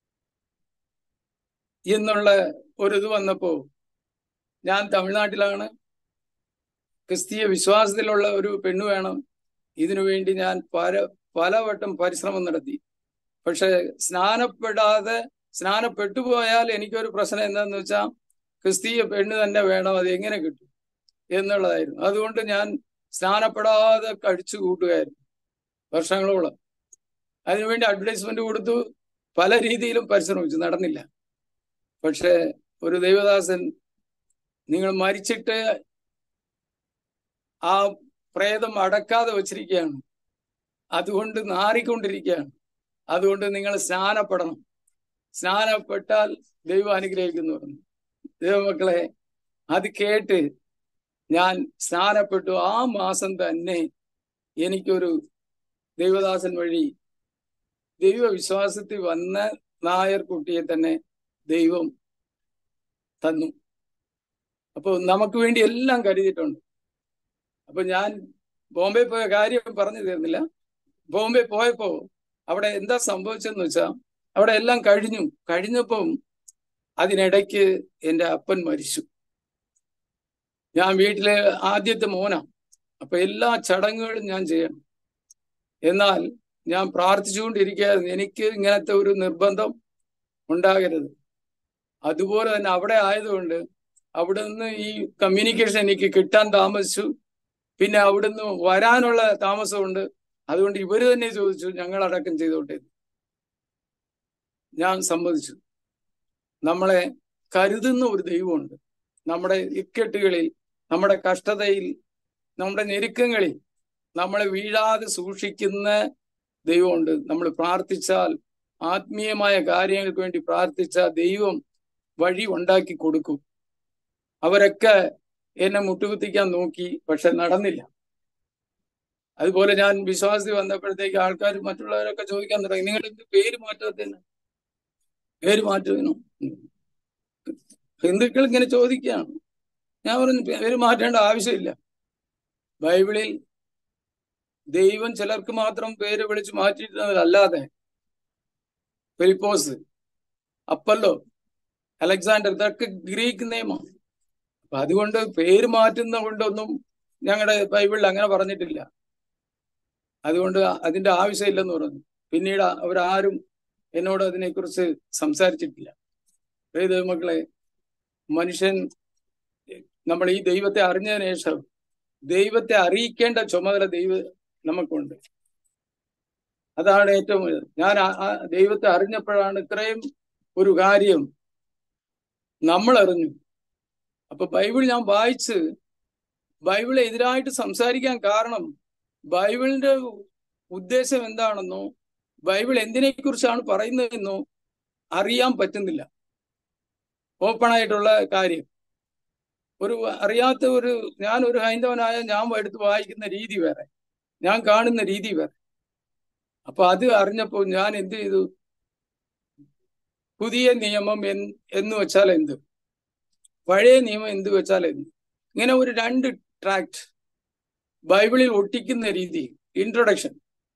എന്നുള്ള ഒരിത് വന്നപ്പോ, ഞാൻ തമിഴ്നാട്ടിലാണ്, ക്രിസ്തീയ വിശ്വാസത്തിലുള്ള ഒരു പെണ്ണ് വേണം, ഇതിനു വേണ്ടി ഞാൻ പലവട്ടം പരിശ്രമം നടത്തി. പക്ഷെ സ്നാനപ്പെട്ടു പോയാൽ എനിക്കൊരു പ്രശ്നം എന്താന്ന് വെച്ചാൽ, ക്രിസ്തീയ പെണ്ണ് തന്നെ വേണം, അത് എങ്ങനെ കിട്ടും എന്നുള്ളതായിരുന്നു. അതുകൊണ്ട് ഞാൻ സ്നാനപ്പെടാതെ കഴിച്ചു കൂട്ടുകയായിരുന്നു വർഷങ്ങളോളം. അതിനുവേണ്ടി അഡ്വർടൈസ്മെന്റ് കൊടുത്തു, പല രീതിയിലും പരിശ്രമിച്ചു, നടന്നില്ല. പക്ഷെ ഒരു ദൈവദാസൻ, നിങ്ങൾ മരിച്ചിട്ട് ആ പ്രേതം അടക്കാതെ വച്ചിരിക്കുകയാണ്, അതുകൊണ്ട് നാറിക്കൊണ്ടിരിക്കുകയാണ്, അതുകൊണ്ട് നിങ്ങൾ സ്നാനപ്പെടണം, സ്നാനപ്പെട്ടാൽ ദൈവം അനുഗ്രഹിക്കുന്നു പറഞ്ഞു. ദൈവമക്കളെ, അത് കേട്ട് ഞാൻ സ്നാനപ്പെട്ടു. ആ മാസം തന്നെ എനിക്കൊരു ദൈവദാസൻ വഴി ദൈവവിശ്വാസത്തിൽ വന്ന നായർ കുട്ടിയെ തന്നെ ദൈവം തന്നു. അപ്പൊ നമുക്ക് വേണ്ടി എല്ലാം കരുതിയിട്ടുണ്ട്. അപ്പൊ ഞാൻ ബോംബെ പോയ കാര്യം പറഞ്ഞു തീർന്നില്ല. ബോംബെ പോയപ്പോ അവിടെ എന്താ സംഭവിച്ചെന്ന് വെച്ചാൽ, അവിടെ എല്ലാം കഴിഞ്ഞപ്പം അതിനിടയ്ക്ക് എൻ്റെ അപ്പൻ മരിച്ചു. ഞാൻ വീട്ടിലെ ആദ്യത്തെ മോനാ. അപ്പൊ എല്ലാ ചടങ്ങുകളും ഞാൻ ചെയ്യണം. എന്നാൽ ഞാൻ പ്രാർത്ഥിച്ചുകൊണ്ടിരിക്കുകയായിരുന്നു, എനിക്ക് ഇങ്ങനത്തെ ഒരു നിർബന്ധം ഉണ്ടാകരുത്. അതുപോലെ തന്നെ അവിടെ ആയതുകൊണ്ട് അവിടുന്ന് ഈ കമ്മ്യൂണിക്കേഷൻ എനിക്ക് കിട്ടാൻ താമസിച്ചു. പിന്നെ അവിടുന്ന് വരാനുള്ള താമസമുണ്ട്. അതുകൊണ്ട് ഇവര് തന്നെ ചോദിച്ചു, ഞങ്ങൾ അടക്കം ചെയ്തോട്ടെ. ഞാൻ സമ്മതിച്ചു. നമ്മളെ കരുതുന്ന ഒരു ദൈവമുണ്ട്. നമ്മുടെ ഇക്കട്ടുകളിൽ, നമ്മുടെ കഷ്ടതയിൽ, നമ്മുടെ ഞെരുക്കങ്ങളിൽ നമ്മളെ വീഴാതെ സൂക്ഷിക്കുന്ന ദൈവമുണ്ട്. നമ്മൾ പ്രാർത്ഥിച്ചാൽ, ആത്മീയമായ കാര്യങ്ങൾക്ക് വേണ്ടി പ്രാർത്ഥിച്ചാൽ ദൈവം വഴി ഉണ്ടാക്കി കൊടുക്കും. അവരൊക്കെ എന്നെ മുട്ടുകുത്തിക്കാൻ നോക്കി, പക്ഷെ നടന്നില്ല. അതുപോലെ ഞാൻ വിശ്വാസത്തിൽ വന്നപ്പോഴത്തേക്ക് ആൾക്കാർ, മറ്റുള്ളവരൊക്കെ ചോദിക്കാൻ തുടങ്ങി, നിങ്ങൾ എന്ത് പേര് മാറ്റാത്തതിന്? പേര് മാറ്റുന്നു ഹിന്ദുക്കൾ ഇങ്ങനെ ചോദിക്കുകയാണ്. ഞാൻ പറഞ്ഞു, പേര് മാറ്റേണ്ട ആവശ്യമില്ല. ബൈബിളിൽ ദൈവം ചിലർക്ക് മാത്രം പേര് വിളിച്ച് മാറ്റിയിരുന്നതല്ലാതെ ഫിലിപ്പോസ്, അപ്പല്ലോ, അലക്സാണ്ടർ, ഇതൊക്കെ ഗ്രീക്ക് നിയമമാണ്. അപ്പൊ അതുകൊണ്ട് പേര് മാറ്റുന്ന കൊണ്ടൊന്നും ഞങ്ങളുടെ ബൈബിളിൽ അങ്ങനെ പറഞ്ഞിട്ടില്ല. അതുകൊണ്ട് അതിന്റെ ആവശ്യമില്ലെന്ന് പറഞ്ഞു. പിന്നീട് അവരാരും എന്നോട് അതിനെക്കുറിച്ച് സംസാരിച്ചിട്ടില്ല. ദൈവമക്കളെ, മനുഷ്യൻ നമ്മൾ ഈ ദൈവത്തെ അറിഞ്ഞതിന് ശേഷം ദൈവത്തെ അറിയിക്കേണ്ട ചുമതല നമുക്കുണ്ട്. അതാണ് ഏറ്റവും വലുത്. ഞാൻ ദൈവത്തെ അറിഞ്ഞപ്പോഴാണ് ഇത്രയും ഒരു കാര്യം നമ്മൾ അറിഞ്ഞു. അപ്പൊ ബൈബിൾ ഞാൻ വായിച്ച് ബൈബിളെ എതിരായിട്ട് സംസാരിക്കാൻ കാരണം ബൈബിളിന്റെ ഉദ്ദേശം എന്താണെന്നോ ബൈബിൾ എന്തിനെ കുറിച്ചാണ് പറയുന്നതെന്നോ അറിയാൻ പറ്റുന്നില്ല. ഓപ്പൺ ആയിട്ടുള്ള കാര്യം അറിയാത്ത ഞാൻ ഒരു ഹൈന്ദവനായ ഞാൻ എടുത്ത് വായിക്കുന്ന രീതി വേറെ, ഞാൻ കാണുന്ന രീതി വേറെ. അപ്പൊ അത് അറിഞ്ഞപ്പോൾ ഞാൻ എന്ത് ചെയ്തു? പുതിയ നിയമം എന്ന് വെച്ചാൽ എന്ത്, പഴയ നിയമം എന്ത് വെച്ചാൽ എന്ത്, ഇങ്ങനെ ഒരു 2 ട്രാക്ട് ബൈബിളിൽ ഒട്ടിക്കുന്ന രീതി. ഇൻട്രൊഡക്ഷൻ.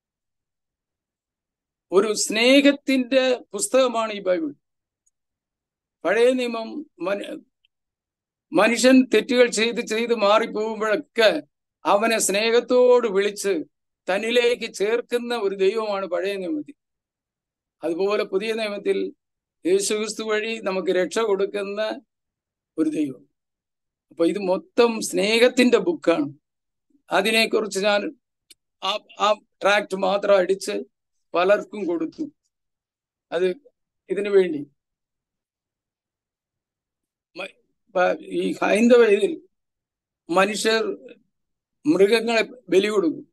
ഒരു സ്നേഹത്തിന്റെ പുസ്തകമാണ് ഈ ബൈബിൾ. പഴയ നിയമം മനുഷ്യൻ തെറ്റുകൾ ചെയ്ത് മാറിപ്പോകുമ്പോഴൊക്കെ അവനെ സ്നേഹത്തോട് വിളിച്ച് തന്നിലേക്ക് ചേർക്കുന്ന ഒരു ദൈവമാണ് പഴയ നിയമത്തിൽ. അതുപോലെ പുതിയ നിയമത്തിൽ യേശുക്രിസ്തു വഴി നമുക്ക് രക്ഷ കൊടുക്കുന്ന ഒരു ദൈവം. അപ്പൊ ഇത് മൊത്തം സ്നേഹത്തിന്റെ ബുക്കാണ്. അതിനെക്കുറിച്ച് ഞാൻ ആ ട്രാക്ട് മാത്രം അടിച്ച് പലർക്കും കൊടുത്തു. അത് ഇതിനു വേണ്ടി ഈ ഹൈന്ദവ ഇതിൽ മനുഷ്യർ മൃഗങ്ങളെ ബലി കൊടുക്കും.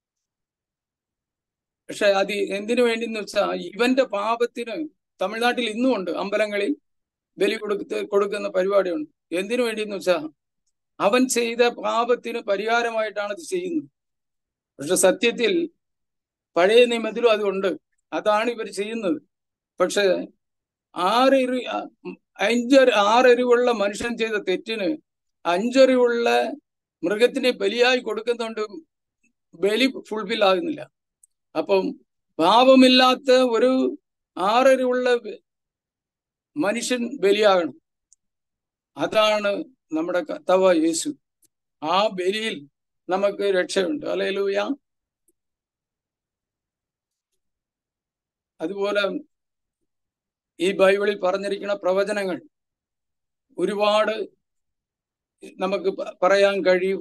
പക്ഷെ അത് എന്തിനു വേണ്ടിന്ന് വെച്ചാൽ ഇവന്റെ പാപത്തിന് തമിഴ്നാട്ടിൽ ഇന്നും ഉണ്ട്, അമ്പലങ്ങളിൽ ബലി കൊടുക്കുന്ന പരിപാടിയുണ്ട്. എന്തിനു വേണ്ടിന്ന് വെച്ചാൽ അവൻ ചെയ്ത പാപത്തിന് പരിഹാരമായിട്ടാണ് ഇത് ചെയ്യുന്നത്. പക്ഷെ സത്യത്തിൽ പഴയ നിയമത്തിലും അതുണ്ട്. അതാണ് ഇവർ ചെയ്യുന്നത്. പക്ഷെ 6 എരിവുള്ള മനുഷ്യൻ ചെയ്ത തെറ്റിന് 5 എരിവുള്ള മൃഗത്തിനെ ബലിയായി കൊടുക്കുന്നുണ്ട്. ബലി ഫുൾഫിൽ ആകുന്നില്ല. അപ്പം പാപമില്ലാത്ത ഒരു 6 എരിവുള്ള മനുഷ്യൻ ബലിയാകണം. അതാണ് നമ്മുടെ കർത്താവ് യേശു. ആ ബലിയിൽ നമുക്ക് രക്ഷയുണ്ട്. ഹല്ലേലൂയ. അതുപോലെ ഈ ബൈബിളിൽ പറഞ്ഞിരിക്കുന്ന പ്രവചനങ്ങൾ ഒരുപാട് നമുക്ക് പറയാൻ കഴിയും.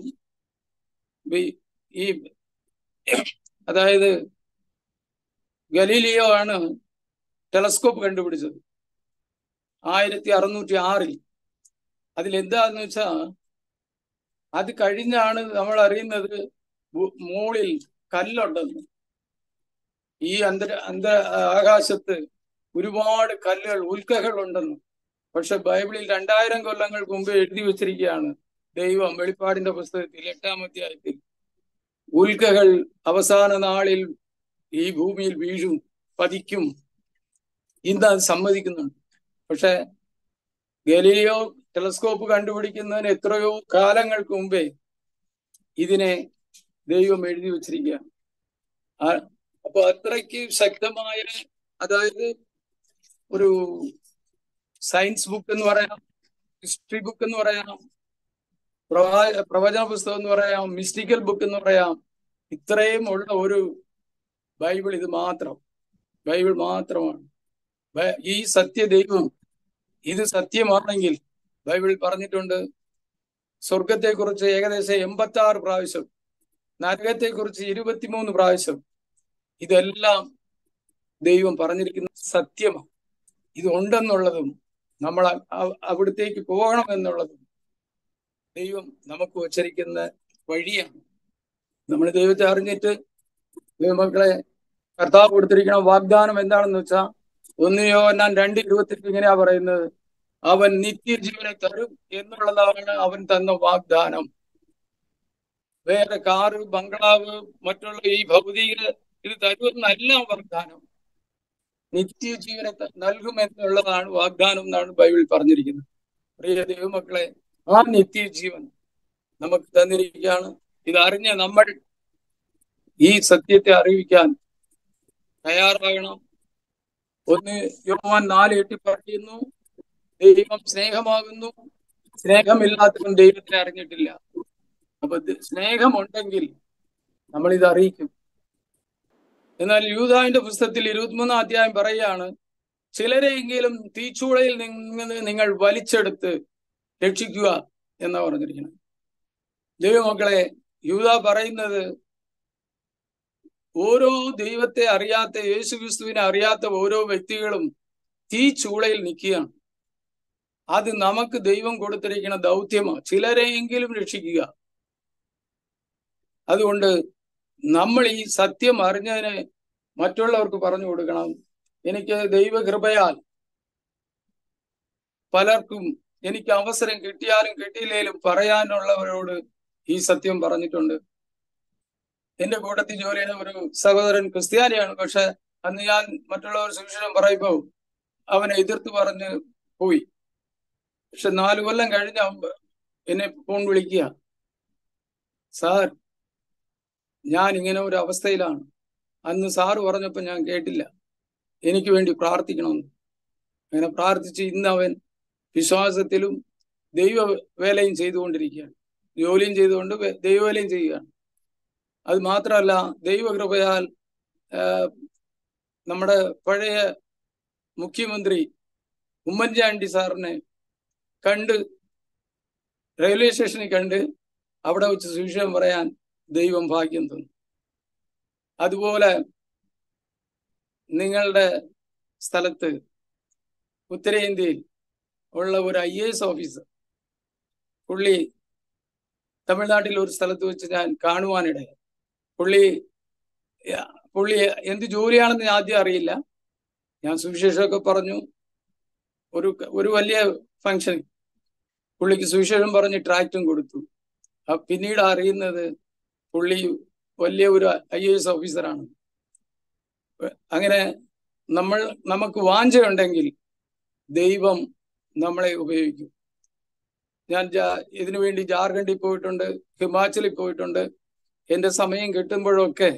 ഈ അതായത് ഗലീലിയോ ആണ് ടെലസ്കോപ്പ് കണ്ടുപിടിച്ചത് 1606. അതിലെന്താന്ന് വെച്ചാ അത് കഴിഞ്ഞാണ് നമ്മൾ അറിയുന്നത് മുകളിൽ കല്ലുണ്ടെന്ന്. ഈ ആകാശത്ത് ഒരുപാട് കല്ലുകൾ, ഉൽക്കകൾ ഉണ്ടെന്ന്. പക്ഷെ ബൈബിളിൽ 2000 കൊല്ലങ്ങൾക്ക് മുമ്പ് എഴുതി വെച്ചിരിക്കുകയാണ് ദൈവം വെളിപ്പാടിന്റെ പുസ്തകത്തിൽ 8-ാം അധ്യായത്തിൽ ഉൽക്കകൾ അവസാന നാളിൽ ഈ ഭൂമിയിൽ വീഴും, പതിക്കും. ഇന്ന് അത് സമ്മതിക്കുന്നുണ്ട്. പക്ഷെ ഗലീലിയോ ടെലസ്കോപ്പ് കണ്ടുപിടിക്കുന്നതിന് എത്രയോ കാലങ്ങൾക്ക് മുമ്പേ ഇതിനെ ദൈവം എഴുതി വെച്ചിരിക്കുകയാണ്. അപ്പൊ അത്രയ്ക്ക് ശക്തമായ, അതായത് ഒരു സയൻസ് ബുക്ക് എന്ന് പറയാം, ഹിസ്റ്ററി ബുക്ക് എന്ന് പറയാം, പ്രവചന പുസ്തകം എന്ന് പറയാം, മിസ്റ്റിക്കൽ ബുക്ക് എന്ന് പറയാം. ഇത്രയും ഉള്ള ഒരു ബൈബിൾ ഇത് മാത്രം. ബൈബിൾ മാത്രമാണ്. ഈ സത്യദൈവം ഇത് സത്യമാണെങ്കിൽ ബൈബിളിൽ പറഞ്ഞിട്ടുണ്ട് സ്വർഗത്തെക്കുറിച്ച് ഏകദേശം 86 പ്രാവശ്യം, നരകത്തെക്കുറിച്ച് 23 പ്രാവശ്യം. ഇതെല്ലാം ദൈവം പറഞ്ഞിരിക്കുന്ന സത്യമാണ്. ഇത് ഉണ്ടെന്നുള്ളതും നമ്മൾ അവിടത്തേക്ക് പോകണം എന്നുള്ളതും ദൈവം നമുക്ക് വച്ചിരിക്കുന്ന വഴിയാണ്. നമ്മൾ ദൈവത്തെ അറിഞ്ഞിട്ട് ദൈവമക്കളെ, കർത്താവ് കൊടുത്തിരിക്കുന്ന വാഗ്ദാനം എന്താണെന്ന് വെച്ചാൽ 1 യോഹന്നാൻ 2:28 ഇങ്ങനെയാ പറയുന്നത്, അവൻ നിത്യജീവനെ തരും എന്നുള്ളതാണ് അവൻ തന്ന വാഗ്ദാനം. വേറെ കാറ്, ബംഗ്ലാവ്, മറ്റുള്ള ഈ ഭൗതിക ഇത് തരുമെന്നല്ല വാഗ്ദാനം. നിത്യജീവനെ നൽകുമെന്നുള്ളതാണ് വാഗ്ദാനം എന്നാണ് ബൈബിൾ പറഞ്ഞിരിക്കുന്നത്. പ്രിയ ദൈവമക്കളെ, ആ നിത്യജീവൻ നമുക്ക് തന്നിരിക്കുകയാണ്. ഇതറിഞ്ഞ് നമ്മൾ ഈ സത്യത്തെ അറിയിക്കാൻ തയ്യാറാകണം. ഒന്ന് യോഹന്നാൻ 4:8 പറയുന്നു, ദൈവം സ്നേഹമാകുന്നു, സ്നേഹമില്ലാത്തവൻ ദൈവത്തെ അറിഞ്ഞിട്ടില്ല. അപ്പൊ സ്നേഹമുണ്ടെങ്കിൽ നമ്മൾ ഇത് അറിയിക്കും. എന്നാൽ യൂദാവിന്റെ പുസ്തകത്തിൽ 23-ാം അധ്യായം പറയുകയാണ്, ചിലരെയെങ്കിലും തീച്ചൂളയിൽ നിന്ന് നിങ്ങൾ വലിച്ചെടുത്ത് രക്ഷിക്കുക എന്നാ പറഞ്ഞിരിക്കുന്നത്. ദൈവമക്കളെ, യൂദാ പറയുന്നത് ഓരോ ദൈവത്തെ അറിയാത്ത, യേശുക്രിസ്തുവിനെ അറിയാത്ത ഓരോ വ്യക്തികളും തീച്ചൂളയിൽ നിൽക്കുകയാണ്. അത് നമുക്ക് ദൈവം കൊടുത്തിരിക്കുന്ന ദൗത്യമാണ്, ചിലരെയെങ്കിലും രക്ഷിക്കുക. അതുകൊണ്ട് നമ്മൾ ഈ സത്യം അറിഞ്ഞതിന് മറ്റുള്ളവർക്ക് പറഞ്ഞു കൊടുക്കണം. എനിക്ക് ദൈവകൃപയാൽ പലർക്കും എനിക്ക് അവസരം കിട്ടിയാലും കിട്ടിയില്ലേലും പറയാനുള്ളവരോട് ഈ സത്യം പറഞ്ഞിട്ടുണ്ട്. എന്റെ കൂട്ടത്തിൽ ജോലി ചെയ്യുന്ന ഒരു സഹോദരൻ ക്രിസ്ത്യാനിയാണ്. പക്ഷെ അന്ന് ഞാൻ മറ്റുള്ളവർ സുവിശേഷം പറയുമ്പോ അവനെ എതിർത്ത് പറഞ്ഞ് പോയി. പക്ഷെ 4 കൊല്ലം കഴിഞ്ഞ എന്നെ ഫോൺ വിളിക്കുക, സാർ ഞാൻ ഇങ്ങനെ ഒരു അവസ്ഥയിലാണ്, അന്ന് സാറ് പറഞ്ഞപ്പോ ഞാൻ കേട്ടില്ല, എനിക്ക് വേണ്ടി പ്രാർത്ഥിക്കണമെന്ന്. അങ്ങനെ പ്രാർത്ഥിച്ച് ഇന്ന് അവൻ വിശ്വാസത്തിലും ദൈവ വേലയും ചെയ്തുകൊണ്ടിരിക്കുകയാണ്. ജോലിയും ചെയ്തുകൊണ്ട് ദൈവവേലയും ചെയ്യുകയാണ്. അത് മാത്രമല്ല, ദൈവകൃപയാൽ നമ്മുടെ പഴയ മുഖ്യമന്ത്രി ഉമ്മൻചാണ്ടി സാറിനെ കണ്ട്, റെയിൽവേ സ്റ്റേഷനിൽ കണ്ട് അവിടെ വെച്ച് സുവിശേഷം പറയാൻ ദൈവം ഭാഗ്യം തന്നു. അതുപോലെ നിങ്ങളുടെ സ്ഥലത്ത് ഉത്തരേന്ത്യയിൽ ഉള്ള ഒരു IAS ഓഫീസർ, പുള്ളി തമിഴ്നാട്ടിൽ ഒരു സ്ഥലത്ത് വെച്ച് ഞാൻ കാണുവാനിടയായി. പുള്ളി എന്ത് ജോലിയാണെന്ന് ഞാൻ ആദ്യം അറിയില്ല. ഞാൻ സുവിശേഷമൊക്കെ പറഞ്ഞു. ഒരു വലിയ ഫംഗ്ഷൻ പുള്ളിക്ക് സുവിശേഷം പറഞ്ഞ് ട്രാക്റ്റും കൊടുത്തു. പിന്നീട് അറിയുന്നത് പുള്ളി വലിയ ഒരു IAS ഓഫീസറാണ്. അങ്ങനെ നമുക്ക് വാഞ്ചയുണ്ടെങ്കിൽ ദൈവം നമ്മളെ ഉപയോഗിക്കും. ഞാൻ ഇതിനു വേണ്ടി ജാർഖണ്ഡിൽ പോയിട്ടുണ്ട്, ഹിമാചലിൽ പോയിട്ടുണ്ട്. എന്റെ സമയം കിട്ടുമ്പോഴൊക്കെ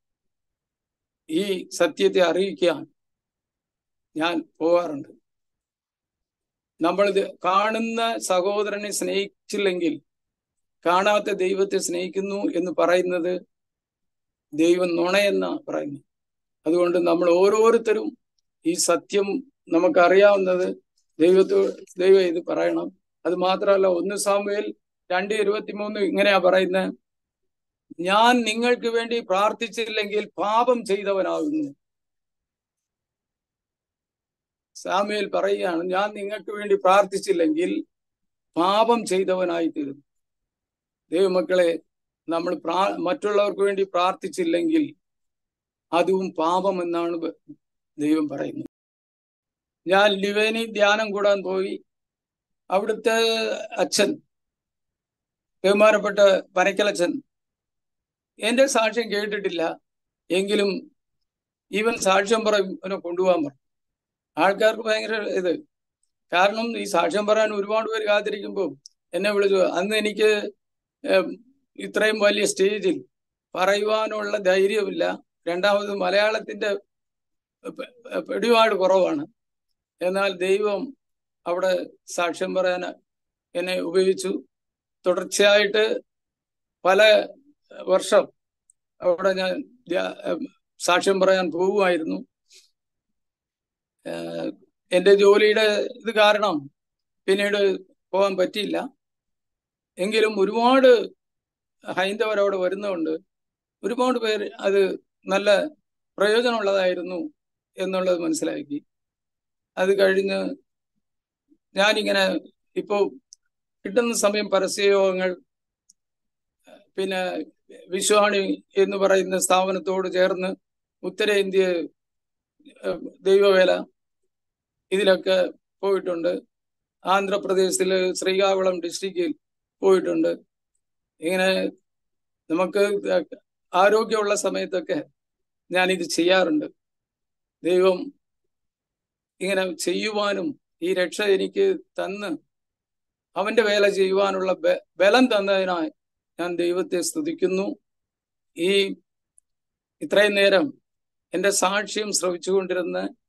ഈ സത്യത്തെ അറിയിക്കാൻ ഞാൻ പോകാറുണ്ട്. നമ്മളിത് കാണുന്ന സഹോദരനെ സ്നേഹിച്ചില്ലെങ്കിൽ കാണാത്ത ദൈവത്തെ സ്നേഹിക്കുന്നു എന്ന് പറയുന്നത് ദൈവം നുണയെന്ന പറയുന്നു. അതുകൊണ്ട് നമ്മൾ ഓരോരുത്തരും ഈ സത്യം നമുക്കറിയാവുന്നത് ദൈവം ഇത് പറയണം. അത് മാത്രമല്ല, 1 സാമുവേൽ 2:23 ഇങ്ങനെയാ പറയുന്നത്, ഞാൻ നിങ്ങൾക്ക് വേണ്ടി പ്രാർത്ഥിച്ചില്ലെങ്കിൽ പാപം ചെയ്തവനാകുന്നു. സാമുവേൽ പറയുകയാണ്, ഞാൻ നിങ്ങൾക്ക് വേണ്ടി പ്രാർത്ഥിച്ചില്ലെങ്കിൽ പാപം ചെയ്തവനായി തീരുന്നു. ദൈവമക്കളെ, നമ്മൾ മറ്റുള്ളവർക്ക് വേണ്ടി പ്രാർത്ഥിച്ചില്ലെങ്കിൽ അതും പാപം എന്നാണ് ദൈവം പറയുന്നത്. ഞാൻ ലിവേനി ധ്യാനം കൂടാൻ പോയി. അവിടുത്തെ അച്ഛൻ, ബഹുമാനപ്പെട്ട പനക്കലച്ഛൻ, എന്റെ സാക്ഷ്യം കേട്ടിട്ടില്ല, എങ്കിലും ഇവൻ സാക്ഷ്യം പറയും, അവനെ കൊണ്ടുപോകാൻ പറഞ്ഞു. ആൾക്കാർക്ക് ഭയങ്കര ഇത്. കാരണം ഈ സാക്ഷ്യം പറയാൻ ഒരുപാട് പേര് കാത്തിരിക്കുമ്പോൾ എന്നെ വിളിച്ചു. അന്ന് എനിക്ക് ഇത്രയും വലിയ സ്റ്റേജിൽ പറയുവാനുള്ള ധൈര്യമില്ല. രണ്ടാമത് മലയാളത്തിന്റെ പിടിപാട് കുറവാണ്. എന്നാൽ ദൈവം അവിടെ സാക്ഷ്യം പറയാൻ എന്നെ ഉപയോഗിച്ചു. തുടർച്ചയായിട്ട് പല വർഷം അവിടെ ഞാൻ സാക്ഷ്യം പറയാൻ പോകുമായിരുന്നു. എൻ്റെ ജോലിയുടെ ഇത് കാരണം പിന്നീട് പോകാൻ പറ്റിയില്ല. എങ്കിലും ഒരുപാട് ഹൈന്ദവരവിടെ വരുന്നതുകൊണ്ട് ഒരുപാട് പേര് അത് നല്ല പ്രയോജനമുള്ളതായിരുന്നു എന്നുള്ളത് മനസ്സിലാക്കി. അത് കഴിഞ്ഞ് ഞാനിങ്ങനെ ഇപ്പോൾ കിട്ടുന്ന സമയം പരസ്യയോഗങ്ങൾ, പിന്നെ വിശ്വാണി എന്ന് പറയുന്ന സ്ഥാപനത്തോട് ചേർന്ന് ഉത്തരേന്ത്യ ദൈവവേല ഇതിലൊക്കെ പോയിട്ടുണ്ട്. ആന്ധ്രാപ്രദേശിൽ ശ്രീകാകുളം ഡിസ്ട്രിക്റ്റിൽ പോയിട്ടുണ്ട്. ഇങ്ങനെ നമുക്ക് ആരോഗ്യമുള്ള സമയത്തൊക്കെ ഞാനിത് ചെയ്യാറുണ്ട്. ദൈവം ഇങ്ങനെ ചെയ്യുവാനും ഈ രക്ഷ എനിക്ക് തന്ന് അവന്റെ വേല ചെയ്യുവാനുള്ള ബലം തന്നതിനായി ഞാൻ ദൈവത്തെ സ്തുതിക്കുന്നു. ഇത്രയും നേരം എൻ്റെ സാക്ഷ്യം ശ്രവിച്ചുകൊണ്ടിരുന്ന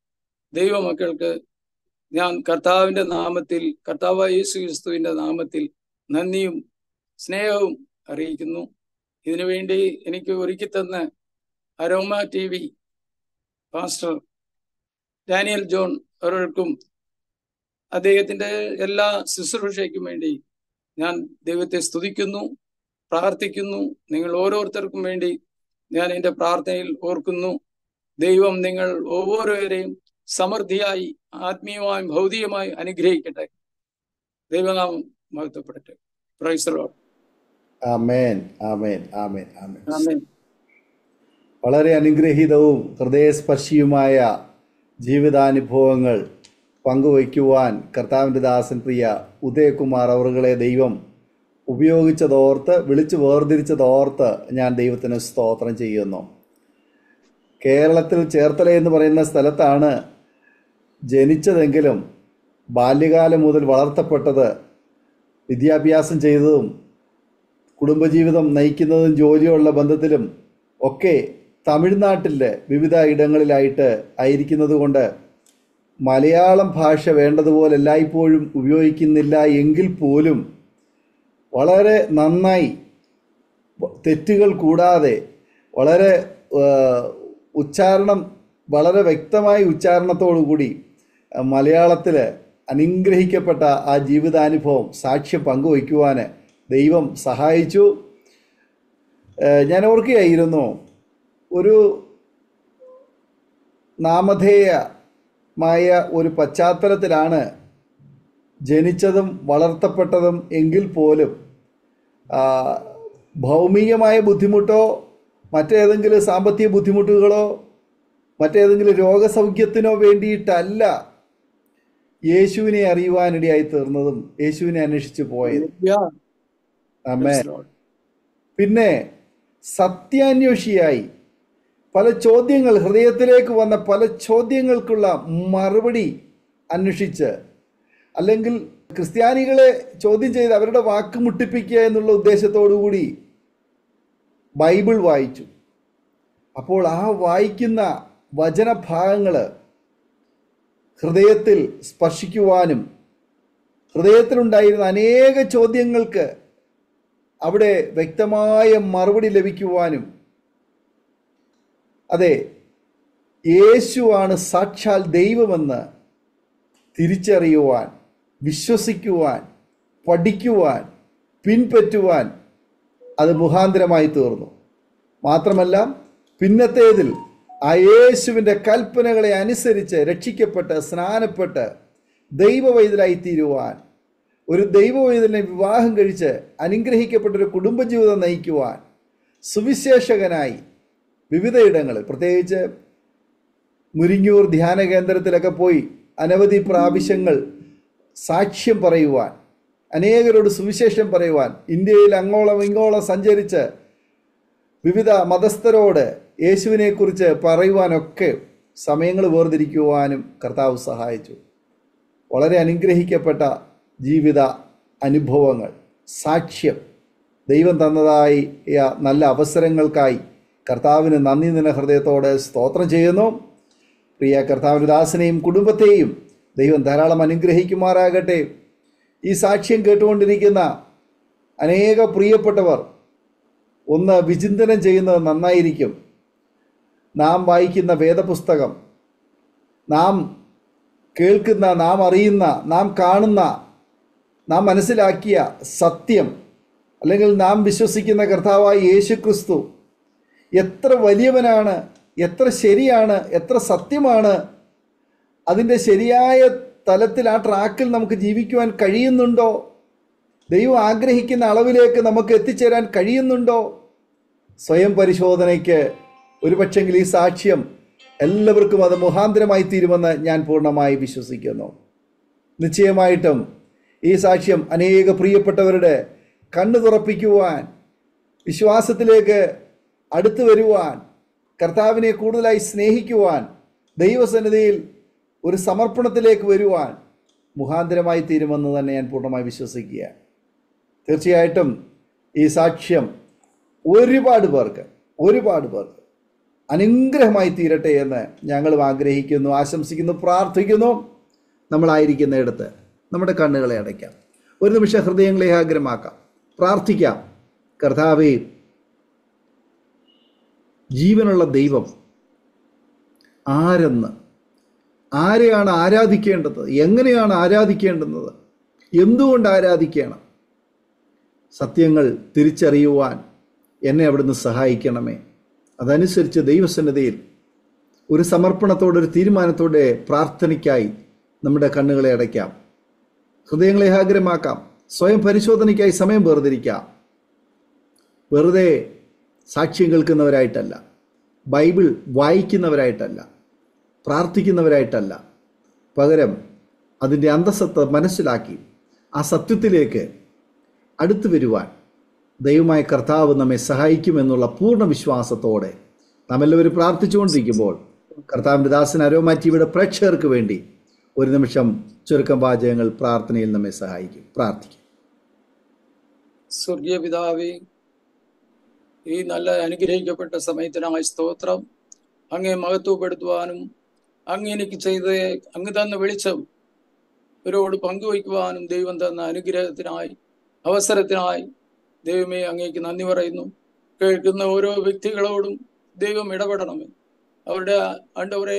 ദൈവമക്കൾക്ക് ഞാൻ കർത്താവിന്റെ നാമത്തിൽ, കർത്താവായ യേശു ക്രിസ്തുവിന്റെ നാമത്തിൽ നന്ദിയും സ്നേഹവും അറിയിക്കുന്നു. ഇതിനുവേണ്ടി എനിക്ക് ഒരുക്കി തന്ന Aroma TV pastor Daniel John അവർക്കും അദ്ദേഹത്തിന്റെ എല്ലാ ശുശ്രൂഷയ്ക്കും വേണ്ടി ഞാൻ ദൈവത്തെ സ്തുതിക്കുന്നു, പ്രാർത്ഥിക്കുന്നു. നിങ്ങൾ ഓരോരുത്തർക്കും വേണ്ടി ഞാൻ എൻ്റെ പ്രാർത്ഥനയിൽ ഓർക്കുന്നു. ദൈവം നിങ്ങൾ ഓരോരുവരെയും സമൃദ്ധിയായി ആത്മീയമായും ഭൗതികമായും അനുഗ്രഹിക്കട്ടെ. ദൈവനാമം മഹത്വപ്പെടട്ടെ. Praise the lord. ആമേൻ, ആമേൻ, ആമേൻ, ആമേൻ. ആമേൻ. വളരെ അനുഗ്രഹീതവും ഹൃദയസ്പർശിയുമായ ജീവിതാനുഭവങ്ങൾ പങ്കുവയ്ക്കുവാൻ കർത്താവിൻ്റെ ദാസൻ പ്രിയ ഉദയകുമാർ അവറുകളെ ദൈവം ഉപയോഗിച്ചതോർത്ത്, വിളിച്ചു വേർതിരിച്ചതോർത്ത് ഞാൻ ദൈവത്തിന് സ്തോത്രം ചെയ്യുന്നു. കേരളത്തിൽ ചേർത്തല എന്ന് പറയുന്ന സ്ഥലത്താണ് ജനിച്ചതെങ്കിലും ബാല്യകാലം മുതൽ വളർത്തപ്പെട്ടത്, വിദ്യാഭ്യാസം ചെയ്തതും കുടുംബജീവിതം നയിക്കുന്നതും ജോലിയുള്ള ബന്ധത്തിലും ഒക്കെ തമിഴ്നാട്ടിലെ വിവിധ ഇടങ്ങളിലായിട്ട് ആയിരിക്കുന്നത് കൊണ്ട് മലയാളം ഭാഷ വേണ്ടതുപോലെ എല്ലായ്പ്പോഴും ഉപയോഗിക്കുന്നില്ല എങ്കിൽ പോലും വളരെ നന്നായി, തെറ്റുകൾ കൂടാതെ, വളരെ ഉച്ചാരണം, വളരെ വ്യക്തമായ ഉച്ചാരണത്തോടു കൂടി മലയാളത്തിൽ അനുഗ്രഹിക്കപ്പെട്ട ആ ജീവിതാനുഭവം സാക്ഷ്യം പങ്കുവയ്ക്കുവാൻ ദൈവം സഹായിച്ചു. ഞാൻ ഓർക്കുകയായിരുന്നു, ഒരു നാമധേയമായ ഒരു പശ്ചാത്തലത്തിലാണ് ജനിച്ചതും വളർത്തപ്പെട്ടതും എങ്കിൽ പോലും ഭൗമികമായ ബുദ്ധിമുട്ടോ മറ്റേതെങ്കിലും സാമ്പത്തിക ബുദ്ധിമുട്ടുകളോ മറ്റേതെങ്കിലും രോഗസൗഖ്യത്തിനോ വേണ്ടിയിട്ടല്ല യേശുവിനെ അറിയുവാനിടയായി തീർന്നതും യേശുവിനെ അന്വേഷിച്ചു പോയത്. ആമേൻ. പിന്നെ സത്യാന്വേഷിയായി പല ചോദ്യങ്ങൾ, ഹൃദയത്തിലേക്ക് വന്ന പല ചോദ്യങ്ങൾക്കുള്ള മറുപടി അന്വേഷിച്ച്, അല്ലെങ്കിൽ ക്രിസ്ത്യാനികളെ ചോദ്യം ചെയ്ത് അവരുടെ വാക്ക് മുട്ടിപ്പിക്കുക എന്നുള്ള ഉദ്ദേശത്തോടു കൂടി ബൈബിൾ വായിച്ചു. അപ്പോൾ ആ വായിക്കുന്ന വചനഭാഗങ്ങൾ ഹൃദയത്തിൽ സ്പർശിക്കുവാനും ഹൃദയത്തിലുണ്ടായിരുന്ന അനേക ചോദ്യങ്ങൾക്ക് അവിടെ വ്യക്തമായ മറുപടി ലഭിക്കുവാനും, അതെ, യേശുവാണ് സാക്ഷാൽ ദൈവമെന്ന് തിരിച്ചറിയുവാൻ, വിശ്വസിക്കുവാൻ, പഠിക്കുവാൻ, പിൻപറ്റുവാൻ അത് മുഖാന്തരമായി തീർന്നു. മാത്രമല്ല, പിന്നത്തേതിൽ ആ യേശുവിൻ്റെ കൽപ്പനകളെ അനുസരിച്ച് രക്ഷിക്കപ്പെട്ട് സ്നാനപ്പെട്ട് ദൈവവൈതലായി തീരുവാൻ, ഒരു ദൈവവൈതലിനെ വിവാഹം കഴിച്ച് അനുഗ്രഹിക്കപ്പെട്ടൊരു കുടുംബജീവിതം നയിക്കുവാൻ, സുവിശേഷകനായി വിവിധ ഇടങ്ങളിൽ, പ്രത്യേകിച്ച് മുരിങ്ങൂർ ധ്യാന കേന്ദ്രത്തിലൊക്കെ പോയി അനവധി പ്രാവശ്യങ്ങൾ സാക്ഷ്യം പറയുവാൻ, അനേകരോട് സുവിശേഷം പറയുവാൻ, ഇന്ത്യയിൽ അങ്ങോളം ഇങ്ങോളം സഞ്ചരിച്ച് വിവിധ മതസ്ഥരോട് യേശുവിനെക്കുറിച്ച് പറയുവാനൊക്കെ സമയങ്ങൾ വേർതിരിക്കുവാനും കർത്താവ് സഹായിച്ചു. വളരെ അനുഗ്രഹിക്കപ്പെട്ട ജീവിത അനുഭവങ്ങൾ, സാക്ഷ്യം, ദൈവം തന്നതായി നല്ല അവസരങ്ങൾക്കായി കർത്താവിന് നന്ദി നിറഞ്ഞ ഹൃദയത്തോടെ സ്തോത്രം ചെയ്യുന്നു. പ്രിയ കർത്താവിൻ്റെ ദാസനെയും കുടുംബത്തെയും ദൈവം ധാരാളം അനുഗ്രഹിക്കുമാറാകട്ടെ. ഈ സാക്ഷ്യം കേട്ടുകൊണ്ടിരിക്കുന്ന അനേക പ്രിയപ്പെട്ടവർ ഒന്ന് വിചിന്തനം ചെയ്യുന്നത് നന്നായിരിക്കും. നാം വായിക്കുന്ന വേദപുസ്തകം, നാം കേൾക്കുന്ന, നാം അറിയുന്ന, നാം കാണുന്ന, നാം മനസ്സിലാക്കിയ സത്യം, അല്ലെങ്കിൽ നാം വിശ്വസിക്കുന്ന കർത്താവായ യേശു ക്രിസ്തു എത്ര വലിയവനാണ്, എത്ര ശരിയാണ്, എത്ര സത്യമാണ്, അതിൻ്റെ ശരിയായ തലത്തിൽ ആ ട്രാക്കിൽ നമുക്ക് ജീവിക്കുവാൻ കഴിയുന്നുണ്ടോ? ദൈവം ആഗ്രഹിക്കുന്ന അളവിലേക്ക് നമുക്ക് എത്തിച്ചേരാൻ കഴിയുന്നുണ്ടോ? സ്വയം പരിശോധനയ്ക്ക് ഒരു പക്ഷെങ്കിൽ ഈ സാക്ഷ്യം എല്ലാവർക്കും അത് മുഖാന്തരമായി തീരുമെന്ന് ഞാൻ പൂർണ്ണമായി വിശ്വസിക്കുന്നു. നിശ്ചയമായിട്ടും ഈ സാക്ഷ്യം അനേക പ്രിയപ്പെട്ടവരുടെ കണ്ണു തുറപ്പിക്കുവാൻ, വിശ്വാസത്തിലേക്ക് അടുത്തു വരുവാൻ, കർത്താവിനെ കൂടുതലായി സ്നേഹിക്കുവാൻ, ദൈവസന്നിധിയിൽ ഒരു സമർപ്പണത്തിലേക്ക് വരുവാൻ മുഖാന്തരമായി തീരുമെന്ന് തന്നെ ഞാൻ പൂർണ്ണമായി വിശ്വസിക്കുക. തീർച്ചയായിട്ടും ഈ സാക്ഷ്യം ഒരുപാട് പേർക്ക് അനുഗ്രഹമായി തീരട്ടെ എന്ന് ഞങ്ങളും ആഗ്രഹിക്കുന്നു, ആശംസിക്കുന്നു, പ്രാർത്ഥിക്കുന്നു. നമ്മളായിരിക്കുന്നിടത്ത് നമ്മുടെ കണ്ണുകളെ അടയ്ക്കാം. ഒരു നിമിഷം ഹൃദയങ്ങളെ ഏകാഗ്രമാക്കാം, പ്രാർത്ഥിക്കാം. കർത്താവേ, ജീവനുള്ള ദൈവം ആരെന്ന്, ആരെയാണ് ആരാധിക്കേണ്ടത്, എങ്ങനെയാണ് ആരാധിക്കേണ്ടുന്നത്, എന്തുകൊണ്ട് ആരാധിക്കണം, സത്യങ്ങൾ തിരിച്ചറിയുവാൻ എന്നെ അവിടുന്ന് സഹായിക്കണമേ. അതനുസരിച്ച് ദൈവസന്നിധിയിൽ ഒരു സമർപ്പണത്തോടെ, ഒരു തീരുമാനത്തോടെ പ്രാർത്ഥനയ്ക്കായി നമ്മുടെ കണ്ണുകളെ അടയ്ക്കാം, ഹൃദയങ്ങളെ ഏകാഗ്രമാക്കാം. സ്വയം പരിശോധനയ്ക്കായി സമയം വേർതിരിക്കാം. വെറുതെ സാക്ഷ്യം കേൾക്കുന്നവരായിട്ടല്ല, ബൈബിൾ വായിക്കുന്നവരായിട്ടല്ല, പ്രാർത്ഥിക്കുന്നവരായിട്ടല്ല, പകരം അതിൻ്റെ അന്തസത്ത മനസ്സിലാക്കി ആ സത്യത്തിലേക്ക് അടുത്തു വരുവാൻ ദൈവമായ കർത്താവ് നമ്മെ സഹായിക്കുമെന്നുള്ള പൂർണ്ണ വിശ്വാസത്തോടെ നാം എല്ലാവരും പ്രാർത്ഥിച്ചുകൊണ്ടിരിക്കുമ്പോൾ കർത്താവിൻ്റെ ദാസൻ അരോമ ടിവിയുടെ പ്രേക്ഷകർക്ക് വേണ്ടി ഒരു നിമിഷം ചുരുക്കം വാചകങ്ങൾ പ്രാർത്ഥനയിൽ നമ്മെ സഹായിക്കും. പ്രാർത്ഥിക്കും. സ്വർഗീയ പിതാവേ, ഈ നല്ല അനുഗ്രഹിക്കപ്പെട്ട സമയത്തിനായി സ്തോത്രം. അങ്ങേ മഹത്വപ്പെടുത്തുവാനും അങ്ങ് എനിക്ക് ചെയ്ത് അങ്ങ് തന്ന വെളിച്ചം ഇവരോട് പങ്കുവയ്ക്കുവാനും ദൈവം തന്ന അനുഗ്രഹത്തിനായി, അവസരത്തിനായി ദൈവമേ അങ്ങേക്ക് നന്ദി പറയുന്നു. കേൾക്കുന്ന ഓരോ വ്യക്തികളോടും ദൈവം ഇടപെടണമേ. അവരുടെ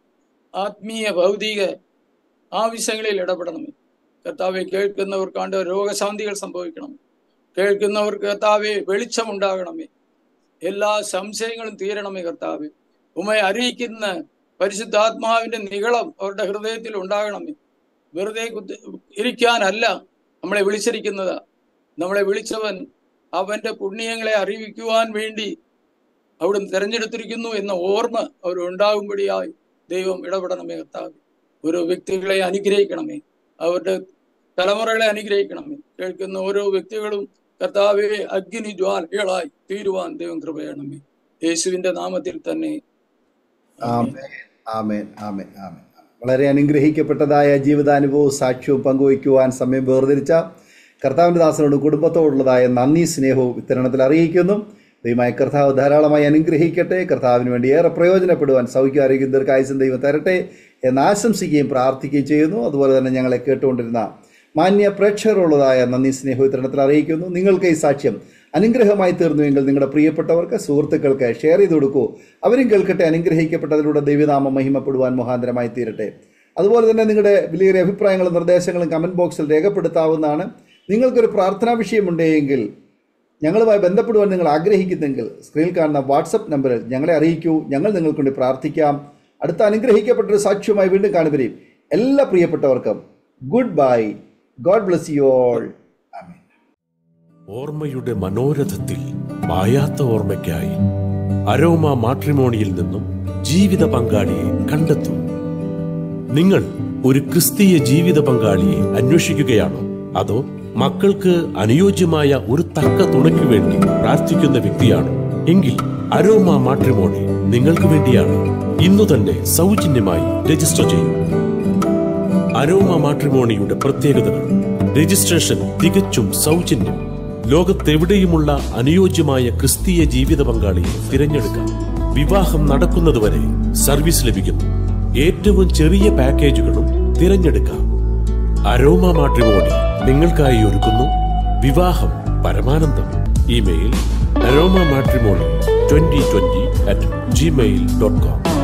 ആത്മീയ ഭൗതിക ആവശ്യങ്ങളിൽ ഇടപെടണമേ. കർത്താവെ, കേൾക്കുന്നവർക്ക് രോഗശാന്തികൾ സംഭവിക്കണം. കേൾക്കുന്നവർക്ക് കർത്താവെ വെളിച്ചമുണ്ടാകണമേ. എല്ലാ സംശയങ്ങളും തീരണമേ. കർത്താവെ, ഉമ്മയെ അറിയിക്കുന്ന പരിശുദ്ധാത്മാവിന്റെ നിഗളം അവരുടെ ഹൃദയത്തിൽ ഉണ്ടാകണമേ. വെറുതെ ഇരിക്കാനല്ല നമ്മളെ വിളിച്ചിരിക്കുന്നത്. നമ്മളെ വിളിച്ചവൻ അവന്റെ പുണ്യങ്ങളെ അറിയിക്കുവാൻ വേണ്ടി അവിടുന്ന് തെരഞ്ഞെടുത്തിരിക്കുന്നു എന്ന ഓർമ്മ അവരുണ്ടാകുമ്പടിയായി ദൈവം ഇടപെടണമേ. കർത്താവ്, ഓരോ വ്യക്തികളെ അനുഗ്രഹിക്കണമേ, അവരുടെ തലമുറകളെ അനുഗ്രഹിക്കണമേ. കേൾക്കുന്ന ഓരോ വ്യക്തികളും കർത്താവെ അഗ്നി ജ്വാലകളായി തീരുവാൻ ദൈവം കൃപയണമേ. യേശുവിന്റെ നാമത്തിൽ തന്നെ. ആമേൻ, ആമേൻ, ആമേൻ, ആമേൻ. വളരെ അനുഗ്രഹിക്കപ്പെട്ടതായ ജീവിതാനുഭവവും സാക്ഷ്യവും പങ്കുവയ്ക്കുവാൻ സമയം വേർതിരിച്ച കർത്താവിൻ്റെ ദാസനോടും കുടുംബത്തോടുള്ളതായ നന്ദി, സ്നേഹവും ഇത്തരണത്തിൽ അറിയിക്കുന്നു. ദൈവമായ കർത്താവ് ധാരാളമായി അനുഗ്രഹിക്കട്ടെ. കർത്താവിന് വേണ്ടി ഏറെ പ്രയോജനപ്പെടുവാൻ സൗഖ്യം, ആരോഗ്യം, ദീർഘായുസ്സും ദൈവം തരട്ടെ എന്ന് ആശംസിക്കുകയും പ്രാർത്ഥിക്കുകയും ചെയ്യുന്നു. അതുപോലെ തന്നെ ഞങ്ങളെ കേട്ടുകൊണ്ടിരുന്ന മാന്യ പ്രേക്ഷകരുള്ളതായ നന്ദി, സ്നേഹവും ഇത്തരണത്തിൽ അറിയിക്കുന്നു. നിങ്ങൾക്ക് ഈ സാക്ഷ്യം അനുഗ്രഹമായി തീർന്നുവെങ്കിൽ നിങ്ങളുടെ പ്രിയപ്പെട്ടവർക്ക്, സുഹൃത്തുക്കൾക്ക് ഷെയർ ചെയ്ത് കൊടുക്കൂ. അവരും കേൾക്കട്ടെ. അനുഗ്രഹിക്കപ്പെട്ടതിലൂടെ ദൈവനാമം മഹിമപ്പെടുവാൻ മുഖാന്തരമായി തീരട്ടെ. അതുപോലെ തന്നെ നിങ്ങളുടെ വലിയ അഭിപ്രായങ്ങളും നിർദ്ദേശങ്ങളും കമൻറ്റ് ബോക്സിൽ രേഖപ്പെടുത്താവുന്നതാണ്. നിങ്ങൾക്കൊരു പ്രാർത്ഥനാ വിഷയമുണ്ടെങ്കിൽ, ഞങ്ങളുമായി ബന്ധപ്പെടുവാൻ നിങ്ങൾ ആഗ്രഹിക്കുന്നെങ്കിൽ സ്ക്രീനിൽ കാണുന്ന വാട്സപ്പ് നമ്പറിൽ ഞങ്ങളെ അറിയിക്കൂ. ഞങ്ങൾ നിങ്ങൾക്ക് വേണ്ടി പ്രാർത്ഥിക്കാം. അടുത്ത അനുഗ്രഹിക്കപ്പെട്ടൊരു സാക്ഷ്യവുമായി വീണ്ടും കാണുവരെയും എല്ലാ പ്രിയപ്പെട്ടവർക്കും goodbye. God bless you all. ആമേൻ. ഓർമ്മയുടെ മനോരഥത്തിൽ മായാത്ത ഓർമ്മയ്ക്കായി അരോമ മാട്രിമോണിയിൽ നിന്നും ജീവിത പങ്കാളിയെ കണ്ടെത്തൂ. നിങ്ങൾ ഒരു ക്രിസ്തീയ ജീവിത പങ്കാളിയെ അന്വേഷിക്കുകയാണോ? അതോ മക്കൾക്ക് അനുയോജ്യമായ ഒരു തക്ക തുണയ്ക്ക് വേണ്ടി പ്രാർത്ഥിക്കുന്ന വ്യക്തിയാണോ? എങ്കിൽ അരോമ മാട്രിമോണി നിങ്ങൾക്ക് വേണ്ടിയാണ്. ഇന്നു തന്നെ സൗജന്യമായി രജിസ്റ്റർ ചെയ്യൂ. അരോമ മാട്രിമോണിയുടെ പ്രത്യേകതകൾ: രജിസ്ട്രേഷൻ തികച്ചും സൗജന്യം. ലോകത്തെവിടെയുമുള്ള അനുയോജ്യമായ ക്രിസ്തീയ ജീവിത പങ്കാളിയെ തിരഞ്ഞെടുക്കാം. വിവാഹം നടക്കുന്നതുവരെ സർവീസ് ലഭിക്കുന്നു. ഏറ്റവും ചെറിയ പാക്കേജുകളും തിരഞ്ഞെടുക്കാം. അരോമ മാട്രിമോണി നിങ്ങൾക്കായി ഒരുക്കുന്നു വിവാഹം പരമാനന്ദം. Email aroma matrimony2020@gmail.com.